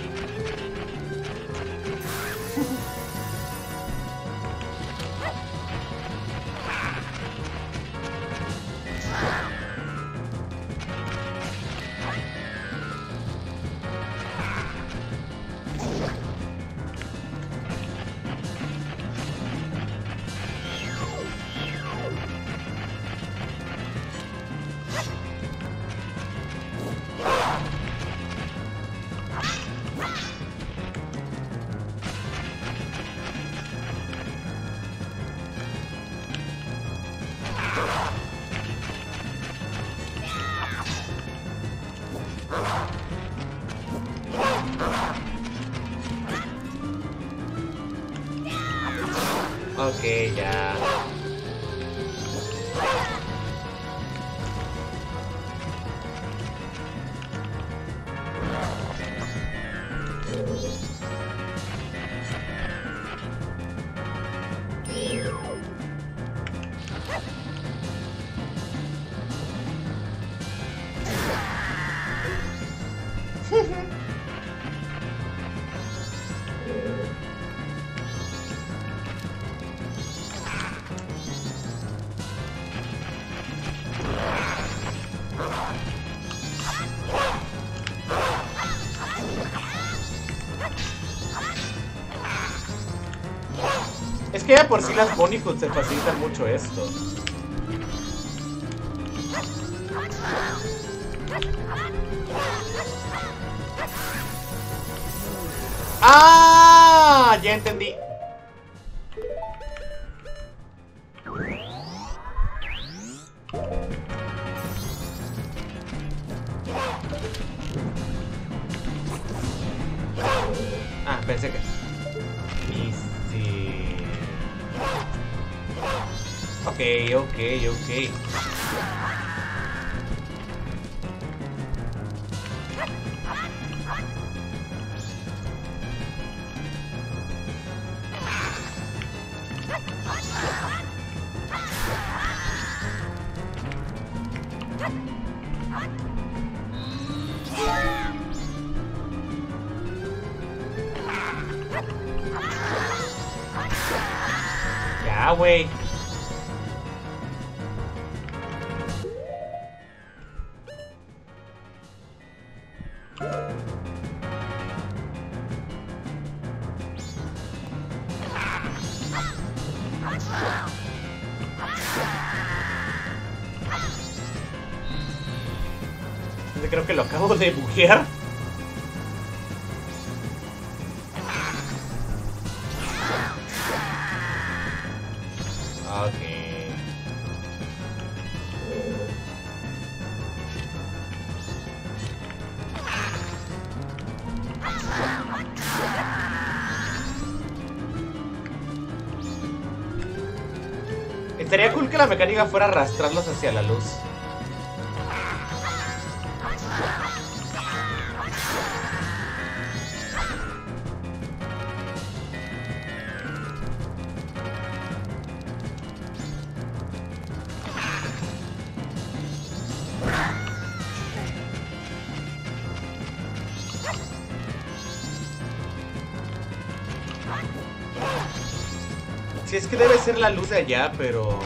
Speaker 4: Ok, ya. Es que ya por sí las Bunny Hoods se facilitan mucho esto. ¡Ah! Ya entendí. Ah, pensé que... Y sí... Ok. Ya, güey. Creo que lo acabo de buguear. Ok. Estaría cool que la mecánica fuera arrastrarlos hacia la luz. Si es que debe ser la luz de allá, pero...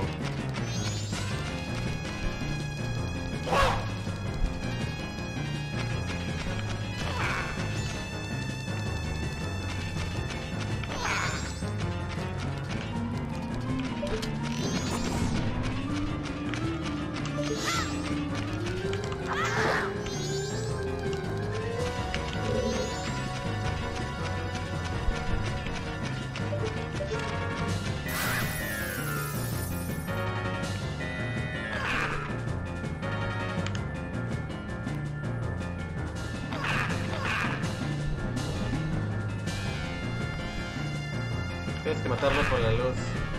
Speaker 4: Tienes que matarlo con la luz.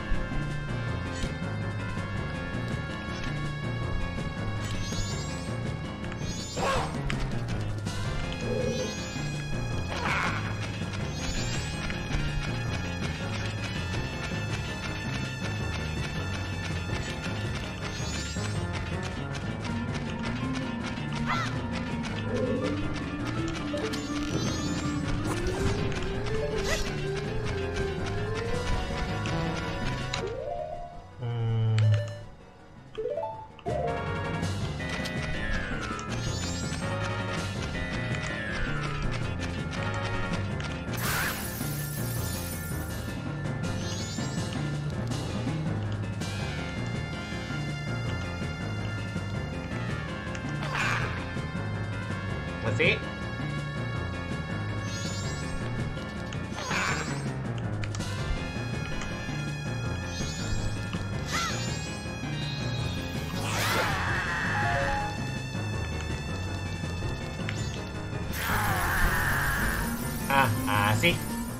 Speaker 4: Así. Así.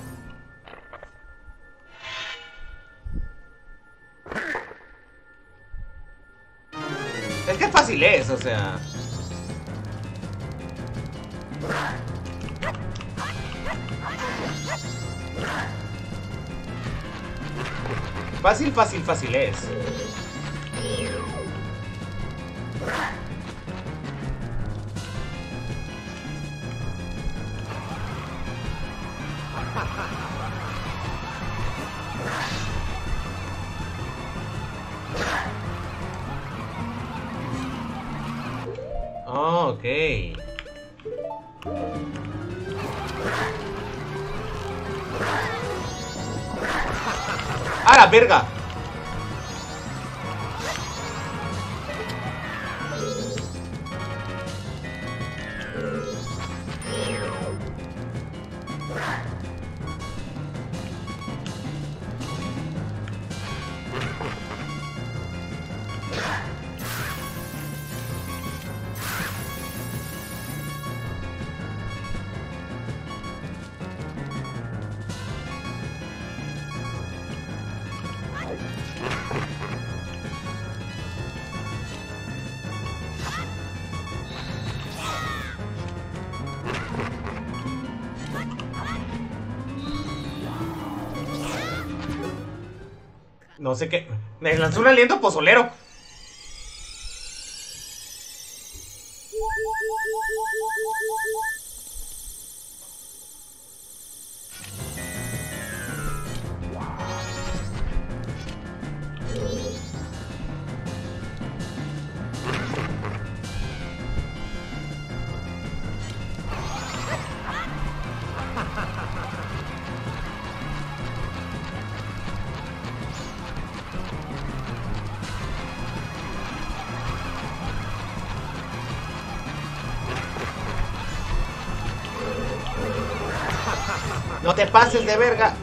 Speaker 4: Es que fácil es, o sea... Fácil es. Oh, ok. ¡A la verga! No sé qué. Me lanzó un aliento pozolero. No te pases de verga.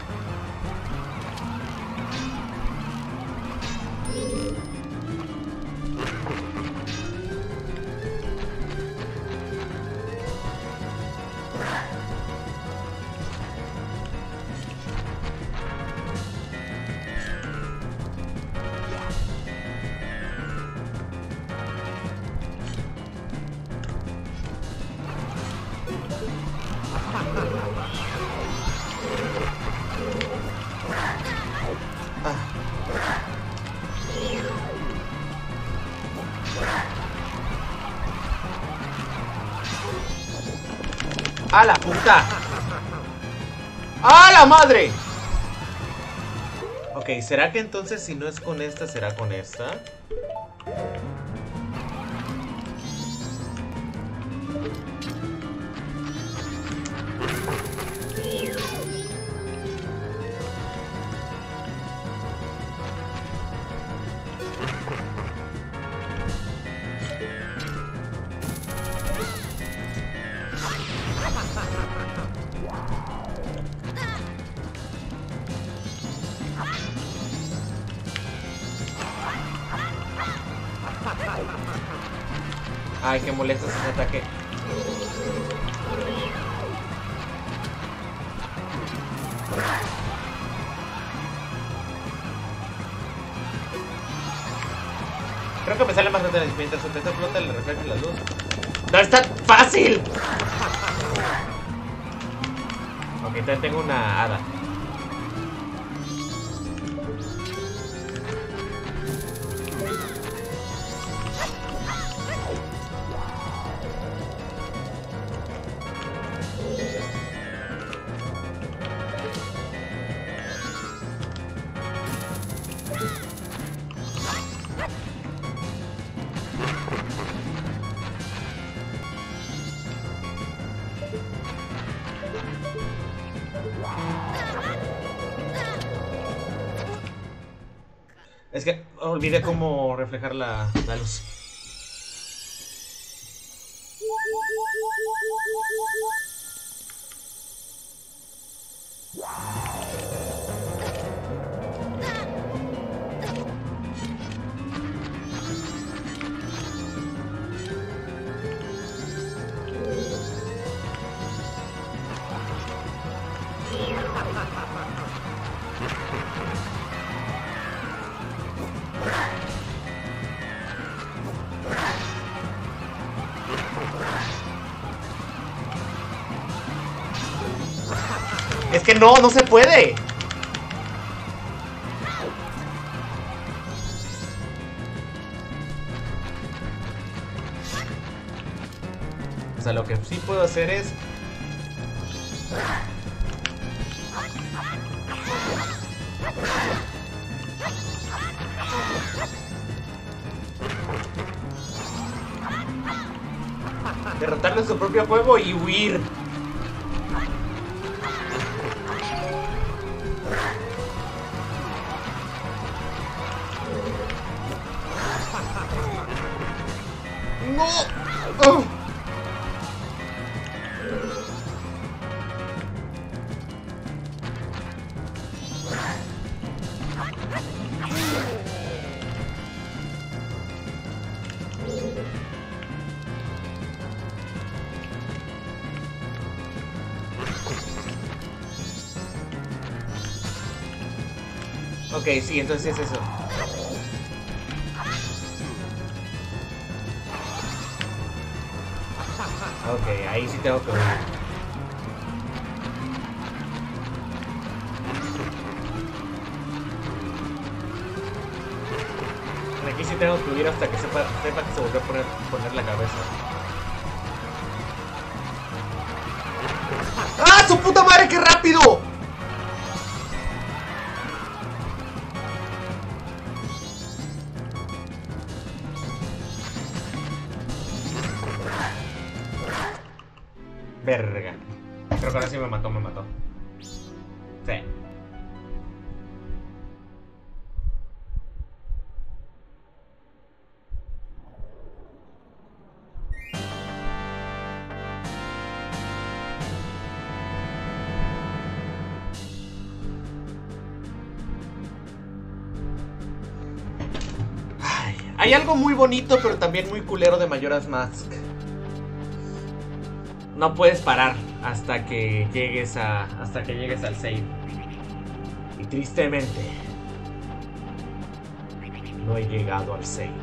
Speaker 4: ¡A la puta! ¡A la madre! Ok, ¿será que entonces si no es con esta, será con esta? Ay, qué molesto es ese ataque. Creo que me sale más rápido mientras se explota le refleja la luz. ¡No es tan fácil! Ok, entonces tengo una hada. Es que olvidé cómo reflejar la luz. Es que no se puede. O sea, lo que sí puedo hacer es... derrotarlo en su propio juego y huir. ¡No! ¡Oh! Ok, sí, entonces es eso. Ok, ahí sí tengo que huir. Aquí sí tengo que huir hasta que sepa que se volvió a poner la cabeza. ¡Ah, su puta madre, qué rápido! Verga. Creo que ahora sí me mató. Sí. Hay algo muy bonito, pero también muy culero de Majora's Mask. No puedes parar hasta que llegues al save. Y tristemente, no he llegado al save.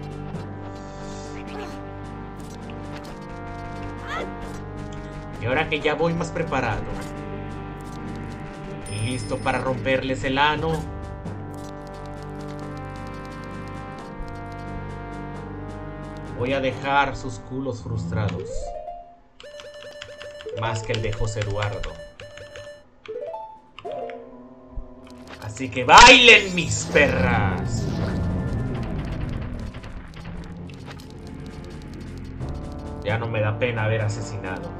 Speaker 4: Y ahora que ya voy más preparado y listo para romperles el ano, voy a dejar sus culos frustrados. Más que el de José Eduardo. Así que bailen, mis perras. Ya no me da pena haber asesinado.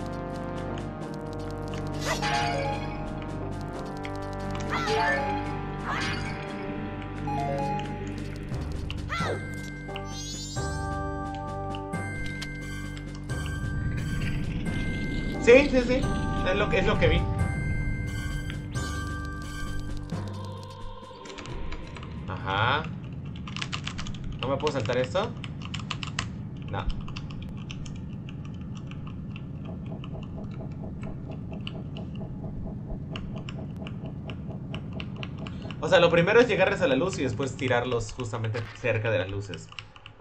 Speaker 4: Sí. Es lo que vi. Ajá. ¿No me puedo saltar esto? No. O sea, lo primero es llegarles a la luz y después tirarlos justamente cerca de las luces.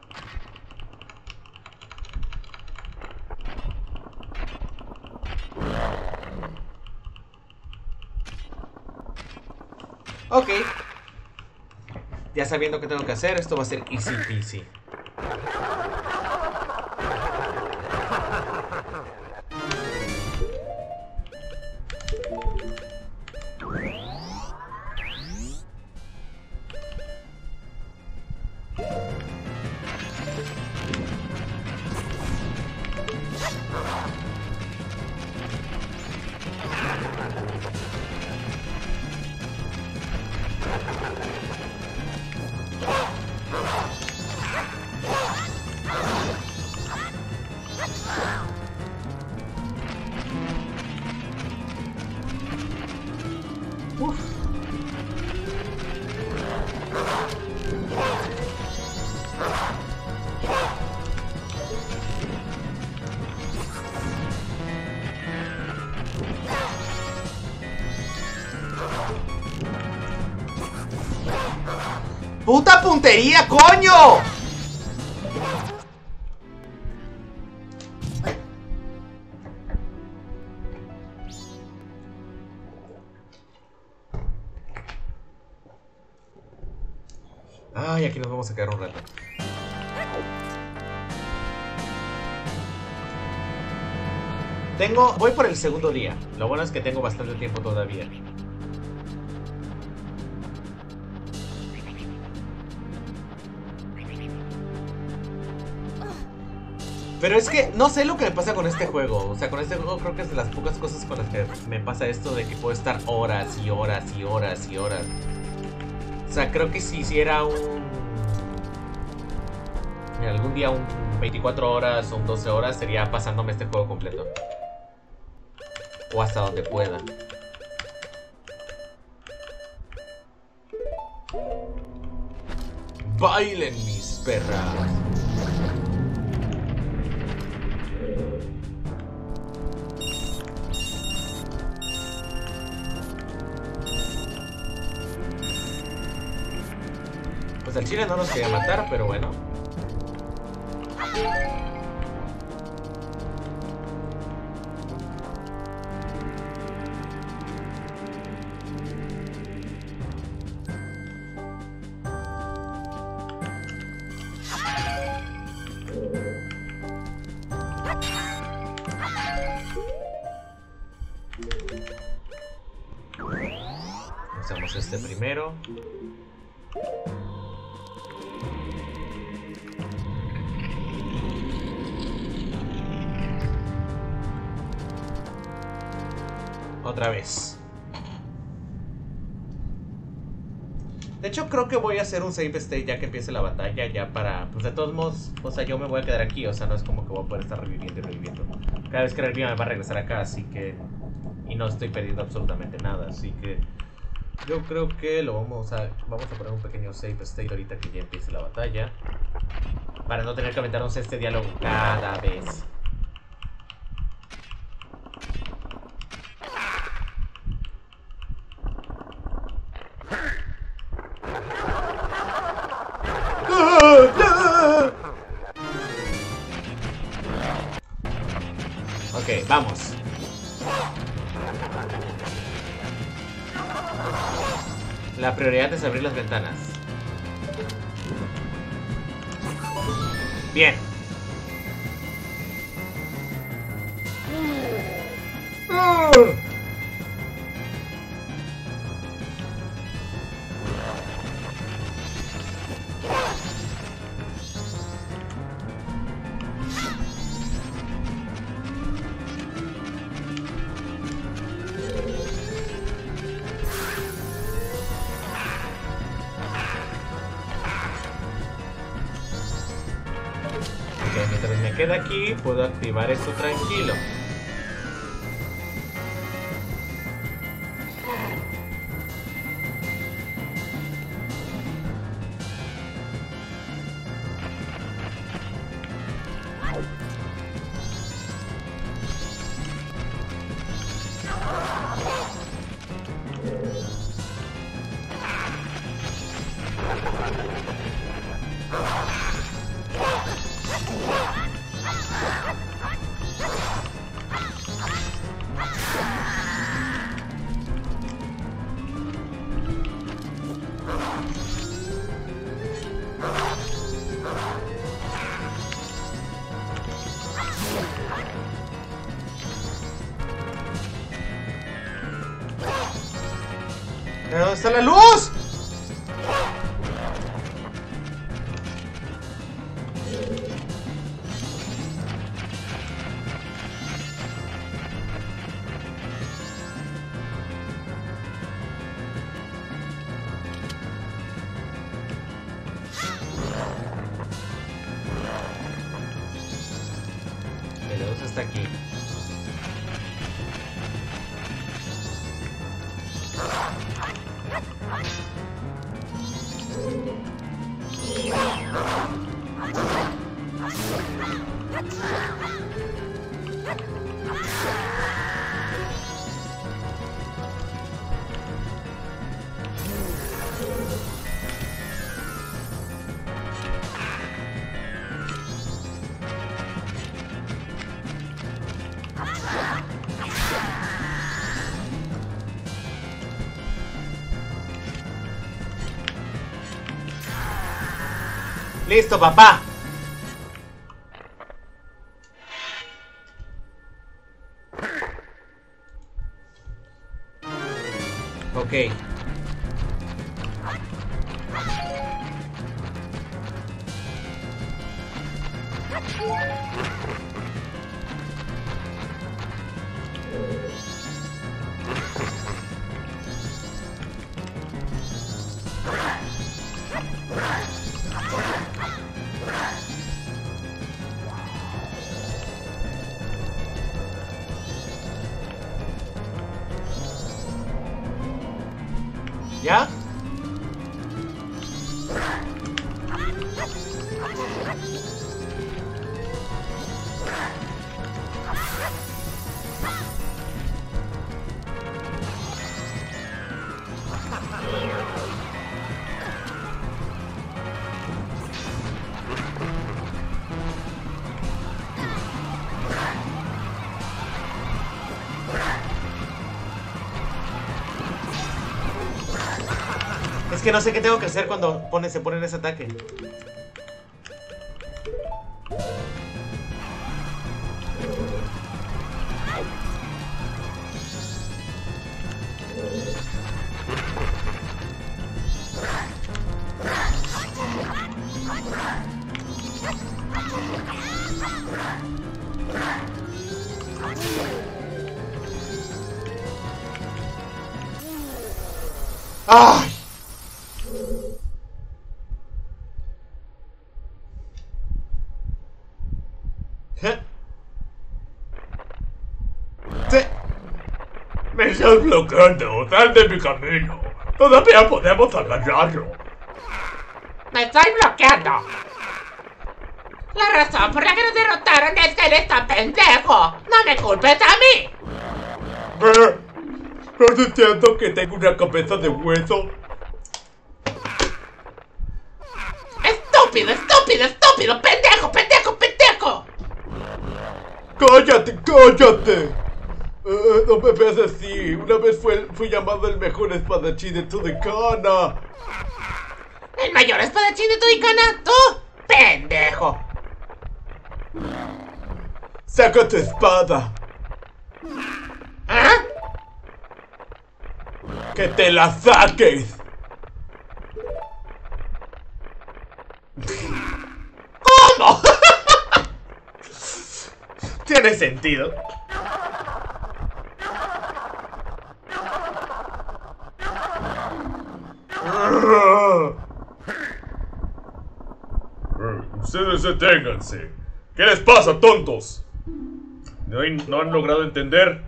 Speaker 4: Ok. Ya sabiendo qué tengo que hacer, esto va a ser easy peasy. ¡Puta puntería, coño! Ay, aquí nos vamos a quedar un rato. Voy por el segundo día. Lo bueno es que tengo bastante tiempo todavía. Pero es que no sé lo que me pasa con este juego. O sea, con este juego creo que es de las pocas cosas con las que me pasa esto de que puedo estar horas y horas y horas y horas. O sea, creo que si hiciera algún día un 24 horas o un 12 horas sería pasándome este juego completo. O hasta donde pueda. Bailen, mis perras. Pues al chile no nos quería matar, pero bueno. Usamos este primero. Otra vez. De hecho creo que voy a hacer un save state ya que empiece la batalla. Ya para... Pues de todos modos, o sea, yo me voy a quedar aquí. O sea, no es como que voy a poder estar reviviendo y reviviendo. Cada vez que reviva me va a regresar acá, así que... Y no estoy perdiendo absolutamente nada, así que... Yo creo que lo vamos a poner un pequeño save state ahorita que ya empiece la batalla.
Speaker 1: para no tener que aventarnos este diálogo cada vez. Ok, vamos. La prioridad es abrir las ventanas. Bien. Mientras me queda aquí, puedo activar esto tranquilo. ¿Dónde está la luz? La luz está aquí. Listo, papá. Ok. ¿Ya? Es que no sé qué tengo que hacer cuando se pone en ese ataque. ¡Ay!
Speaker 5: Me estás bloqueando, sal de mi camino. Todavía podemos agarrarlo.
Speaker 2: ¡Me estoy bloqueando! La razón por la que nos derrotaron es que eres tan pendejo. No me culpes a mí.
Speaker 5: ¿No te entiendo que tengo una cabeza de hueso?
Speaker 2: Estúpido, estúpido, estúpido. Pendejo, pendejo, pendejo.
Speaker 5: ¡Cállate, cállate! No me veas así. Una vez fui llamado el mejor espadachín de Tudycana.
Speaker 2: ¿El mayor espadachín de Tudycana? ¿Tú? ¡Pendejo!
Speaker 5: ¡Saca tu espada!
Speaker 2: ¿Ah?
Speaker 5: ¡Que te la saques!
Speaker 1: ¿Cómo? Tiene sentido.
Speaker 5: Ustedes deténganse. ¿Qué les pasa, tontos? ¿No han logrado entender?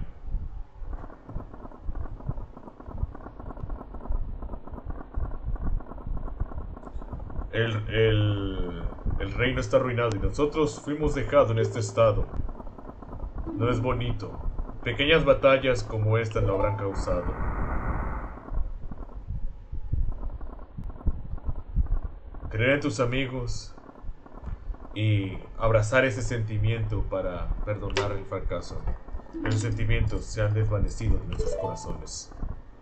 Speaker 5: El reino está arruinado y nosotros fuimos dejados en este estado. No es bonito. Pequeñas batallas como esta lo habrán causado. Creer en tus amigos y abrazar ese sentimiento para perdonar el fracaso. Los sentimientos se han desvanecido de nuestros corazones.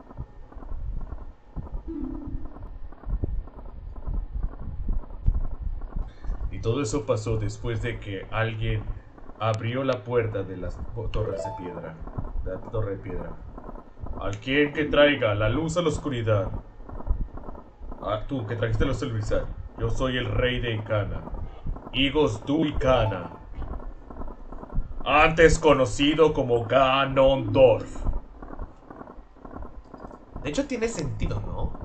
Speaker 5: Y todo eso pasó después de que alguien abrió la puerta de las torres de piedra. De la torre de piedra. Alguien que traiga la luz a la oscuridad. Ah, tú que trajiste la luz al brisar. Yo soy el rey de Icana. Igos Tudycana. Antes conocido como Ganondorf.
Speaker 1: De hecho tiene sentido, ¿no?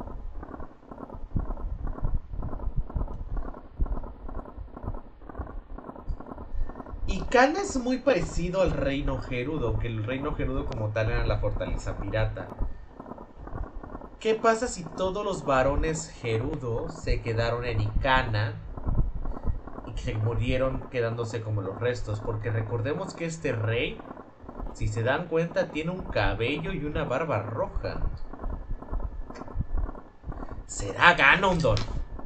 Speaker 1: Icana es muy parecido al reino Gerudo, aunque el reino Gerudo como tal era la fortaleza pirata. ¿Qué pasa si todos los varones Gerudo se quedaron en Icana y que murieron quedándose como los restos? Porque recordemos que este rey, si se dan cuenta, tiene un cabello y una barba roja. ¿Será Ganondorf?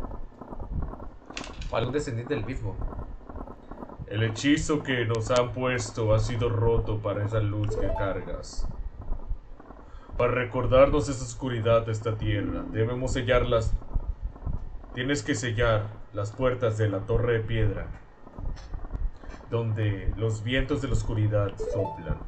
Speaker 1: O algún descendiente del mismo.
Speaker 5: El hechizo que nos han puesto ha sido roto para esa luz que cargas. Para recordarnos esa oscuridad de esta tierra, debemos sellarlas. Tienes que sellar las puertas de la torre de piedra, donde los vientos de la oscuridad soplan.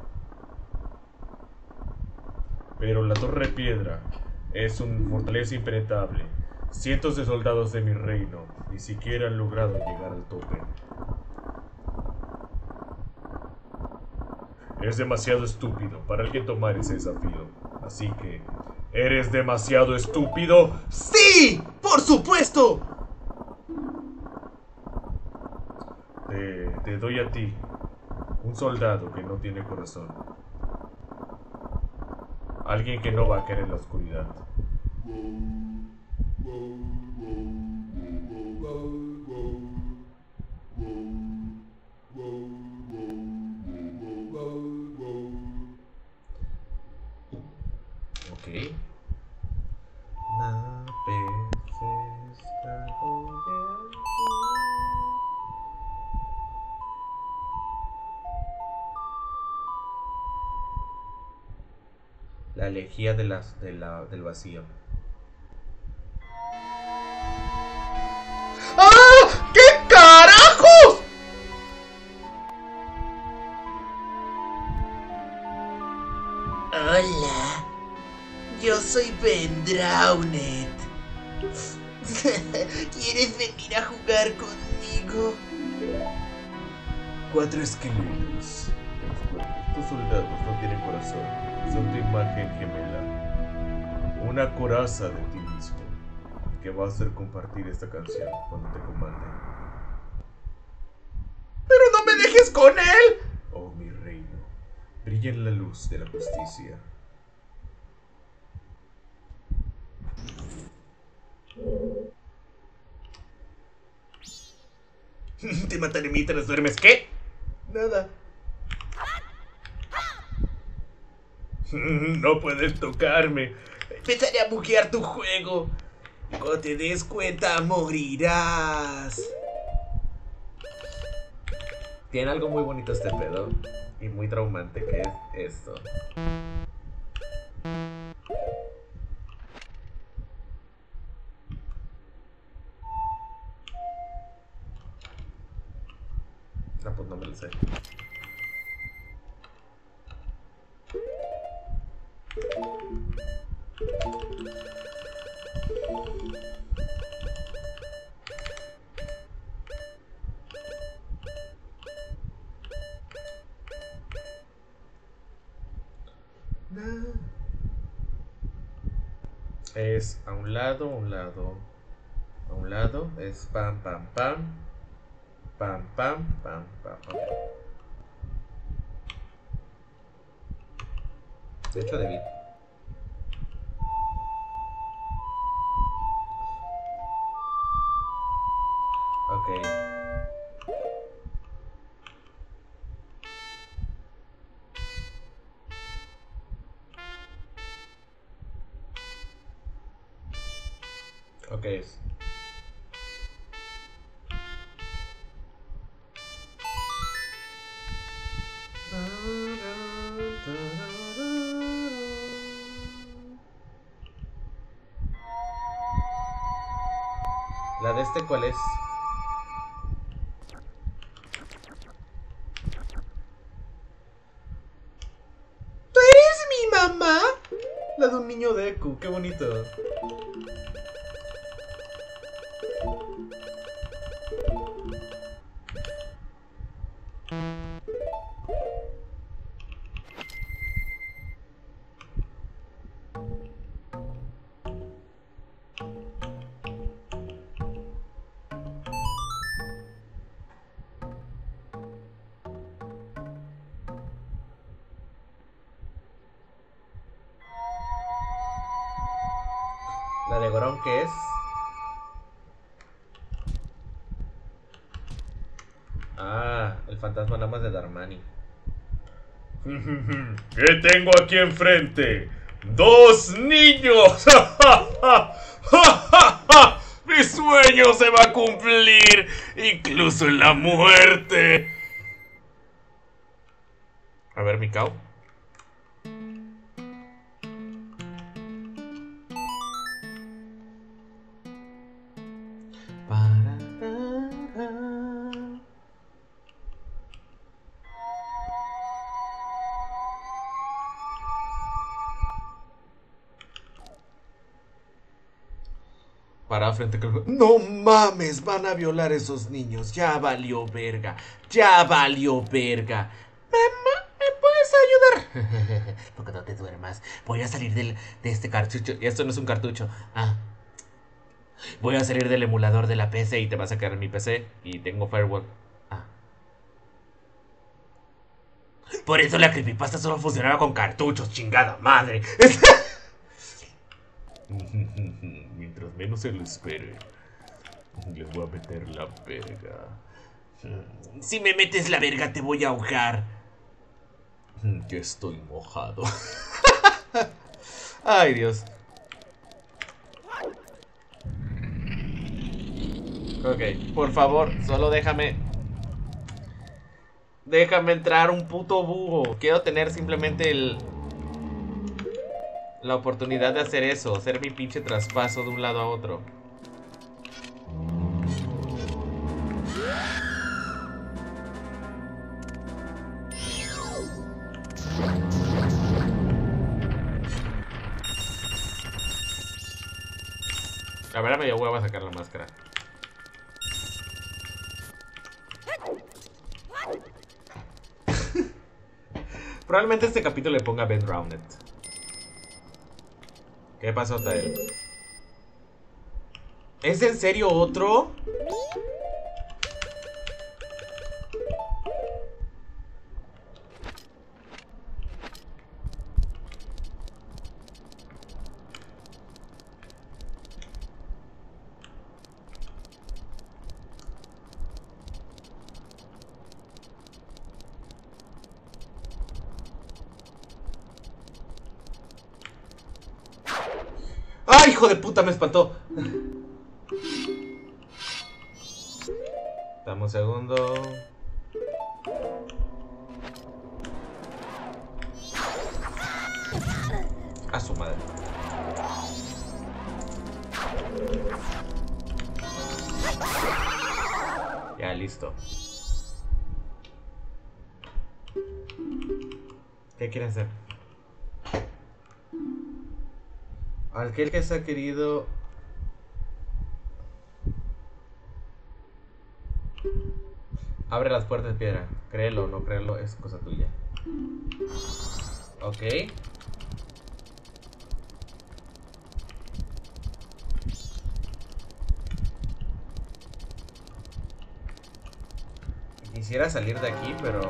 Speaker 5: Pero la torre de piedra es una fortaleza impenetrable. Cientos de soldados de mi reino ni siquiera han logrado llegar al tope. Es demasiado estúpido para alguien tomar ese desafío. Así que, ¿eres demasiado estúpido?
Speaker 1: ¡Sí! ¡Por supuesto!
Speaker 5: Te doy a ti, un soldado que no tiene corazón. Alguien que no va a caer en la oscuridad.
Speaker 1: Ok. La elegía del vacío. ¡Ah! ¿Qué carajos?
Speaker 6: Hola, yo soy Vendraunet. ¿Quieres venir a jugar conmigo?
Speaker 5: 4 esqueletos. Estos soldados no tienen corazón. Son tu imagen gemela. Una coraza de ti mismo. Que va a hacer compartir esta canción cuando te comanden.
Speaker 1: ¡Pero no me dejes con él!
Speaker 5: Oh, mi reino. Brilla en la luz de la justicia. Te mataré mientras duermes. ¿Qué?
Speaker 1: Nada.
Speaker 5: No puedes tocarme.
Speaker 6: Empezaré a buguear tu juego. Y cuando te des cuenta, morirás.
Speaker 1: Tiene algo muy bonito este pedo. Y muy traumante que es esto. No, pues no me lo sé. Es a un lado, a un lado. A un lado es pam, pam, pam. Pam, pam, pam, pam, pam. De hecho, debí. Ok. Ok. La de este, ¿cuál es? ¿Tú eres mi mamá? La de un niño de Deku, qué bonito. La de Gorón, ¿qué es? Ah, el fantasma nada más de Darmani.
Speaker 5: ¿Qué tengo aquí enfrente? ¡Dos niños! ¡Mi sueño se va a cumplir! Incluso en la muerte.
Speaker 1: A ver, Mikao. Para frente al... No mames, van a violar a esos niños. Ya valió verga. Ya valió verga. Mamá, ¿me puedes ayudar?
Speaker 2: Porque no te duermas. Voy a salir de este cartucho.
Speaker 1: Esto no es un cartucho.
Speaker 2: Ah.
Speaker 1: Voy a salir del emulador de la PC y te vas a quedar en mi PC. Y tengo firewall.
Speaker 2: Ah. Por eso la creepypasta solo funcionaba con cartuchos, chingada madre.
Speaker 5: Mientras menos se lo espere, le voy a meter la verga.
Speaker 2: Si me metes la verga te voy a ahogar.
Speaker 5: Que estoy mojado.
Speaker 1: Ay, Dios. Ok, por favor, solo déjame. Déjame entrar un puto búho. Quiero tener simplemente la oportunidad de hacer eso. Hacer mi pinche traspaso de un lado a otro. A ver, a medio huevo a sacar la máscara. Probablemente este capítulo le ponga Ben Drowned. ¿Qué pasó, Tael? ¿Es en serio otro?
Speaker 4: hijo de puta, me espantó! Dame un segundo. A su madre. Ya, listo. ¿Qué quiere hacer? Aquel que se ha querido... Abre las puertas de piedra. Créelo o no créelo, es cosa tuya. Ok. Quisiera salir de aquí, pero...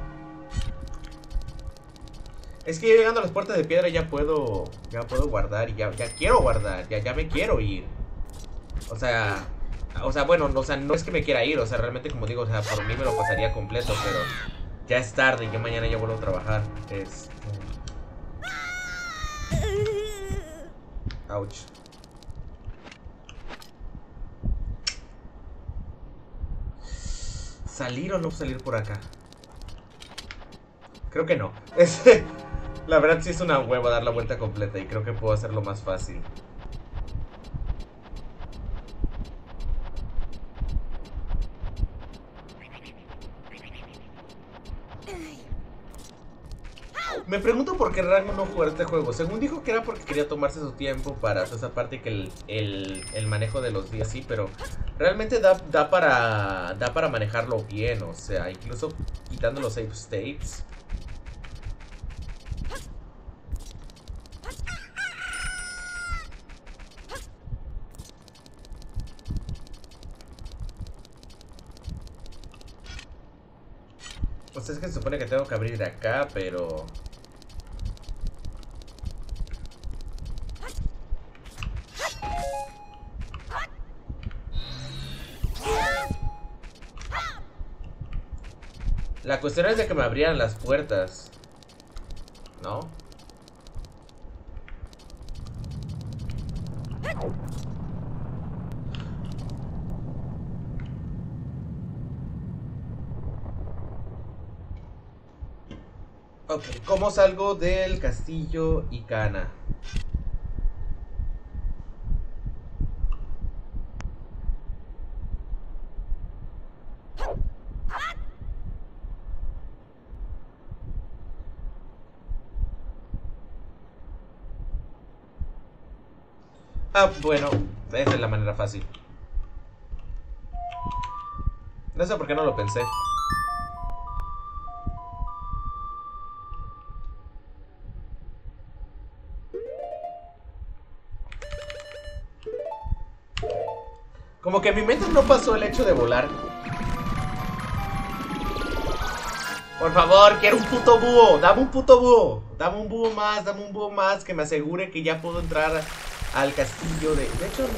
Speaker 4: Es que llegando a las puertas de piedra ya puedo guardar y ya quiero guardar, ya me quiero ir. O sea, bueno, o sea, no es que me quiera ir, o sea, realmente como digo, o sea, por mí me lo pasaría completo, pero ya es tarde y yo mañana ya vuelvo a trabajar. Ouch. ¿Salir o no salir por acá? Creo que no. La verdad sí es una hueva dar la vuelta completa y creo que puedo hacerlo más fácil. Me pregunto por qué Rango no jugó este juego. Según dijo que era porque quería tomarse su tiempo para hacer esa parte y que el manejo de los días sí, pero realmente da para manejarlo bien, o sea, incluso quitando los save states. O sea, es que se supone que tengo que abrir de acá, pero... La cuestión es de que me abrieran las puertas, ¿no? Ok, ¿cómo salgo del castillo Icana? Ah, bueno, esa es la manera fácil. No sé por qué no lo pensé. Como que en mi mente no pasó el hecho de volar. Por favor, quiero un puto búho. Dame un puto búho. Dame un búho más que me asegure que ya puedo entrar al castillo de... De hecho,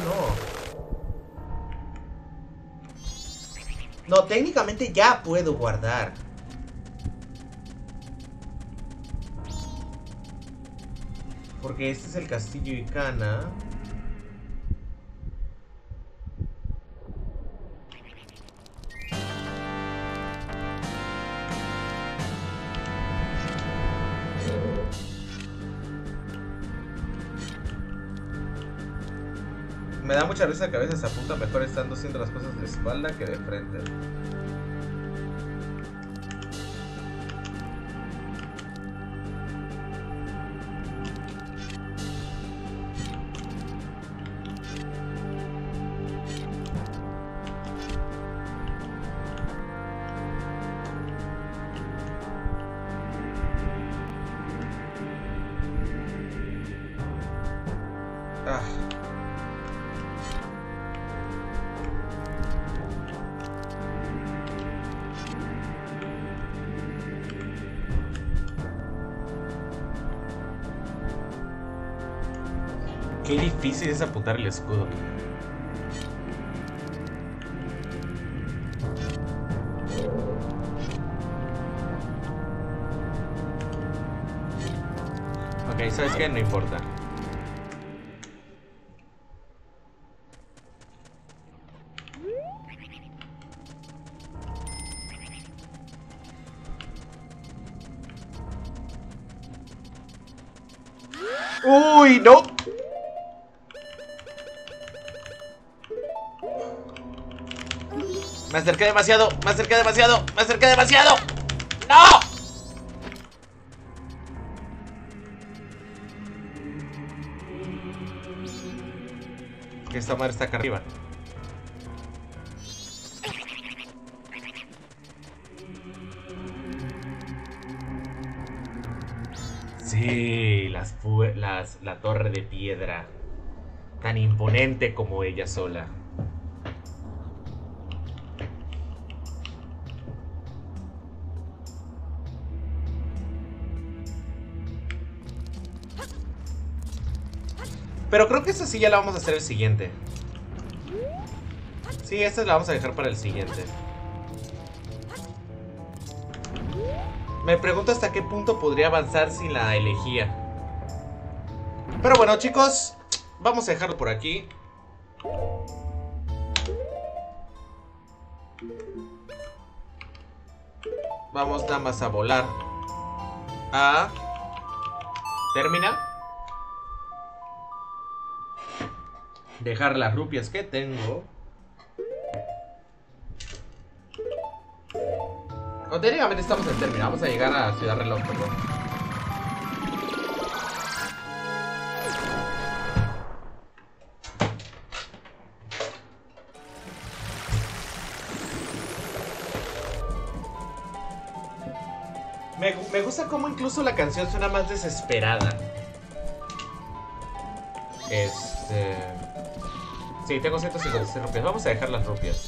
Speaker 4: no. No, técnicamente ya puedo guardar. Porque este es el castillo Icana. Me da mucha risa que a veces se apunta mejor estando haciendo las cosas de espalda que de frente. Ah. Qué difícil es apuntar el escudo. Ok, ¿sabes qué? No importa. ¡Uy, no! Me acerqué demasiado, me acerqué demasiado, me acerqué demasiado. ¡No! Esta madre está acá arriba. Sí, la torre de piedra. Tan imponente como ella sola. Pero creo que esta sí ya la vamos a hacer el siguiente. Sí, esta la vamos a dejar para el siguiente. Me pregunto hasta qué punto podría avanzar si la elegía. Pero bueno, chicos, vamos a dejarlo por aquí. Vamos nada más a volar a terminar. Dejar las rupias que tengo. O técnicamente estamos en término. Vamos a llegar a Ciudad Reloj, perdón. Me gusta cómo incluso la canción suena más desesperada. Sí, tengo 156 rupias. Vamos a dejar las rupias.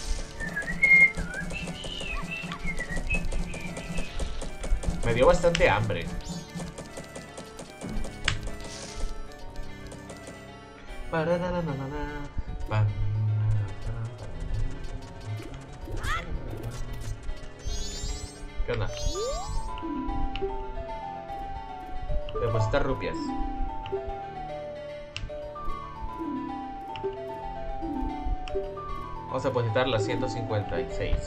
Speaker 4: Me dio bastante hambre. ¿Qué onda? Depositar rupias. Vamos a depositar las 156.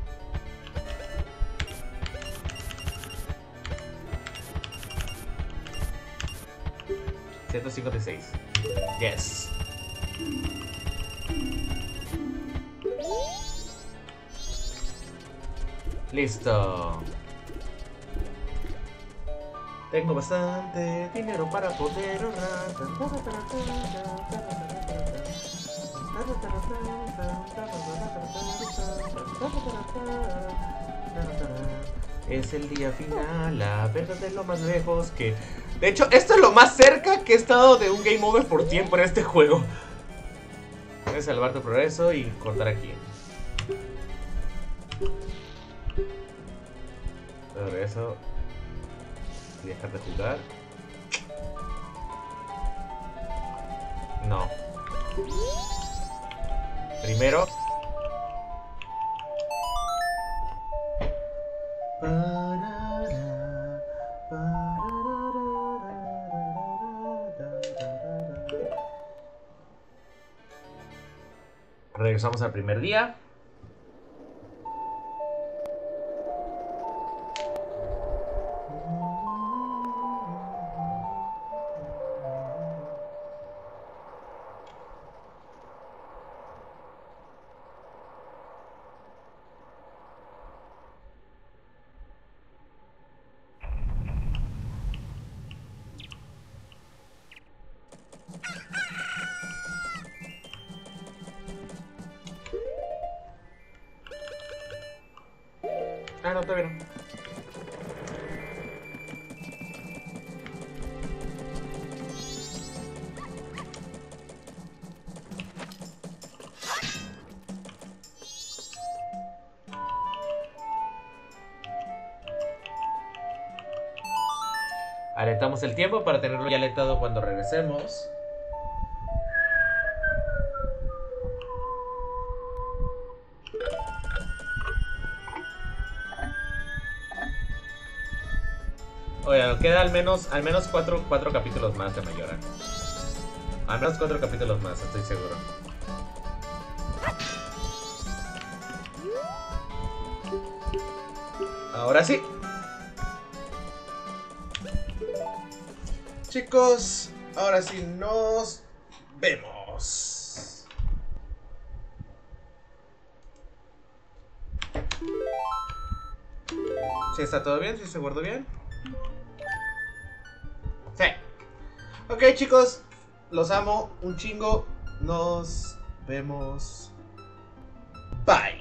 Speaker 4: Yes. Listo. Tengo bastante dinero para poder ahorrar. Es el día final, la verdad es lo más lejos que... De hecho, esto es lo más cerca que he estado de un game over por tiempo en este juego. Voy a salvar tu progreso y cortar aquí. Regreso. Y dejar de jugar. No. Primero. Regresamos al primer día. Ah, no, todavía no. Alentamos el tiempo para tenerlo ya alentado cuando regresemos. Oye, nos queda al menos 4 capítulos más de Mayora. Al menos 4 capítulos más, estoy seguro. Ahora sí.
Speaker 1: Chicos, ahora sí nos vemos. ¿Sí está todo bien? ¿Sí se guardó bien? Sí. Ok, chicos, los amo un chingo. Nos vemos. Bye.